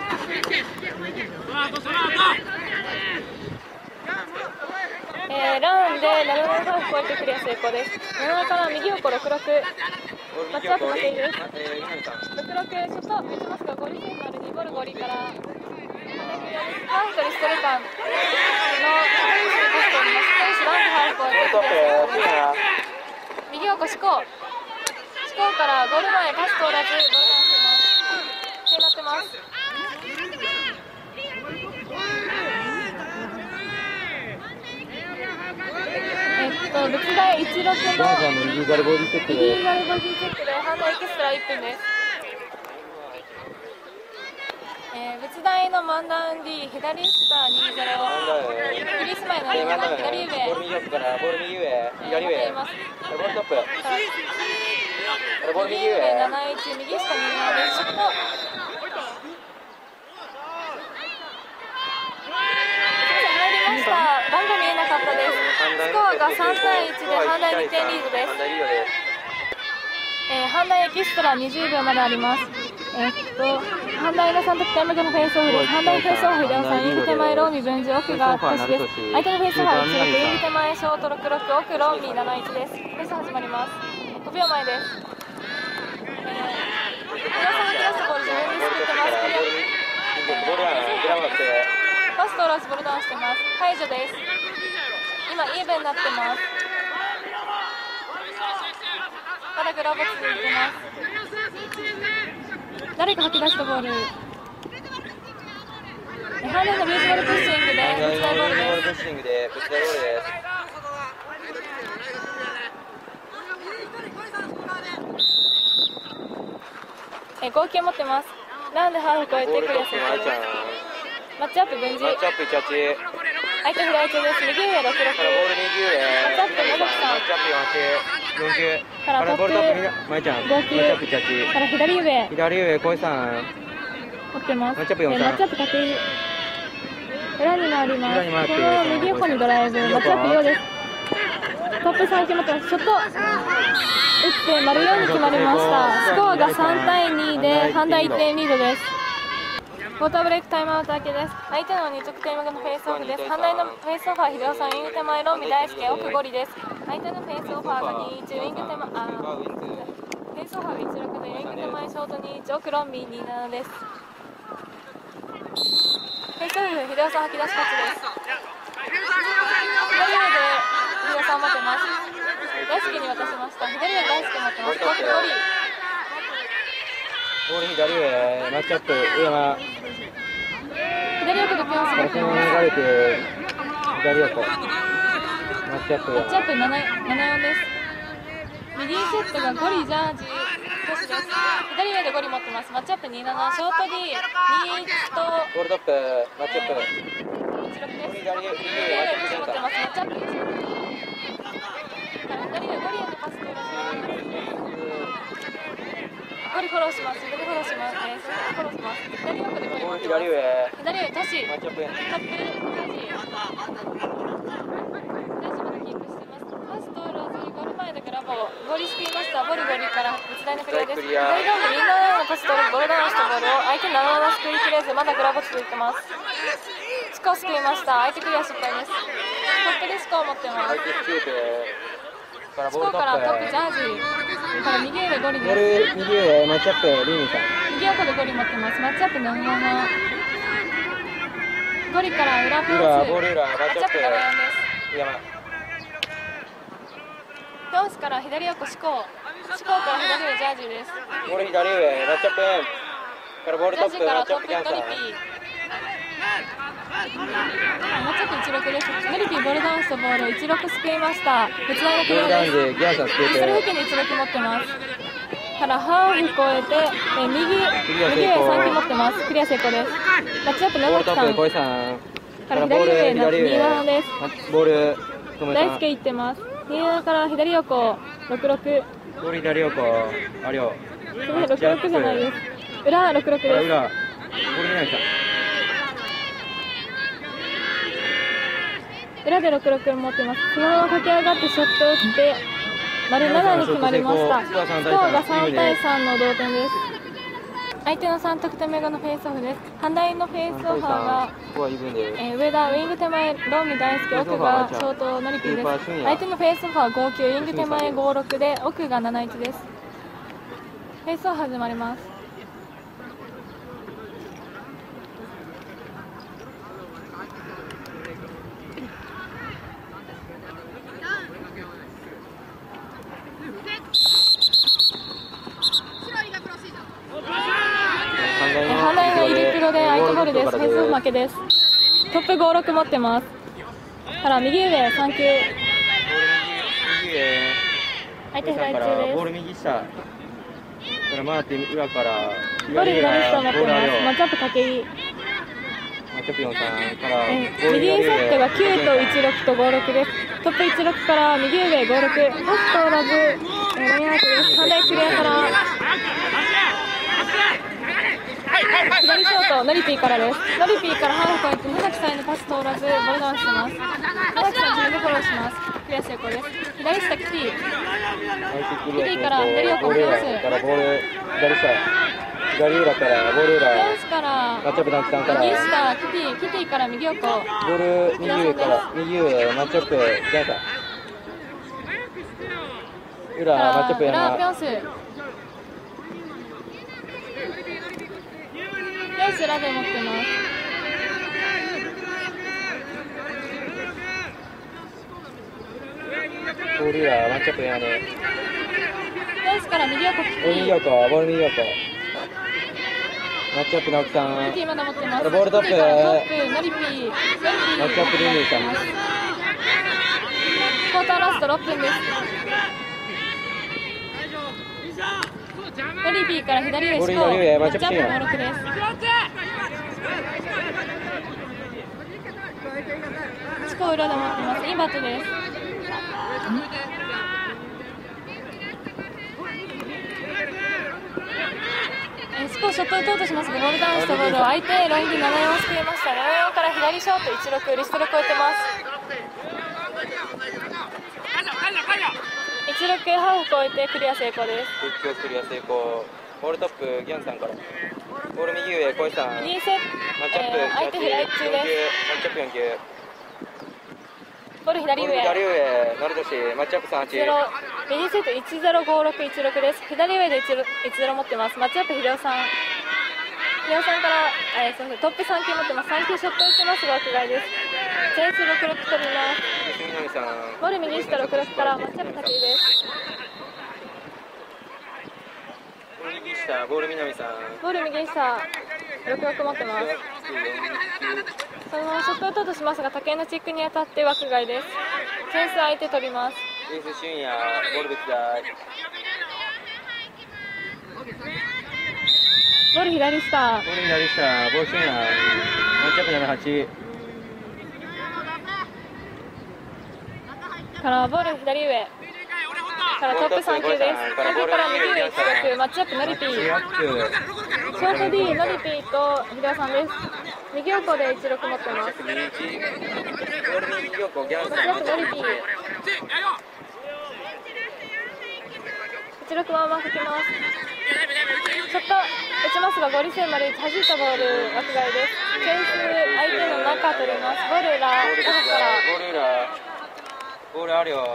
えー、ランでななななハーフ超えてクリア成功です。なななから右横ろくろく、マッチアップ負けです。ろくろくショット打ちますがゴリセンターでにボルゴリからハーフとリストルカンのスペースにパスとおります。スペースランでハーフ超えてクリア成功です。右横四股四股からゴール前パス通らずボールダウンしています。手になってます。えっと、別大いちろくのジャンさんのイリーガルボディチェックイで。 リーガルボディチェックで反対エキストラいっぷんです。えー、別大のマンダウン D 左下にじゅうフリース前のリングの左上、 ボール右横からボール右上、左上。 えー、またボールトップ。ボール右右上上。 なないち、右下にななでショット。入りました。番号見えなかったです。スコアがさん対いちで反対にてんリードです。 反対リードです。 えー、反対エキストラにじゅうびょうまであります。えー、っと反対のさん得点目のフェイスオフです。反対フェイスオフ、ヒデオさん、イング手前ローミ分児、奥がトシです。相手のフェイスオフはいちろく、イング手前ショートろくろく、奥ローミなないちです。フェイス始まります。ごびょうまえです。えー、ヒデオさんがクラスボール自分で作ってます。クリアボールはグラブアップ。 パスストーラーズボールダウンしてます。解除です。今イーブンになってます。まだグラボ続いてます。誰か吐き出したボール。ハンデのビーズボールプッシングでぶつ大ボールです。 プッシングでぶつ大ボールです。 え合計持ってます。ランでハーフ超えてクリアする。マッチアップ分岐。 マッチアップいちはち。 相手フライ中です。右上ろくろく。 からボール右上。 マッチアップもどきさん。 マッチアップよんきゅう。よんきゅう。 からトップまいちゃん。 ごきゅう。 マッチアップいちはち。 から左上。 左上小井さん。 持ってます。 マッチアップよんさん。 マッチアップ縦入り。裏に回ります。 裏に回ってこのまま右横にドライブ。マッチアップようです。トップさん決まってます。ショット打って丸よんに決まりました。スコアがさんたいにでハンダいってんリードです。ウォーターブレイクタイムアウト明けです。相手のに得点目のフェイスオフです。反対のフェイスオフは秀夫さん、ウィング手前ロンビ大輔奥ゴリです。相手のフェイスオファーがにいち、ウィング手前あフェイスオファーがいちろくでウィング手前ショートにいち奥ロンビにななです。フェイスオフ秀夫さん吐き出し勝ちです。左上で秀夫さん持ってます。大輔に渡しました。左上大輔持ってます。奥ゴリボール左上、マッチアップ、上山。 左奥でピョンス持ってます。 流れて、左横。マッチアップ。 マッチアップななよんです。ミディセットがゴリジャージ、トシです。左上でゴリ持ってます。マッチアップになな、ショート D、にいちと、 ゴールトップ、マッチアップ。 いちろくです。左上でゴリ持ってます。マッチアップいちろく。左上ゴリへのパスというゴリフォローします。左フォローします。フォローします。左奥でゴリ持ってます。 左上。 左上トシ。 マッチアップ。 タップ、大丈夫でキープしてます。ファーストラズゴール前でグラボー。ゴリしていました。ボルゴリから別大のクリアです。左ドームみんなのパスとボールダウンしたボールを相手なななすくいきれずまだグラボ続いてます。スコア救いました。相手クリア失敗です。トップでスコアを持ってます。スコアからトップジャージから右上ゴリボーです。 ル右上、マッチアップ、リーミーさん。 右横でゴリ持ってます。マッチアップなななな。ゴリから裏ピョンス。 裏、ボール裏、ママッチアップッチアップ。 ななよんです。 山。 ピョンスから左横シコー。シコーから左上ジャージです。 ボール左上、マッチアップ。からボールトップ、 ジャージからマッチトップノリアップキャンサー。 ピー。マッチアップいちろくです。ノリピーボールダウンしたボールをいちろく救いました。別大のクボールリアです。 ダウンでギャンサーつけて。 それ付近でいちろく持ってます。からハーフ超えて、え右、右上さんき持ってます。クリア成功です。マッチアップボールトップ、 野崎さん。 小井さん。 から左上のにななです。 ボール、ともさん。 大輔いってます。にななから左横、ろくろく。 ボール左横、ありょう。 すみません、ろくろくじゃないです。裏、ろくろくです。 裏、ボール南さん。 裏でろくろく持ってます。そのまま駆け上がってショットを打って丸ななに決まりました。スコアがさんたいさんの同点です。相手のさん得点目後のフェイスオフです。反対のフェイスオファーが、えー、上田ウィング手前ロンミ大輔、奥がショートノリピーです。相手のフェイスオファーごきゅう、ウィング手前ごろくで奥がなないちです。フェイスオフ始まります。反対のイリプロで相手ボールです。フェイスオフ負けです。トップごろく持ってます。から右上さんきゅう。相手フライ中です。 ボール右下。から回って裏からゴール左下持ってます。マッチアップ掛け入り。 マッチアップよんさんからえー、右セットがきゅうといちろくとごろくです。トップいちろくから右上ごろく。パスとラズ、えー、ラインアウトです。反対クリアから左ショート、ノリピーからです。ノリピーからハーフポイント、野崎さんへのパス通らず、ボールダウンしてます。野崎さん自分でフォローします。クリア成功です。左下キティ。キティから左横フェンス。 からボール左下。左裏からボール裏。 フェンスからマッチアップ団地さんから。 右下キティ、キティから右横。ボール右上から右上マッチアップジャンサー。裏マッチアップ山。 裏フェンス。フェンス裏で持ってます。 ボール裏マッチアップやね。 フェンスから右横キテボール右ィ。 横、ボール右横。マッチアップ直樹さん。 キティまだ持ってます。 ボールトップキティからトップ、ノリピー、ノリピー。 マッチアップリンリーさん。 クォーターラストろっぷんです。ノリピーから左上、 ボールシコー。 左上マッチアップマッチアップシーン登録です。シコー裏で持ってます。インバットです。シコーショット打とうとしますが、ボールダウンしたボールを相手ロングななよんを救いました。ななよんから左ショートいちろく、リストル超えてます。いちろくハーフ超えてクリア成功です。 実況クリア成功。ボールトップギャンさんから。ボール右上小石さん。 にセット、 マッチアップ、 えー、相手フライ中です。 マッチアップよんきゅう。 ボール左上。 ボール左上、ノルドシ、マッチアップさんはち。 ゼロ、右セットいちゼロごろくいちろくです。左上でいちゼロ持ってます。マッチアップ秀夫さん。秀夫さんから、えー、すみません、トップさん球持ってます。さん球ショット打ちますが、枠外です。チェンスろくろく取ります。 南さん。 ボール右下ろくろくからマッチアップ武井です。 ボール右下、ボール南さん。 ボール右下ろくろく持ってます。そのままショット打とうとしますが、武井のチックに当たって枠外です。チェンス相手取ります。 エース俊也、ボール別大。 ボール左下。 ボール左下、ボール俊也、マッチアップななはち。 からボール左上からトップさん球です。さん球から右上いちろく、マッチアップノリピー。ショート D、ノリピーと秀夫さんです。右横でいちろく持ってます。 ボール右横、ギャンさん。 マッチアップノリピー。いちろくはうまくきます。ショット打ちますが、ゴール線まで弾いたボール枠外です。チェンス相手の中取ります。ボール裏、 ボール中からボール裏、ボールあるよ。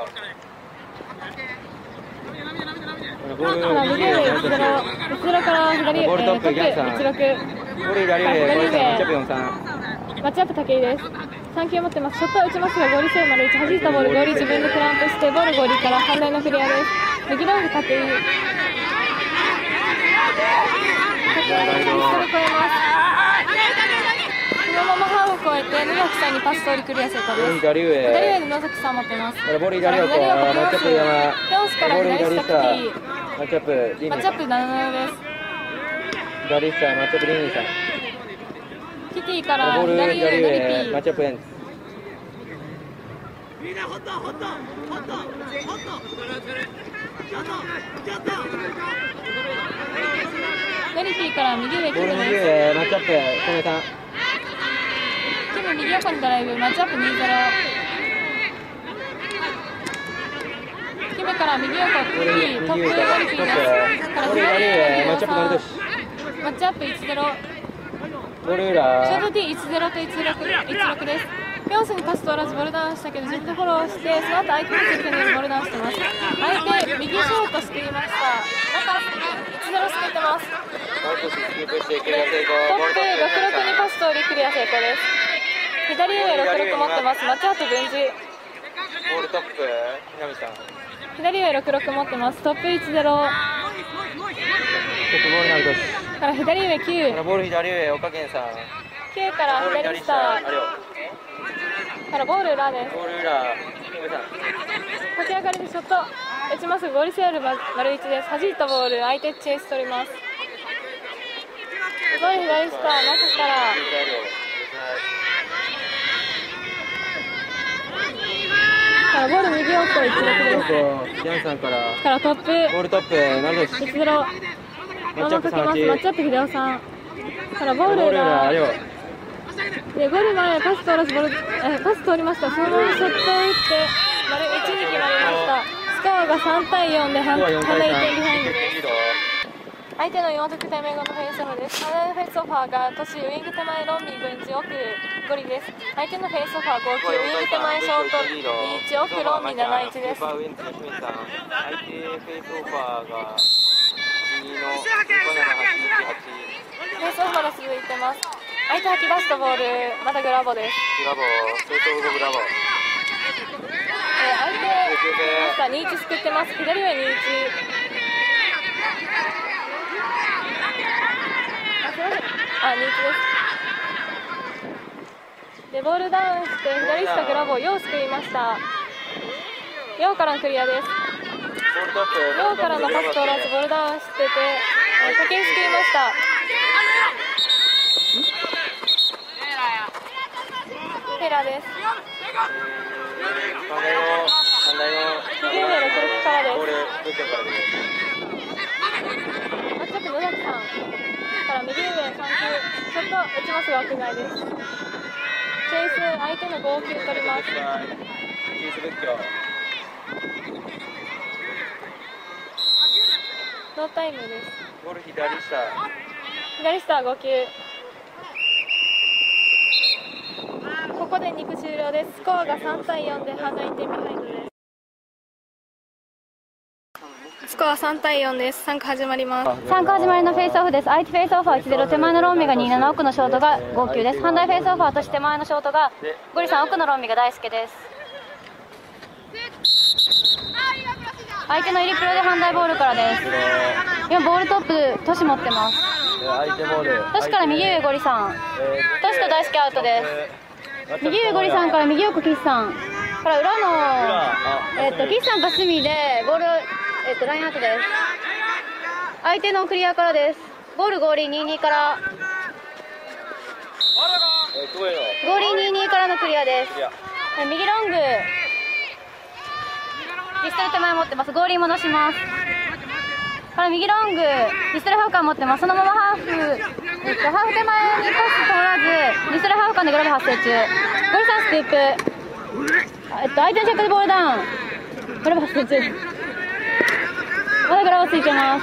ボーからル右上いちゼロ、いちゼロから左、えー、 ボールトップトップギャンさんいちろく。 ボール左上、小石さん、マッチアップよんさん。 マッチアップ武井です。さん球持ってます。ショットは打ちますが、ゴール線までいち弾いたボール、ゴール自分でクランプして、ボールゴールから反対のクリアです。右ロング武井。武井リストル超えます。そのままハーフを越えて、野崎さんにパス通りクリア成功ボールです。 左上。 左上で野崎さん持ってます。 ボール左横、マッチアップ山。 ピョンスからボール左下キテ左下、 ィ。 マッチアップリンリーさん。 マッチアップなななよんです。 左下、マッチアップリンリーさん。 キティからボール左左上ノリピ上、マッー。 チアップエンズ。 ノリピーから右上キボール右ムです。 上、マッチアップ、小根さん。 キム右横にドライブ、マッチアップにゼロ。キムから右横、キティ、トップノリピーです。から左上、 マッチアップノルドシ。 マッチアップいちゼロ。 ボールショ裏。 ート Tいちゼロといちろくです。ピョンスにパス通らずボールダウンしたけど、自分でフォローして、その後相手のチェックによりボールダウンしてます。相手、右ショート救いました。中、いちゼロ救ってます。 ノルドシスキープしてクリア成功。 トップろくろくにパス通りクリア成功です。左上ろくろく持ってます。マッチアップ分児。 ボールトップ、南さん。 左上ろくろく持ってます。トップいちゼロ。 トップボールノルドシ。 から左上きゅう。 ボール左上、岡健さん。 きゅうからボール左下。 左下、あれよ。 からボール裏です。 ボール裏、キムさん。 駆け上がりでショット打ちます。ゴールセール丸いちです。弾いたボール、相手チェイス取ります。ボール左下、中からからボール右横いちろくです。 ジャンさんから。 からトップボールトップ、ノルドシ。 いちゼロ。マッチアップさんはち。マッチアップ秀夫さん。からボール裏。 あれよ。 で、ゴール前パス通らずボール、えパス通りました。そのままショットを打って丸いちに決まりました。スコアがさんたいよんで半いってんビハインドです。相手のよん得点目後のフェイスオフです。相手のフェイスオファーが都市ウイング手前ロンミー分子奥ゴリです。相手のフェイスオファー号泣ウイング手前ショートリーチ奥ロンミーなないちです。 相手フェイスオファーが右のごななはちいちはち。 フェイスオフまだ続いてます。相手吐き出したボール、またグラボです。 グラボ、フェイスオフブラボ。 え相手確かにいちすくってます。左上にいち。あ、すいません。あ、にいちです。でボールダウンして左下グラボをようすくいました。ようからのクリアです。ようからのパス通らずボールダウンしてて、えー、時計すくいました。ヘラです。右上のクルクからです。マッチアップ野崎さんから右上さん球、ちょっと打ちますが枠外です。チェイス、相手の号球取ります。ノータイムです。 ボール左下。 左下ご球。ここでに区終了です。スコアがさんたいよんでハンダいってんビハインドです。スコアさんたいよんです。さん区始まります。 さん区始まりのフェイスオフです。相手フェイスオフはいちゼロ、手前のロンミがにじゅうなな、奥のショートがご球です。反対フェイスオフはとして手前のショートがゴリさん、奥のロンミが大輔です。相手の入りプロで反対ボールからです。今ボールトップトシ持ってます。トシから右上ゴリさん、トシと大輔アウトです。右上ゴリさんから右奥岸さんから裏の、えっと岸さんが隅でボール、えっとラインアウトです。相手のクリアからです。ボール合輪にじゅうにから合輪にじゅうにからのクリアです。右ロングピストル手前持ってます。合輪戻しますから右ロングピストルハーフカン持ってます。そのままハーフ、えっと、ハーフ手前にパス通らずピストルハーフカンでグラブ発生中。ゴリさんスクープ、えっと、相手のチェックでボールダウン、グラブ発生中。まだグラブついてます。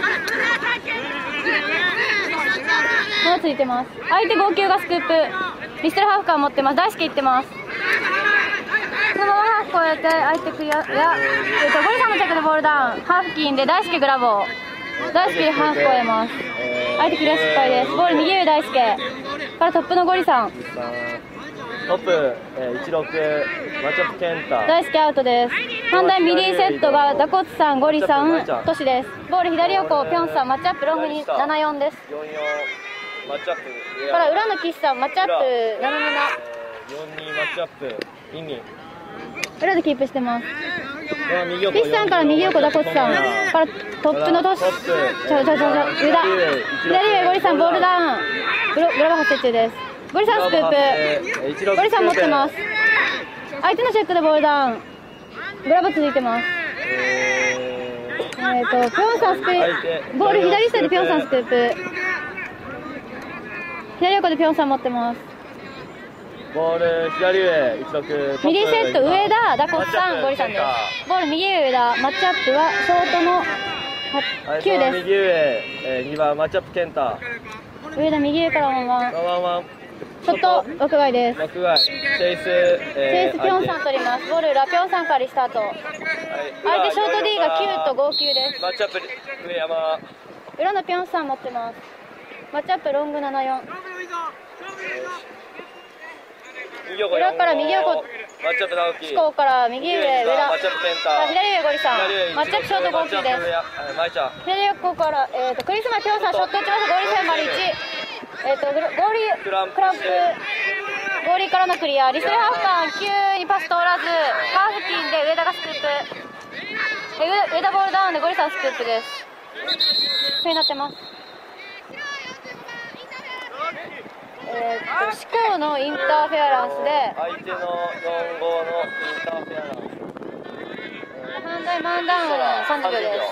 まだついてます。相手号球がスクープ、ピストルハーフカン持ってます。大輔いってます。そのままハーフ超えて相手クリアや、えっと、ゴリさんのチェックでボールダウン、ハーフキンで大輔グラボー、大輔ハーフ超えます。相手クリア失敗です。ボール右上大輔からトップのゴリさん、 トップ、えー、いちろくマッチアップ健太、 大輔アウトです。反対ミリーセットがダコツさん、ゴリさん、トシです。ボール左横ピョンさん、マッチアップロングにななよんです。 よんよんマッチアップから裏の岸さん、マッチアップなななな、 よんにマッチアップインに裏でキープしてます。 ピピスさんから右横ダコツさんからトップのトシ、ちょちょちょちょ上田、左上ゴリさんボールダウン、グログラブ発生中です。ゴリさんスクープ、ゴリさん持ってます。相手のチェックでボールダウン、グラブ続いてます。えーとピョンさんスクープ、ボール左下でピョンさんスクープ、左横でピョンさん持ってます。 ボール左上いちろくミリーセット上田、ダコツさん、ゴリさんです。ボール右上上田、マッチアップはショートのきゅうです。 右上、えー、にばんマッチアップ健太、 上田右上からワンワン、 ワンワンショット枠外です。 枠外、チェイス、 えー、チェイスピョンさん取ります。ボール裏ピョンさんからリスタート。相手ショート D がきゅうとご球です。 マッチアップ上山、 裏のピョンさん持ってます。マッチアップロングななよん、裏から右横マッチアップ直樹、 スコーから右上上田、 マッチアップ健太、 左上ゴリさん、マッチアップショートご球です。左横から、えー、とクリスマピョンさんショット打ちました。ゴリさん丸いち、えー、とゴーリークランプゴーリーからのクリア、リスレハーフカンきゅうにパス通らずハーフキンで上田がスクープ、え上田ボールダウンでゴリさんスクープです。そうになってます。えー、と四股のインターフェアランスで相手のよんごのインターフェアランス、 反対マンダウンさんじゅうびょうです。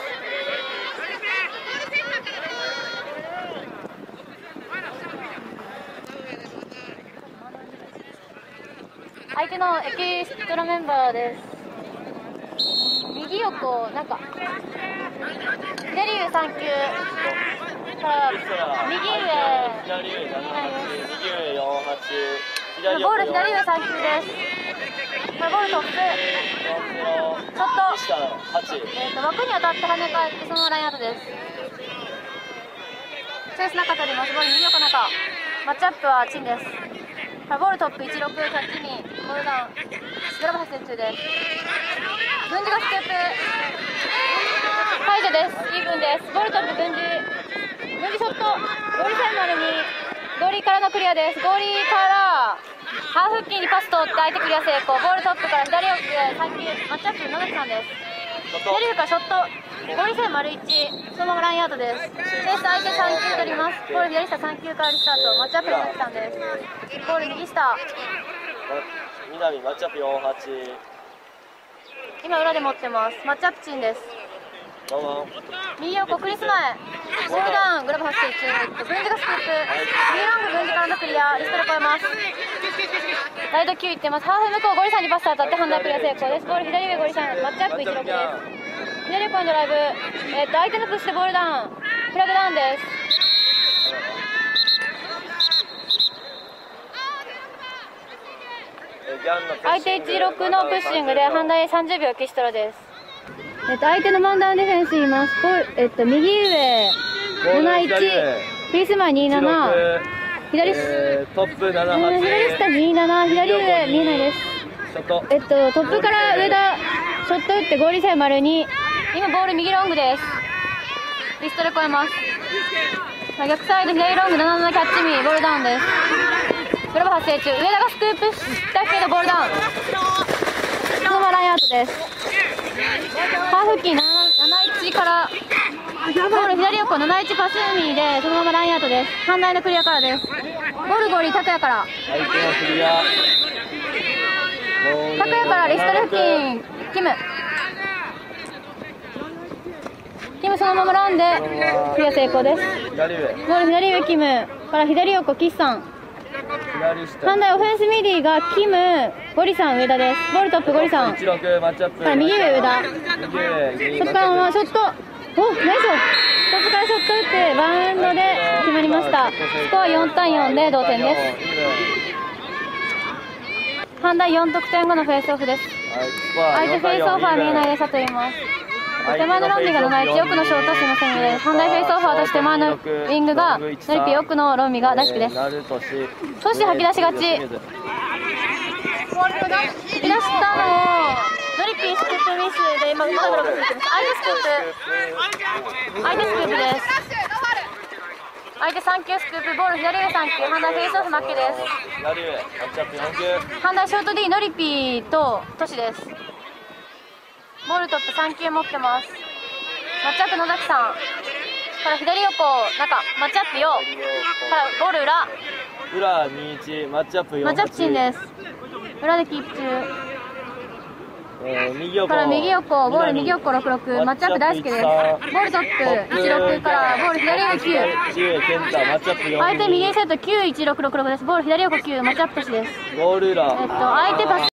相手のエキストラメンバーです。右横なんか左上さん球から右上左上ななはち、右上よんはち、左ボール左上さん球です。これボールトップ、ちょっと、えー、と枠に当たって跳ね返ってそのままラインアウトです。チェイス中取ります。ボール右横中、マッチアップはチンです。ボールトップいちろく、キャッチにボールダウン。 グラブ発生中です。軍事がスクープ解除です。イーブンです。ボールトップ軍事軍事ショットゴール線丸にゴーリーからのクリアです。ゴーリーからハーフ付近にパス通って相手クリア成功。ボールトップから左奥でさん球マッチアップ野崎さんです。左奥からショットゴール線丸いちそのままラインアウトです。ベース相手さん球取ります。ボール左下さん球からリスタートマッチアップ野崎さんです。ボール右下南マッチアップよんはち。 今裏で持ってます。マッチアップチンです。 ワンワン右横クリス前ボールダウングラブ発生中軍事がスクープ右ロング軍事からのクリアリストで超えます。ライトきゅういってます。ハーフ向こうゴリさんにパス当たってハンダークリア成功です。ボール左上ゴリさんマッチアップいちろくです。左横のドライブ、えー、っと相手のプッシュでボールダウンフラグダウンです。相手いちろくのプッシングでハンダーさんじゅうびょうキストラです。えっと、相手のマンダウンディフェンスいます。ボール、えっと、右上なないちフリース前にじゅうなな左、 えー、トップななはち、 左下にじゅうなな左上見えないです。えっとトップから上田ショット打ってゴール線丸に今ボール右ロングです。リストで超えます。逆サイド左ロングななななキャッチミーボールダウンです。グラブ発生中上田がスクープしたけどボールダウンそのままラインアウトです。ハーフ付近なないちからボール左横なないちパスミーでそのままラインアウトです。反対のクリアからです。ボールゴーリー拓也から相手のクリア拓也からリストル付近キムキムそのままランでクリア成功です。 左上ボール左上キムから左横岸さん反対オフェンスミディがキムゴリさん上田です。ボールトップゴリさんいちろくマッチアップから右上上田右上そこからままショットおナイストップからショット打ってバウンドで決まりました。スコアよんたいよんで同点です。反対よん得点後のフェイスオフです。相手フェイスオフは見えないでしたと言います。手前のロンミがなないち奥のショートシの攻めです。反対フェイスオファーとして前のウィングがノリピ奥のロンミが大好きです。少し吐き出しがち吐き出したのをノリピスクープミスで今うまくロブついてます。相手スクープ相手スクープです。相手さん球スクープボール左上さん球反対フェイスオフ負けです。 左上マッチアップよん球反対ショート D ノリピとトシです。ボールトップさん球持ってます。マッチアップ野崎さんから左横中マッチアップよからボール裏裏にいちマッチアップよんはちマッチアップチンです。裏でキープ中、 えー、右横から右横ボール右横ろくろくマッチアップ大好きです。ボールトップいちろくからボール左上きゅう相手右セットきゅういちろくろくろくです。ボール左横きゅうマッチアップトシです。 ゴール裏えっと相手パス